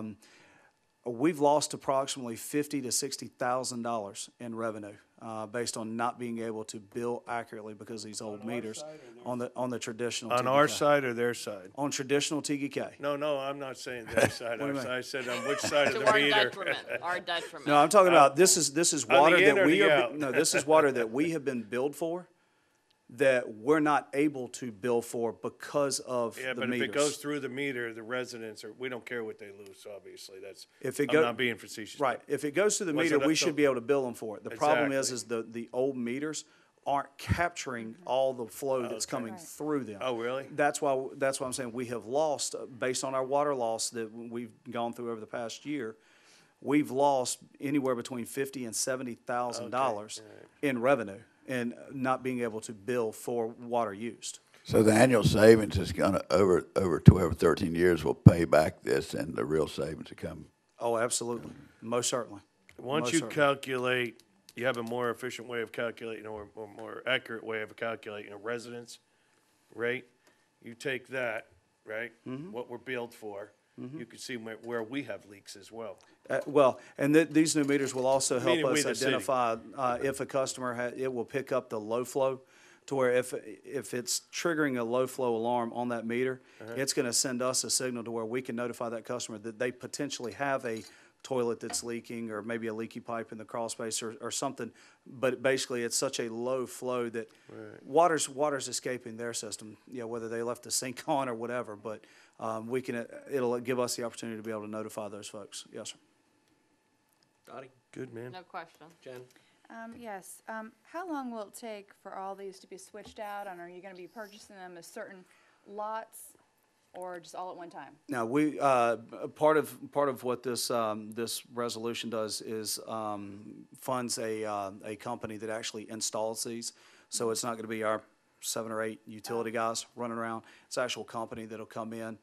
we've lost approximately $50,000 to $60,000 in revenue based on not being able to bill accurately because of these old meters on the traditional. On TKK. our side or their side? On traditional TKK. No, I'm not saying their side. What do you mean? I said on which side of To the our meter. detriment, our detriment. No, I'm talking about this is On water the in that or we the are. out? No, this is water that we have been billed for, that we're not able to bill for because of Yeah, the but meters. if it goes through the meter, the residents we don't care what they lose, obviously. If it I'm go- not being facetious. Right, if it goes to the Was meter, it we up to- should be able to bill them for it. The problem Exactly. is the old meters aren't capturing all the flow that's coming through them. Oh, really? That's why I'm saying we have lost, based on our water loss that we've gone through over the past year, we've lost anywhere between $50,000 and $70,000 in revenue and not being able to bill for water used. So the annual savings is gonna, over 12 or 13 years, will pay back this, and the real savings will come. Oh, absolutely, most certainly. Once Most you certainly. calculate, you have a more efficient way of calculating or more accurate way of calculating a residence rate. You take that, right, Mm-hmm. what we're billed for, you can see where we have leaks as well. Well, and these new meters will also help Meaning we, us the city. identify if a customer, it will pick up the low flow to where if it's triggering a low flow alarm on that meter, it's going to send us a signal to where we can notify that customer that they potentially have a toilet that's leaking or maybe a leaky pipe in the crawl space or something. But basically, it's such a low flow that water's escaping their system, whether they left the sink on or whatever. But it'll give us the opportunity to be able to notify those folks. Yes, sir. Dottie? Good, man. No question. Jen? Yes, how long will it take for all these to be switched out, and are you gonna be purchasing them as certain lots, or just all at one time? Now, we, part of what this resolution does is funds a company that actually installs these. So it's not gonna be our 7 or 8 utility guys running around. It's an actual company that'll come in.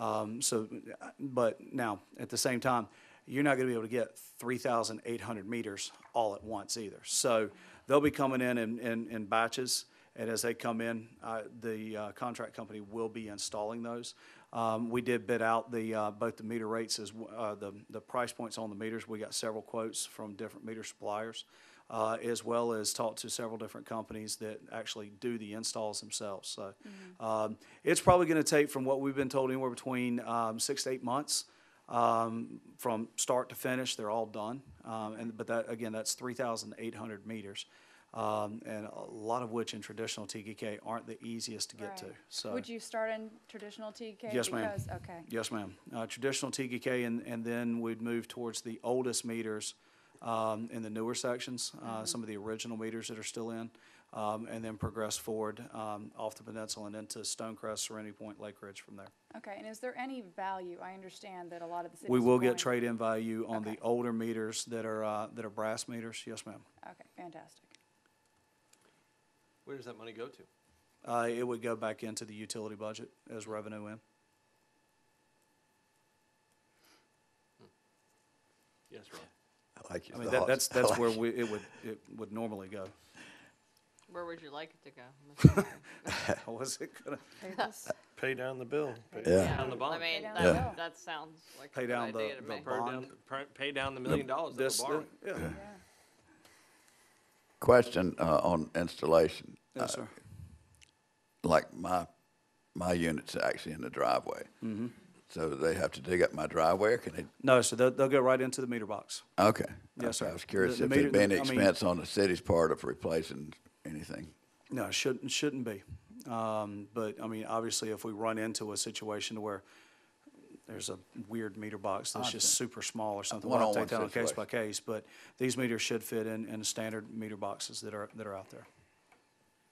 But now, at the same time, you're not gonna be able to get 3,800 meters all at once either. So they'll be coming in batches, and as they come in, the contract company will be installing those. We did bid out both the meter rates the price points on the meters. We got several quotes from different meter suppliers, as well as talked to several different companies that actually do the installs themselves. So it's probably gonna take, from what we've been told, anywhere between 6 to 8 months. From start to finish, they're all done. But that's 3,800 meters. And a lot of which in traditional TKK aren't the easiest to get to. Right. So, Would you start in traditional TK? Yes, ma'am. Okay. yes, ma'am. Traditional TKK, and then we'd move towards the oldest meters in the newer sections, some of the original meters that are still in, and then progress forward off the peninsula and into Stonecrest, Serenity Point, Lake Ridge from there. Okay, and is there any value? I understand that a lot of the cities. We will are get going- trade-in value on Okay. the older meters that are brass meters. Yes, ma'am. Okay, fantastic. Where does that money go to? It would go back into the utility budget as revenue in. Yes, Ron? I like your I mean, thoughts. that's I where like it would normally go. Where would you like it to go? Mr. Mayor? Was it gonna Pay down the bill. Yeah. Down the bond. I mean, down that, the bill. that sounds like a Pay good down idea to the me. bond? Pay down the $1 million that we're borrowing. Yeah. Question on installation. Yes, sir. Like my unit's actually in the driveway. Mm-hmm. So they have to dig up my driveway, or can they? No, so they'll go right into the meter box. Okay. Yes, Okay, sir. I was curious The if there'd meter- been any I mean- expense on the city's part of replacing anything. No, it shouldn't be. But, I mean, obviously, if we run into a situation where there's a weird meter box that's just super small or something, we'll have to take that on One-on-one case by case. But these meters should fit in standard meter boxes that are out there.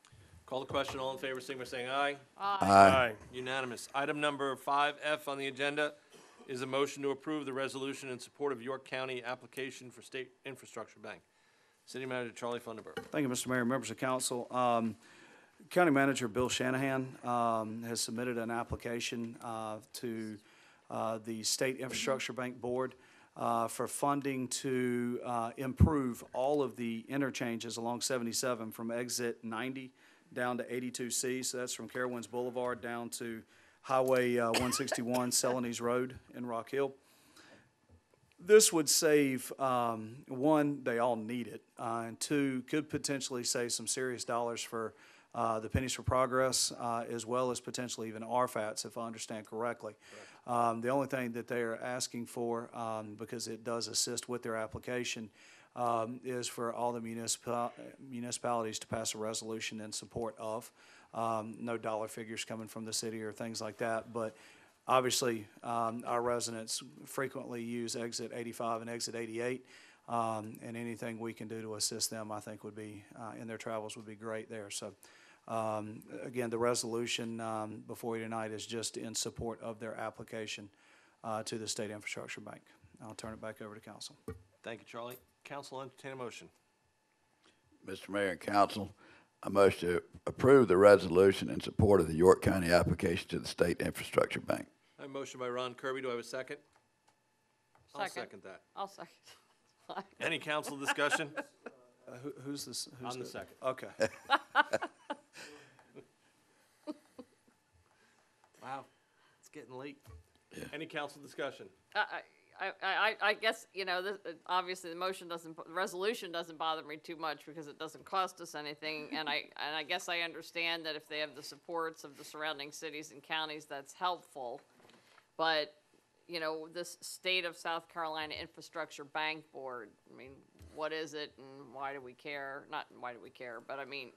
Call the question. All in favor, signify by saying aye. Aye. Unanimous. Item number 5F on the agenda is a motion to approve the resolution in support of York County application for State Infrastructure Bank. City Manager Charlie Funderburk. Thank you, Mr. Mayor, members of council. County Manager Bill Shanahan has submitted an application to the State Infrastructure Bank Board for funding to improve all of the interchanges along 77 from exit 90 down to 82C. So that's from Carowinds Boulevard down to Highway 161, Celanese Road in Rock Hill. This would save, one, they all need it, and two, could potentially save some serious dollars for the Pennies for Progress, as well as potentially even RFATs, if I understand correctly. The only thing that they are asking for, because it does assist with their application, is for all the municipalities to pass a resolution in support of. No dollar figures coming from the city or things like that, but obviously, our residents frequently use exit 85 and exit 88, and anything we can do to assist them, I think, would be, in their travels would be great there. So, again, the resolution before you tonight is just in support of their application to the State Infrastructure Bank. I'll turn it back over to council. Thank you, Charlie. Council, entertain a motion. Mr. Mayor and council, I motion to approve the resolution in support of the York County application to the State Infrastructure Bank. I have a motion by Ron Kirby. Do I have a second? I'll second that. I'll second. Any council discussion? Who's this? Who's I'm the second. Okay. Wow, it's getting late. Any council discussion? I guess, you know, this, obviously the resolution doesn't bother me too much because it doesn't cost us anything. And I guess I understand that if they have the supports of the surrounding cities and counties, that's helpful. But, you know, this State of South Carolina Infrastructure Bank Board, I mean, what is it and why do we care? Not why do we care, but I mean,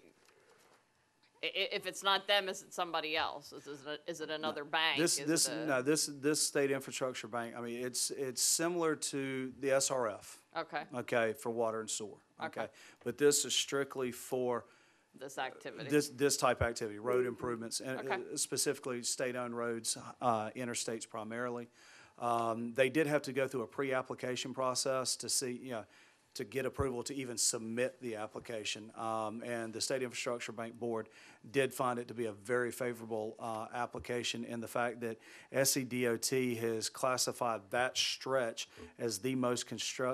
if it's not them, is it somebody else? Is it another bank? This State Infrastructure Bank, I mean, it's similar to the SRF. Okay. Okay, for water and sewer. Okay. But this is strictly for This activity. this type of activity, road improvements, and Okay. specifically state-owned roads, interstates primarily. They did have to go through a pre-application process to see, you know, to get approval to even submit the application. And the State Infrastructure Bank Board did find it to be a very favorable application in the fact that SCDOT has classified that stretch as the most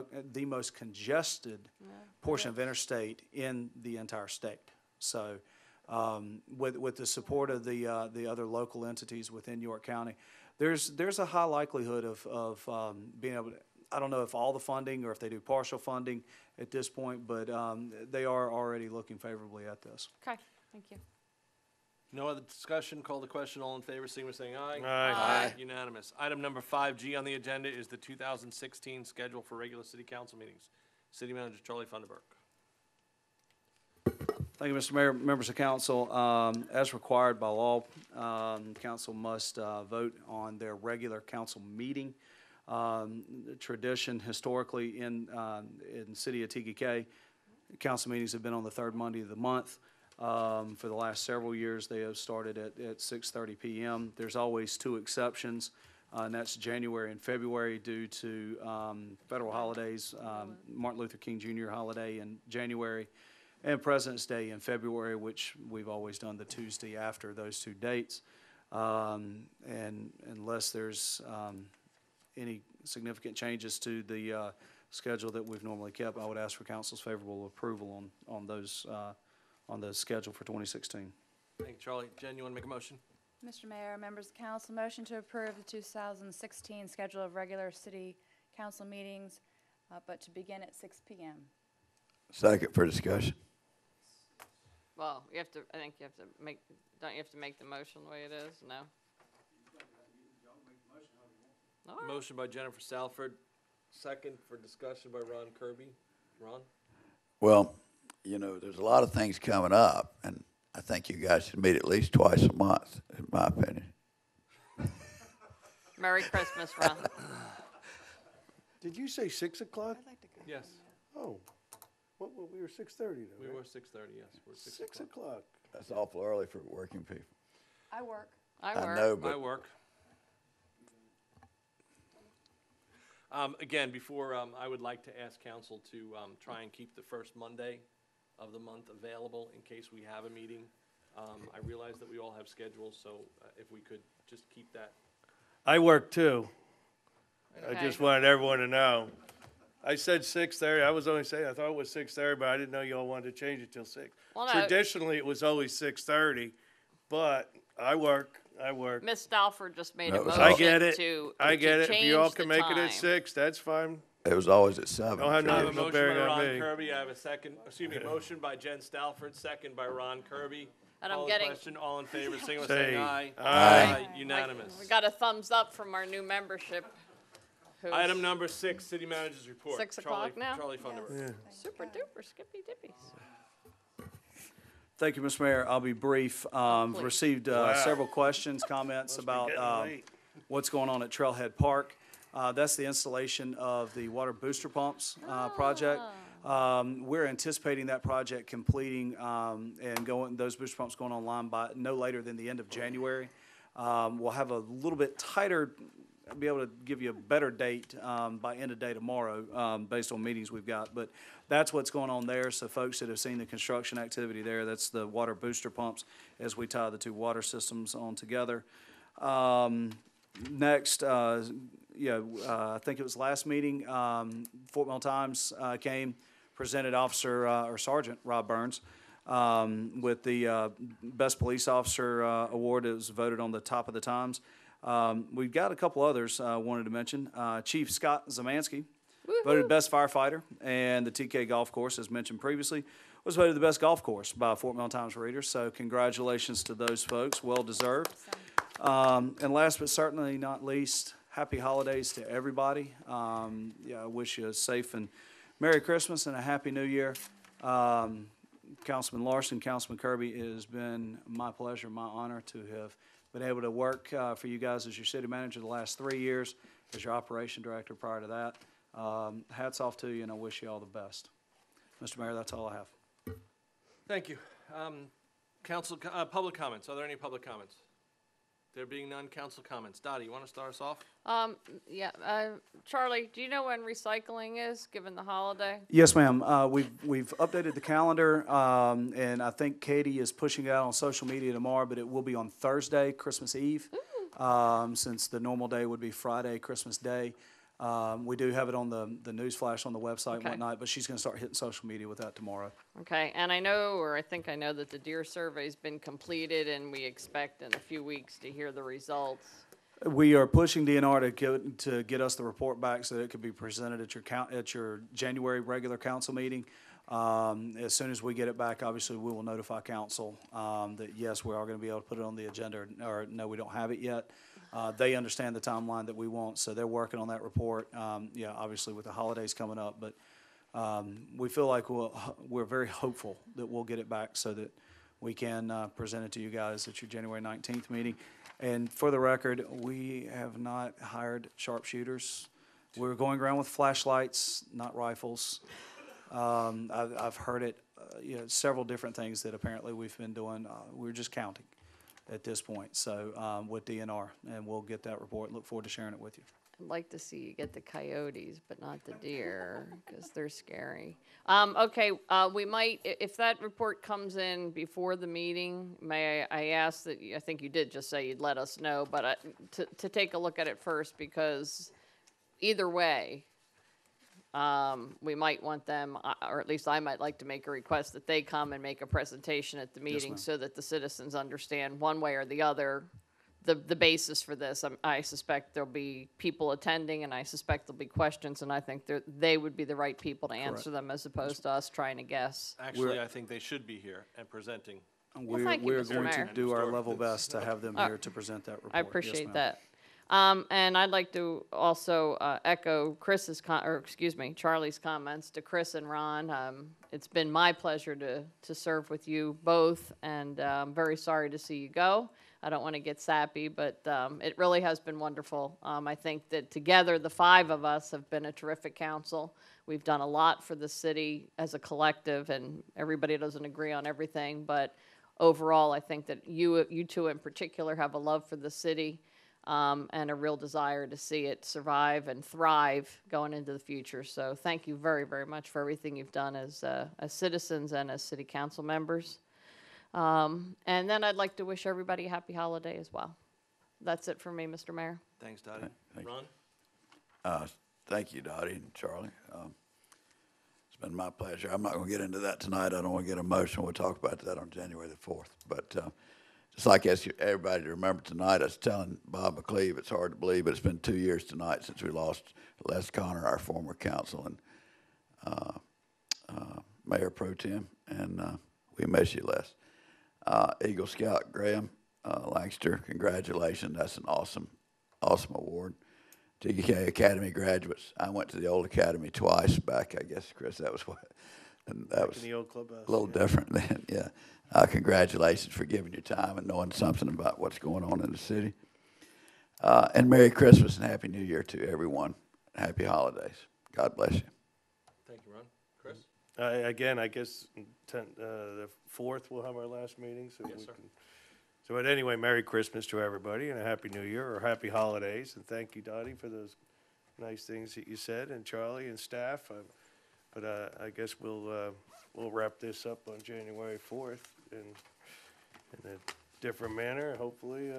congested portion of interstate in the entire state. So with the support of the other local entities within York County, there's a high likelihood of being able to, I don't know if all the funding or if they do partial funding at this point, but they are already looking favorably at this. Okay, thank you. No other discussion. Call the question. All in favor, signify by saying aye. Aye. Unanimous. Item number 5G on the agenda is the 2016 schedule for regular city council meetings. City Manager Charlie Funderburk. Thank you, Mr. Mayor, members of council. As required by law, council must vote on their regular council meeting. The tradition historically in the city of TKK, council meetings have been on the third Monday of the month. For the last several years, they have started at 6:30 p.m. There's always two exceptions, and that's January and February due to federal holidays, Martin Luther King Jr. holiday in January, and President's Day in February, which we've always done the Tuesday after those two dates. And unless there's any significant changes to the schedule that we've normally kept, I would ask for council's favorable approval on those, on the schedule for 2016. Thank you, Charlie. Jen, you want to make a motion? Mr. Mayor, members of council, motion to approve the 2016 schedule of regular city council meetings, but to begin at 6 p.m. Second for discussion. Well, you have to, I think you have to make, don't you have to make the motion the way it is? No? All right. Motion by Jennifer Salford, second for discussion by Ron Kirby. Ron? Well, you know, there's a lot of things coming up, and I think you guys should meet at least twice a month, in my opinion. Merry Christmas, Ron. Did you say 6 o'clock? Yes. Oh, we were 6:30 though, We right? were 6:30, yes. We're 6 o'clock. That's awful early for working people. I work. I I work. know, I but work. Again, before, I would like to ask council to try and keep the first Monday of the month available in case we have a meeting. I realize that we all have schedules, so if we could just keep that. I work too. I Okay. just wanted everyone to know. I said 6:30. I was only saying, I thought it was 6:30, but I didn't know y'all wanted to change it till 6. Well, no. Traditionally, it was always 6:30, but I work. Miss Stalford just made a That was motion I get it. to I get it. If you all change can the make it time. at 6, that's fine. it was always at 7. Don't have for I have a no years. motion by bearing on Ron me. Kirby. I have a second, motion by Jen Stalford, second by Ron Kirby. And I'm Call the getting- question, all in favor, signal by Say saying aye. aye. Unanimous. We got a thumbs up from our new membership. who's Item number 6, city manager's report. 6 o'clock now? Charlie Funderburk. Super duper skippy dippies. Thank you, Mr. Mayor. I'll be brief. Please. Received Wow. several questions, comments Must be about getting late. what's going on at Trailhead Park. That's the installation of the water booster pumps project. We're anticipating that project completing and those booster pumps going online by no later than the end of January. We'll have a little bit tighter, be able to give you a better date by end of day tomorrow based on meetings we've got. But that's what's going on there. So folks that have seen the construction activity there, that's the water booster pumps as we tie the two water systems on together. Next, I think it was last meeting, Fort Mill Times came, presented Officer or Sergeant Rob Burns with the Best Police Officer Award. It was voted on the top of the Times. We've got a couple others I wanted to mention. Chief Scott Zamansky voted Best Firefighter, and the TK Golf Course, as mentioned previously, was voted the best golf course by Fort Mill Times readers. So congratulations to those folks, well deserved. And last but certainly not least, happy holidays to everybody. I wish you a safe and Merry Christmas and a Happy New Year. Councilman Larson, Councilman Kirby, it has been my pleasure, my honor to have been able to work for you guys as your city manager the last 3 years, as your operation director prior to that. Hats off to you, and I wish you all the best. Mr. Mayor, that's all I have. Thank you. Council, public comments. Are there any public comments? There being none, council comments. Dottie, you want to start us off? Charlie, do you know when recycling is, given the holiday? Yes, ma'am. We've updated the calendar, and I think Katie is pushing it out on social media tomorrow, but it will be on Thursday, Christmas Eve, since the normal day would be Friday, Christmas Day. We do have it on the news flash on the website and Okay. whatnot, but she's going to start hitting social media with that tomorrow. Okay, and I know, or I think I know that the deer survey's been completed, and we expect in a few weeks to hear the results. We are pushing DNR to get us the report back so that it could be presented at your January regular council meeting. As soon as we get it back, obviously, we will notify council that, yes, we are going to be able to put it on the agenda, or no, we don't have it yet. They understand the timeline that we want, so they're working on that report, obviously with the holidays coming up. But we feel like we're very hopeful that we'll get it back so that we can present it to you guys at your January 19th meeting. And for the record, we have not hired sharpshooters. We're going around with flashlights, not rifles. I've heard it, several different things that apparently we've been doing. We're just counting at this point, so with DNR, and we'll get that report. Look forward to sharing it with you. I'd like to see you get the coyotes, but not the deer, because they're scary. Okay, we might, if that report comes in before the meeting, may I ask that, I think you did just say you'd let us know, but to take a look at it first, because either way, we might want them, or at least I might like to make a request that they come and make a presentation at the meeting so that the citizens understand one way or the other the basis for this. I suspect there'll be people attending, and I suspect there'll be questions, and I think they would be the right people to answer them as opposed to us trying to guess. Actually, I think they should be here and presenting. thank you, We're Mr. going Mayor. to do our level best to have them here to present that report. I Yes, appreciate ma'am. that. And I'd like to also echo Charlie's comments to Chris and Ron. It's been my pleasure to serve with you both, and I'm very sorry to see you go. I don't want to get sappy, but it really has been wonderful. I think that together, the five of us have been a terrific council. We've done a lot for the city as a collective, and everybody doesn't agree on everything, but overall, I think that you two in particular have a love for the city, and a real desire to see it survive and thrive going into the future. So thank you very, very much for everything you've done as citizens and as city council members. And then I'd like to wish everybody a happy holiday as well. That's it for me, Mr. Mayor. Thanks, Dottie. Thank you. Ron? Thank you, Dottie and Charlie. It's been my pleasure. I'm not going to get into that tonight. I don't want to get emotional. We'll talk about that on January the 4th. But just like everybody to remember tonight, I was telling Bob McCleve, it's hard to believe, but it's been 2 years tonight since we lost Les Connor, our former council and Mayor Pro Tem, and we miss you, Les. Eagle Scout Graham Lancaster, congratulations. That's an awesome award. TK Academy graduates. I went to the old academy twice back, I guess, Chris, that was what, and that was in the old clubhouse, a little different then, yeah. Congratulations for giving your time and knowing something about what's going on in the city. And Merry Christmas and Happy New Year to everyone. Happy holidays. God bless you. Thank you, Ron. Chris? Again, I guess the 4th we'll have our last meeting, so Yes, we sir. can. So, but anyway, Merry Christmas to everybody and a Happy New Year or Happy Holidays, and thank you, Dottie, for those nice things that you said, and Charlie and staff. But I guess we'll wrap this up on January 4th in a different manner. Hopefully,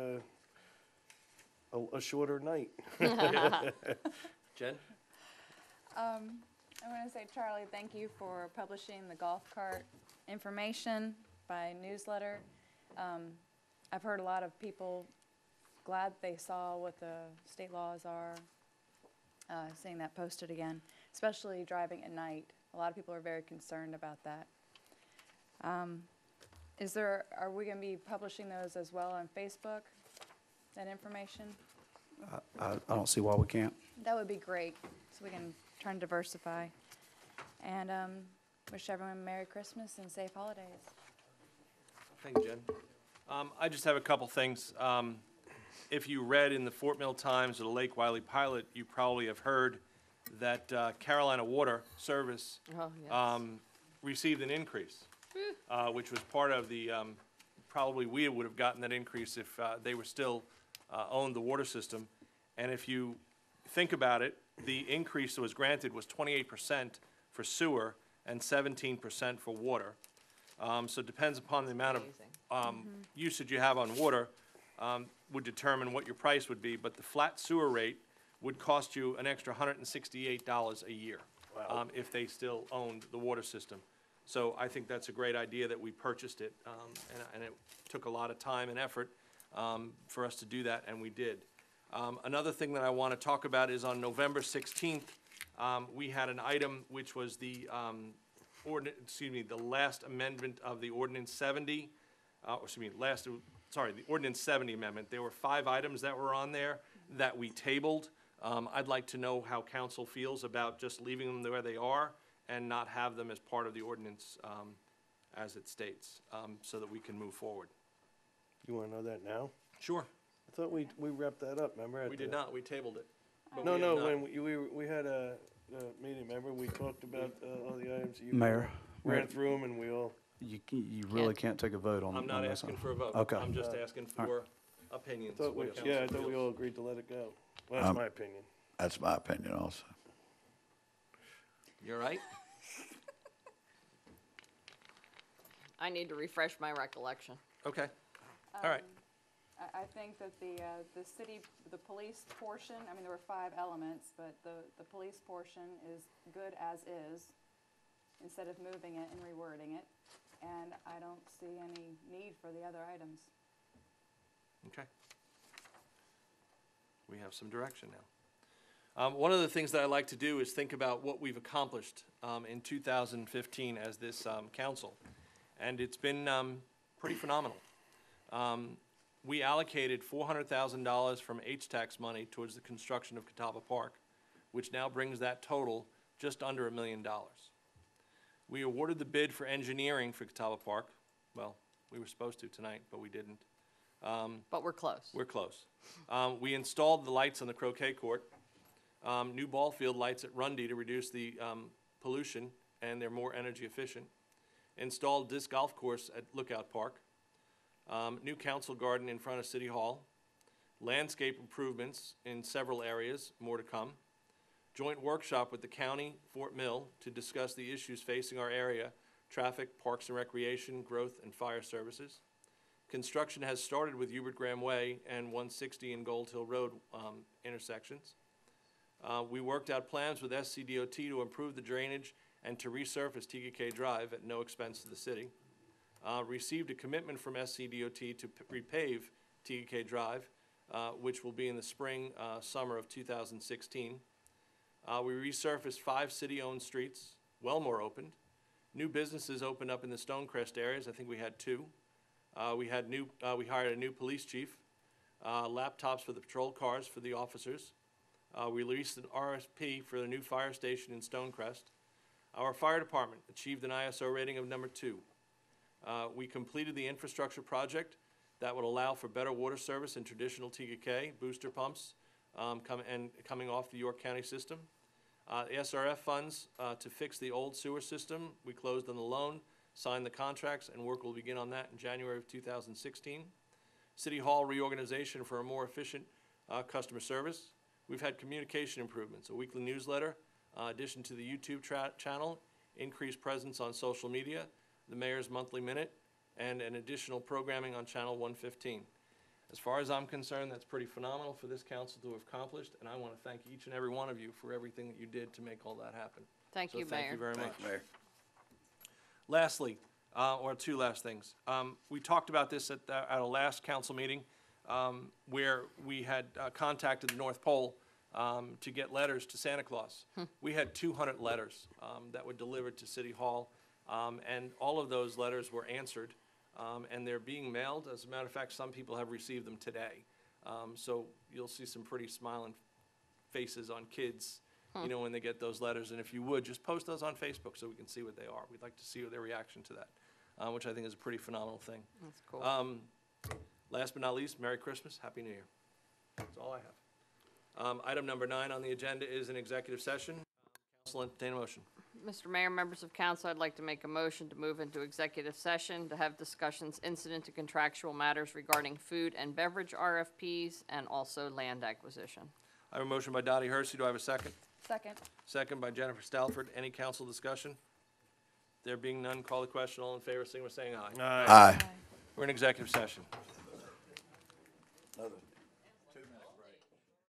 a shorter night. Jen? I want to say, Charlie, thank you for publishing the golf cart information by newsletter. I've heard a lot of people glad they saw what the state laws are, seeing that posted again, especially driving at night. A lot of people are very concerned about that. Are we going to be publishing those as well on Facebook, that information? I don't see why we can't. That would be great, so we can try and diversify. And wish everyone Merry Christmas and safe holidays. Thank you, Jen. I just have a couple things. If you read in the Fort Mill Times or the Lake Wiley Pilot, you probably have heard that Carolina Water Service Oh, yes. received an increase, which was part of the, probably we would have gotten that increase if they were still owned the water system. And if you think about it, the increase that was granted was 28% for sewer and 17% for water. So it depends upon the amount of usage you have on water, would determine what your price would be. But the flat sewer rate would cost you an extra $168 a year if they still owned the water system. So I think that's a great idea that we purchased it, and it took a lot of time and effort for us to do that, and we did. Another thing that I want to talk about is on November 16th, we had an item which was the the last amendment of the Ordinance 70, the Ordinance 70 amendment. There were 5 items that were on there that we tabled. I'd like to know how council feels about just leaving them where they are and not have them as part of the ordinance as it states, so that we can move forward. You want to know that now? Sure. I thought we wrapped that up, remember? We did not, we tabled it. But No, we have no, not. when we had a meeting, remember, we talked about all the items that you Mayor, ran through them, and we all, you really can't take a vote on I'm not on this asking one. for a vote. Okay. I'm just asking All for opinions. thought we, what council yeah, I thought we feels. all agreed to let it go. Well, that's my opinion. That's my opinion also. You're right? I need to refresh my recollection. Okay, all right. I think that the city, the police portion, I mean, there were 5 elements, but the police portion is good as is, instead of moving it and rewording it. And I don't see any need for the other items. Okay. We have some direction now. One of the things that I like to do is think about what we've accomplished in 2015 as this council. And it's been pretty phenomenal. We allocated $400,000 from H-Tax money towards the construction of Catawba Park, which now brings that total just under $1 million. We awarded the bid for engineering for Catawba Park. Well, we were supposed to tonight, but we didn't. But we're close. We're close. We installed the lights on the croquet court, new ball field lights at Rundy to reduce the pollution, and they're more energy efficient. Installed disc golf course at Lookout Park. New council garden in front of City Hall. Landscape improvements in several areas, more to come. Joint workshop with the county, Fort Mill, to discuss the issues facing our area: traffic, parks and recreation, growth, and fire services. Construction has started with Hubert Graham Way and 160 and Gold Hill Road intersections. We worked out plans with SCDOT to improve the drainage and to resurface TKK Drive at no expense to the city. Received a commitment from SCDOT to repave TKK Drive, which will be in the spring, summer of 2016. We resurfaced 5 city-owned streets. Wellmore opened. New businesses opened up in the Stonecrest areas. I think we had 2. We hired a new police chief. Laptops for the patrol cars for the officers. We released an RFP for the new fire station in Stonecrest. Our fire department achieved an ISO rating of number 2. We completed the infrastructure project that would allow for better water service in traditional TKK, booster pumps coming off the York County system. The SRF funds to fix the old sewer system, we closed on the loan, signed the contracts, and work will begin on that in January of 2016. City Hall reorganization for a more efficient customer service. We've had communication improvements, a weekly newsletter, addition to the YouTube channel, increased presence on social media, the mayor's monthly minute, and an additional programming on channel 115. As far as I'm concerned, that's pretty phenomenal for this council to have accomplished, and I want to thank each and every one of you for everything that you did to make all that happen. Thank you, Thank Mayor. you very much. Thank you, Mayor. Lastly, or 2 last things. We talked about this at our last council meeting, where we had contacted the North Pole to get letters to Santa Claus. We had 200 letters that were delivered to City Hall, and all of those letters were answered, and they're being mailed. As a matter of fact, some people have received them today. So you'll see some pretty smiling faces on kids, you know, when they get those letters. And if you would, just post those on Facebook so we can see what they are. We'd like to see their reaction to that, which I think is a pretty phenomenal thing. That's cool. Last but not least, Merry Christmas, Happy New Year. That's all I have. Item number 9 on the agenda is an executive session. Council entertain a motion. Mr. Mayor, members of council, I'd like to make a motion to move into executive session to have discussions incident to contractual matters regarding food and beverage RFPs and also land acquisition. I have a motion by Dottie Hersey. Do I have a second? Second. Second by Jennifer Stalford. Any council discussion? There being none, call the question. All in favor, signify by saying aye. Aye. We're in executive session. Another